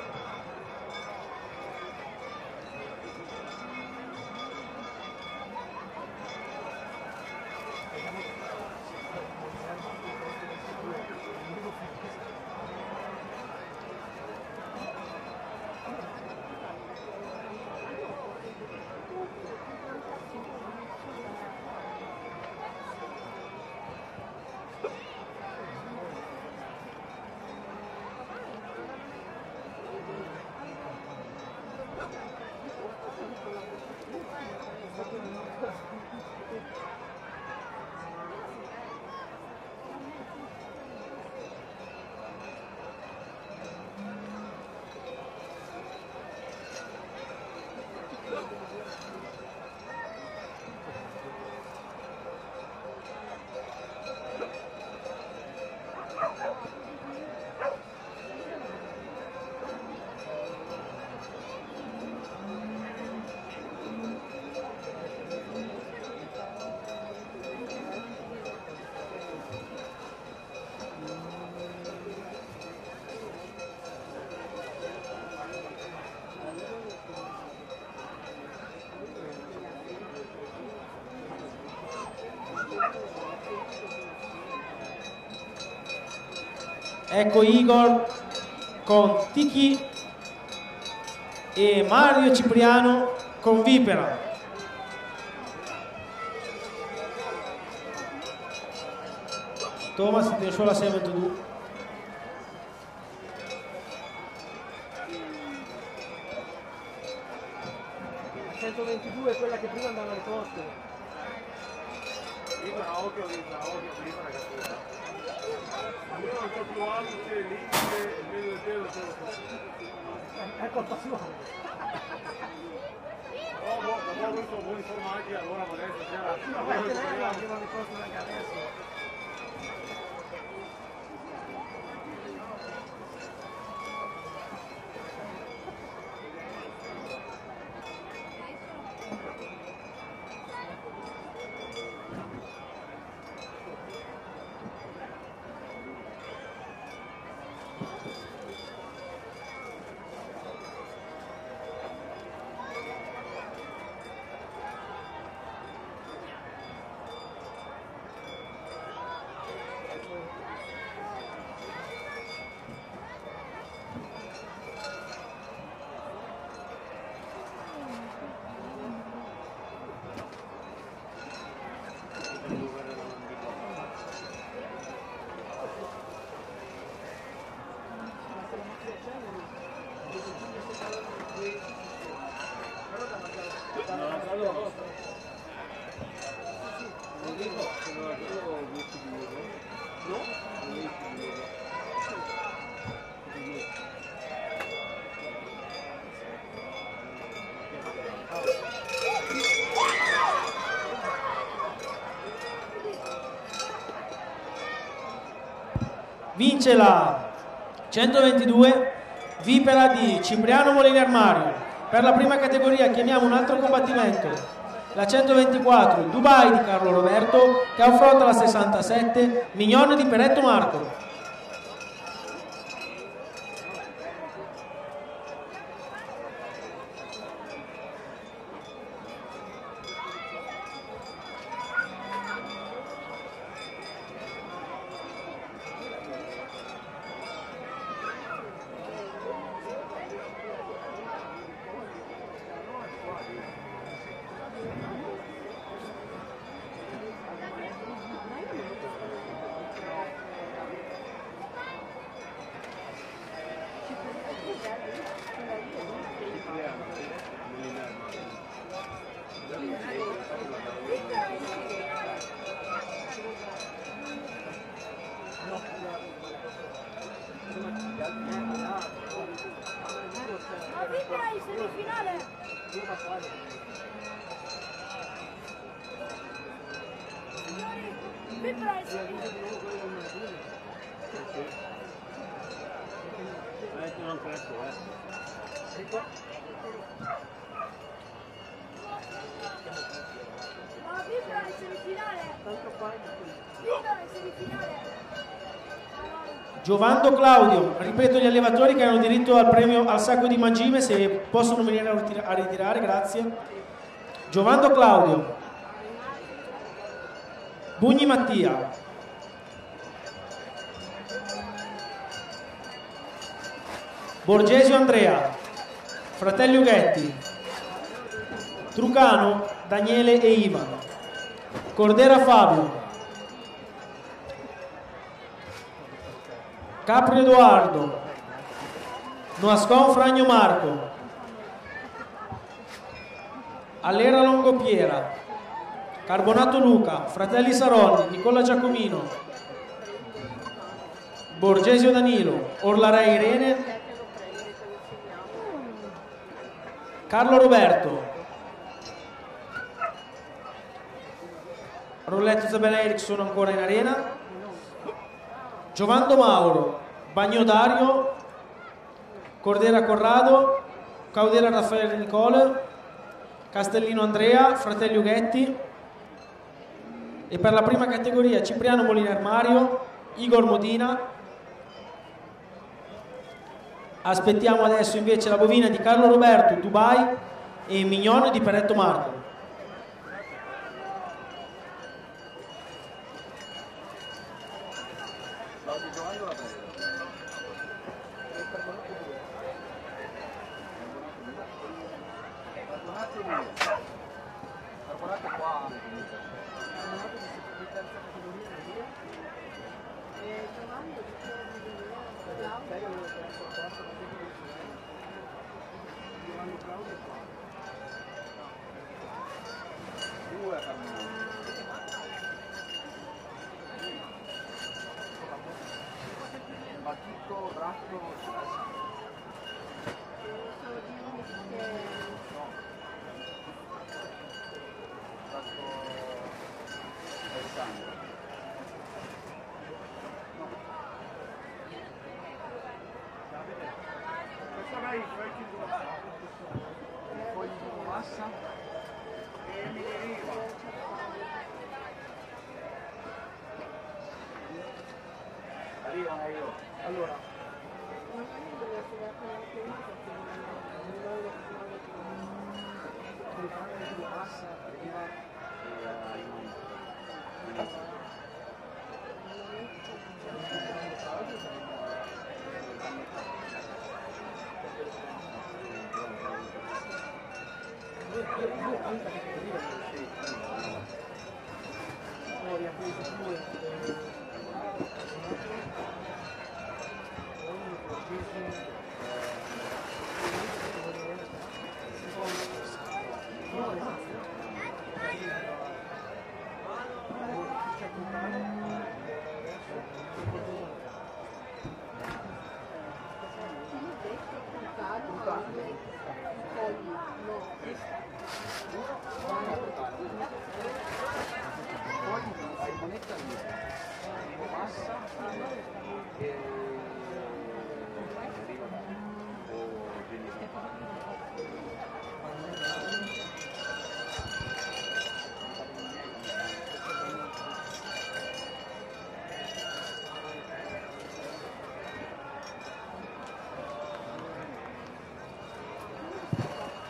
Ecco Igor con Tiki e Mario Cipriano con Vipera. Thomas tiene solo la sei ventidue. La centoventidue è quella che prima andava alle coste. Vipera, occhio, Vipera, occhio, Vipera, ragazzi. Io non so più alto, c'è lì, il medio del cielo, ce lo so. È colpa sua. Oh, boh, dopo ho avuto buoni formaggi, allora adesso c'era... Ma vai, che lei arriva alle coste anche adesso. vince la centoventidue Vipera di Cipriano Molina Armario. Per la prima categoria chiamiamo un altro combattimento, la centoventiquattro Dubai di Carlo Roberto, che affronta la sessantasette Mignone di Peretto Marco. Giovando Claudio, ripeto gli allevatori che hanno diritto al premio al sacco di mangime, se possono venire a ritirare, a ritirare grazie. Giovando Claudio, Bugni Mattia, Borgesio Andrea, Fratelli Ughetti, Trucano Daniele e Ivan, Cordera Fabio, Capri Edoardo, Noascon Fragno Marco, Allera Longopiera, Carbonato Luca, Fratelli Saronni, Nicola Giacomino, Borgesio Danilo, Orlara Irene, Carlo Roberto, Rolletto Isabella Eric sono ancora in arena, Giovando Mauro, Bagno Dario, Cordera Corrado, Caudera Raffaele Nicole, Castellino Andrea, Fratelli Ughetti, e per la prima categoria Cipriano Molina Armario, Igor Modina. Aspettiamo adesso invece la bovina di Carlo Roberto, Dubai, e Mignone di Peretto Marco. Poi la moneta lì passa e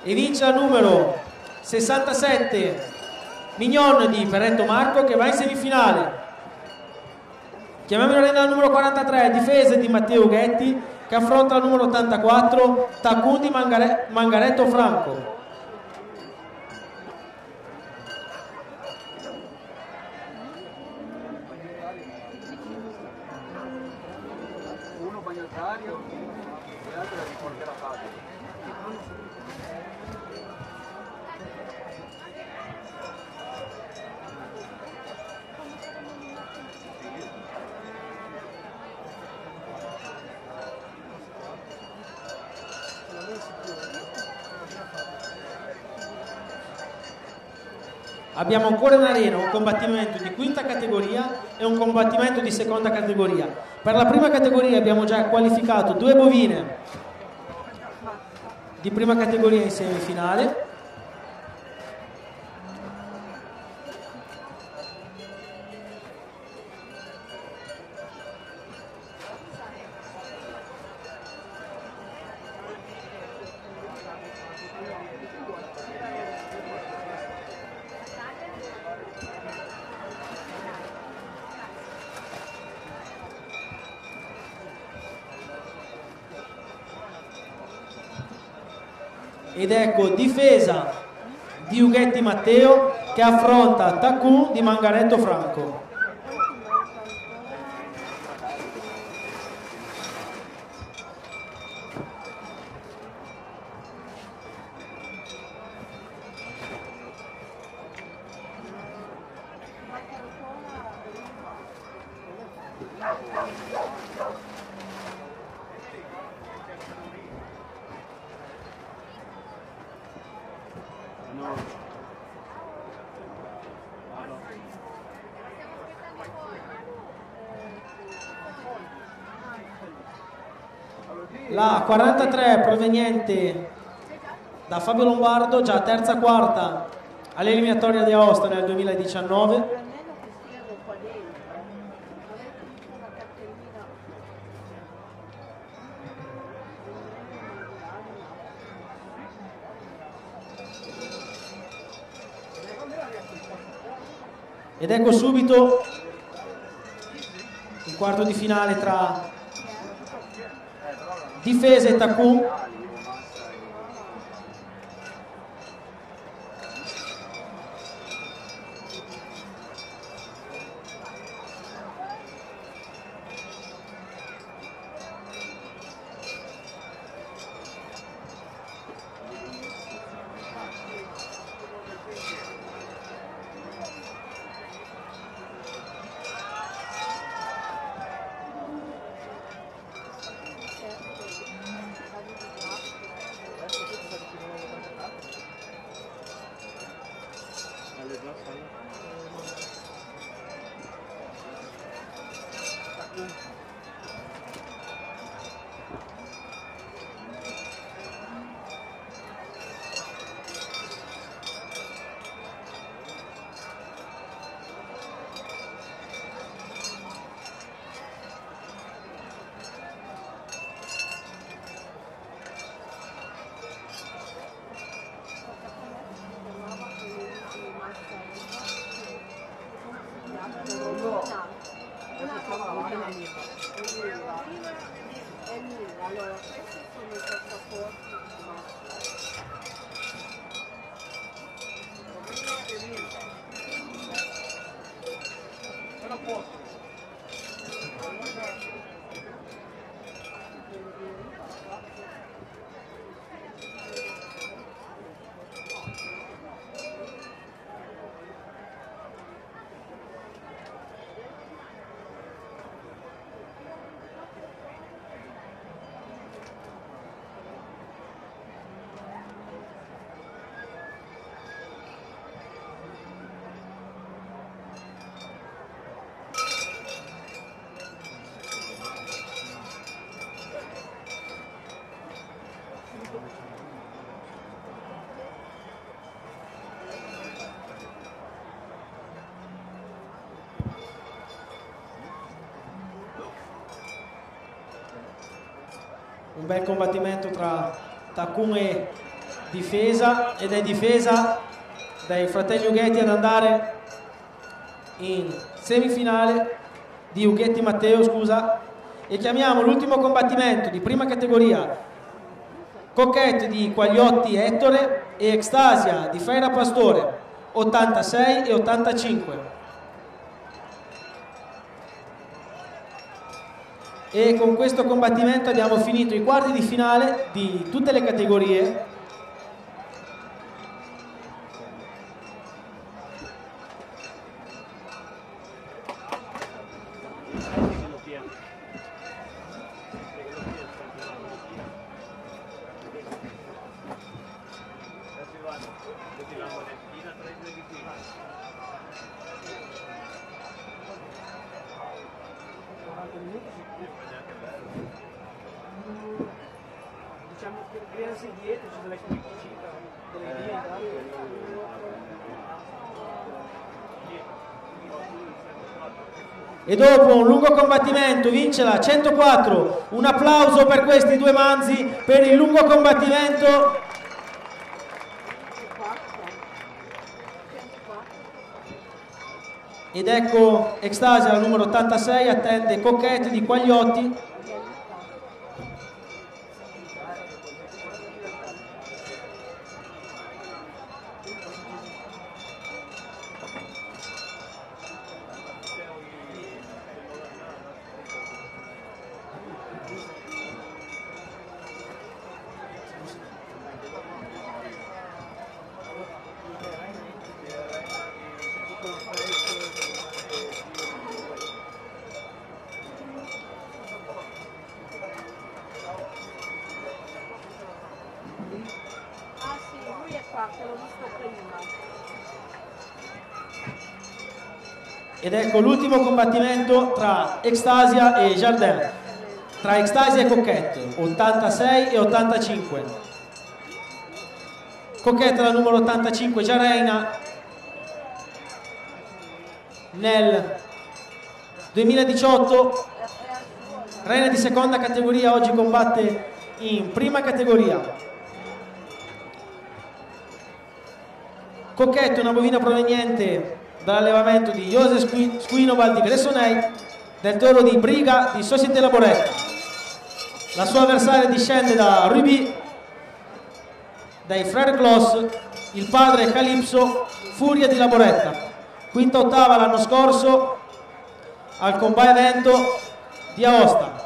e vince al numero sessantasette Mignon di Perretto Marco, che va in semifinale. Chiamiamo l'arena al numero quarantatré, difese di Matteo Ghetti, che affronta il numero ottantaquattro Takun di Mangare- Mangaretto Franco. Uno bagnotario e l'altro la riporterà a casa. Abbiamo ancora in arena un combattimento di quinta categoria e un combattimento di seconda categoria. Per la prima categoria abbiamo già qualificato due bovine di prima categoria in semifinale. Ed ecco difesa di Ughetti Matteo che affronta Takun di Mangaretto Franco. La quarantatré proveniente da Fabio Lombardo, già terza quarta all'eliminatoria di Aosta nel duemiladiciannove. Ed ecco subito il quarto di finale tra difesa e Takun. Allora, questi sono i passaporti. Però posso. Un bel combattimento tra Takun e difesa ed è difesa dai fratelli Ughetti ad andare in semifinale di Ughetti Matteo, scusa, e chiamiamo l'ultimo combattimento di prima categoria Coquette di Quagliotti Ettore e Extasia di Feira Pastore, ottantasei e ottantacinque. E con questo combattimento abbiamo finito i quarti di finale di tutte le categorie. Diciamo che vedersi dietro c'è delle criticità, delle vie E dopo un lungo combattimento vince la centoquattro. Un applauso per questi due manzi per il lungo combattimento. Ed ecco Extasia, la numero ottantasei, attende Coquette di Quagliotti. Ah sì, lui è qua, te l'ho visto prima. Ed ecco l'ultimo combattimento tra Extasia e Jardin, tra Extasia e Coquette, ottantasei e ottantacinque. Coquette la numero ottantacinque, già reina nel duemiladiciotto, reina di seconda categoria, oggi combatte in prima categoria. Coquette, una bovina proveniente dall'allevamento di Joseph Squinoval di Gressonei, del toro di Briga di Société Laboretta. La sua avversaria discende da Ruby, dai Frère Gloss, il padre Calypso, Furia di Laboretta, quinta ottava l'anno scorso al Combat Evento di Aosta.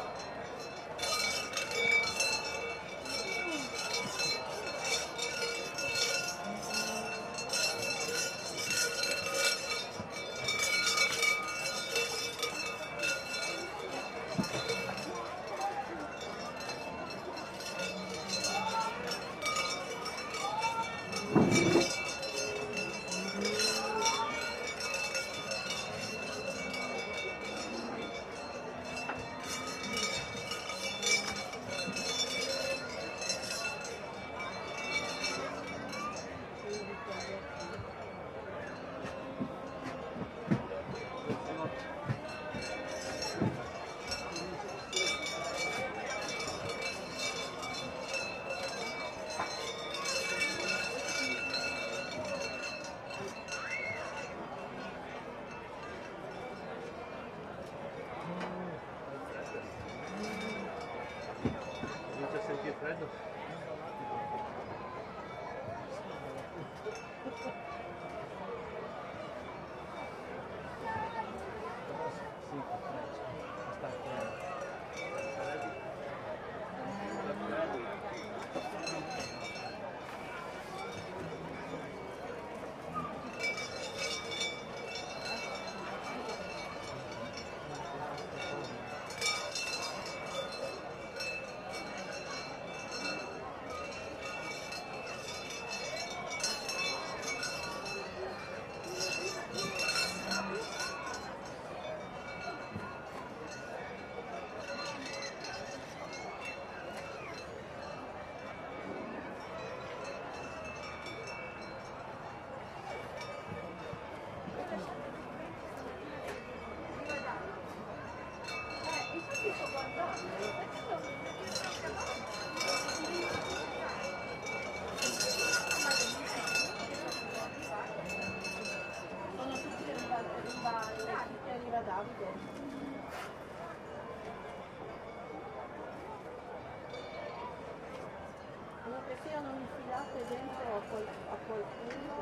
siano infilate dentro a, qual, a qualcuno.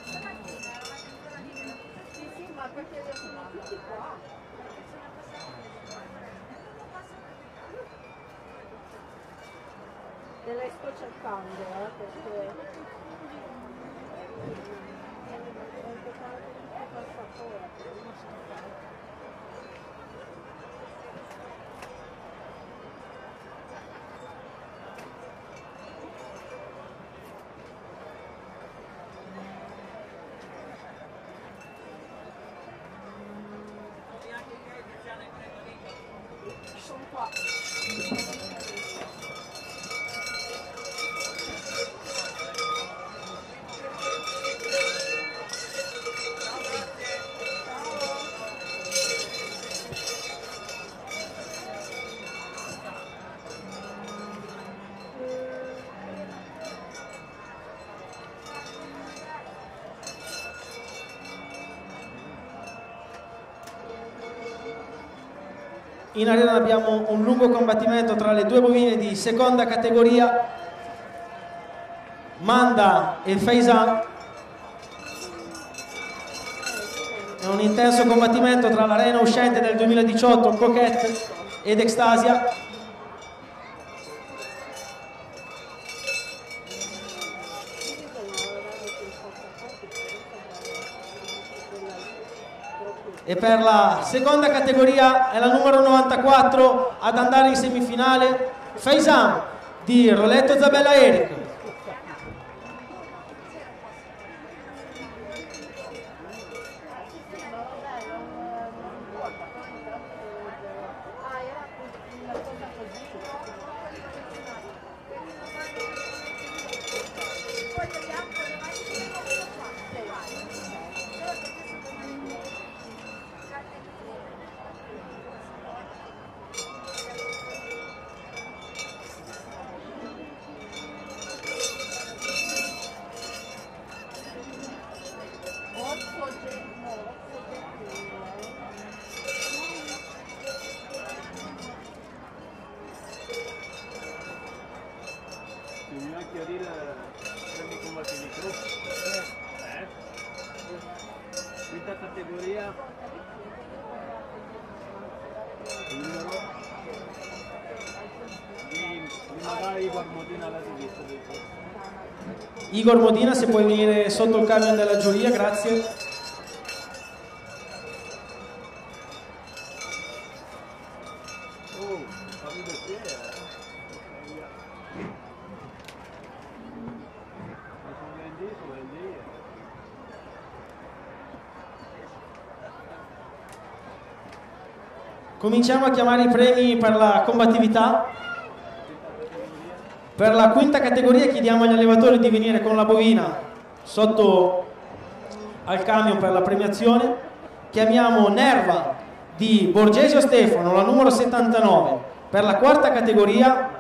Sì, sì, ma perché sono tutti qua. Te le sto cercando, eh, perché... Ho toccato tutti i passaporti. Sono qua. In arena abbiamo un lungo combattimento tra le due bovine di seconda categoria, Manda e Faisan. È un intenso combattimento tra l'arena uscente del duemiladiciotto, Coquette, ed Extasia. E per la seconda categoria è la numero novantaquattro ad andare in semifinale, Faisan di Roletto Zabella Eric. Bisogna chiarire i combattimenti di gruppo. Eh? Quinta categoria. Il numero di, di magari Igor Modina alla sinistra. Igor Modina, se puoi venire sotto il camion della giuria, grazie. Cominciamo a chiamare i premi per la combattività. Per la quinta categoria chiediamo agli allevatori di venire con la bovina sotto al camion per la premiazione. Chiamiamo Nerva di Borgesio Stefano, la numero settantanove. Per la quarta categoria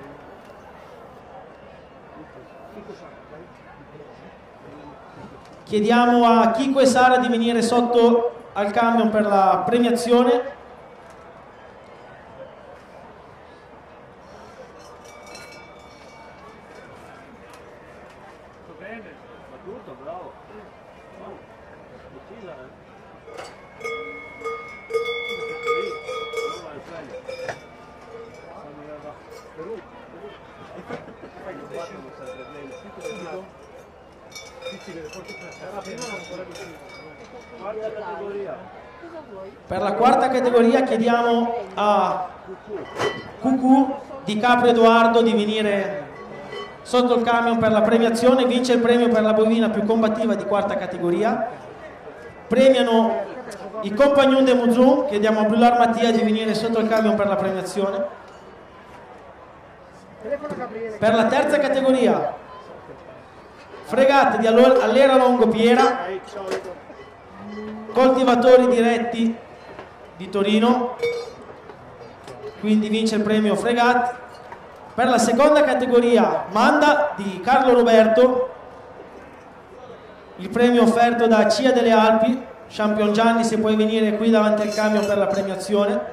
chiediamo a Chico e Sara di venire sotto al camion per la premiazione. Per la quarta categoria chiediamo a Cucù di Caprio Edoardo di venire sotto il camion per la premiazione. Vince il premio per la bovina più combattiva di quarta categoria. Premiano i Compagnon de Muzun, chiediamo a Brular Mattia di venire sotto il camion per la premiazione. Per la terza categoria Fregate di Allera Longo Piera, coltivatori diretti di Torino, quindi vince il premio Fregat. Per la seconda categoria Manda di Carlo Roberto, il premio offerto da Cia delle Alpi. Champion Gianni, se puoi venire qui davanti al camion per la premiazione.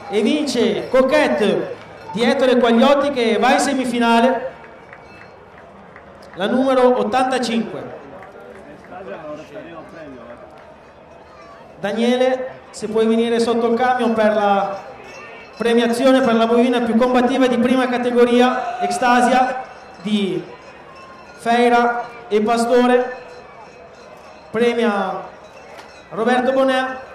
e vince Coquette di Ettore Quagliotti, che va in semifinale, la numero ottantacinque. Daniele, se puoi venire sotto il camion per la premiazione per la bovina più combattiva di prima categoria, Extasia di Feira e Pastore, premia Roberto Bonè.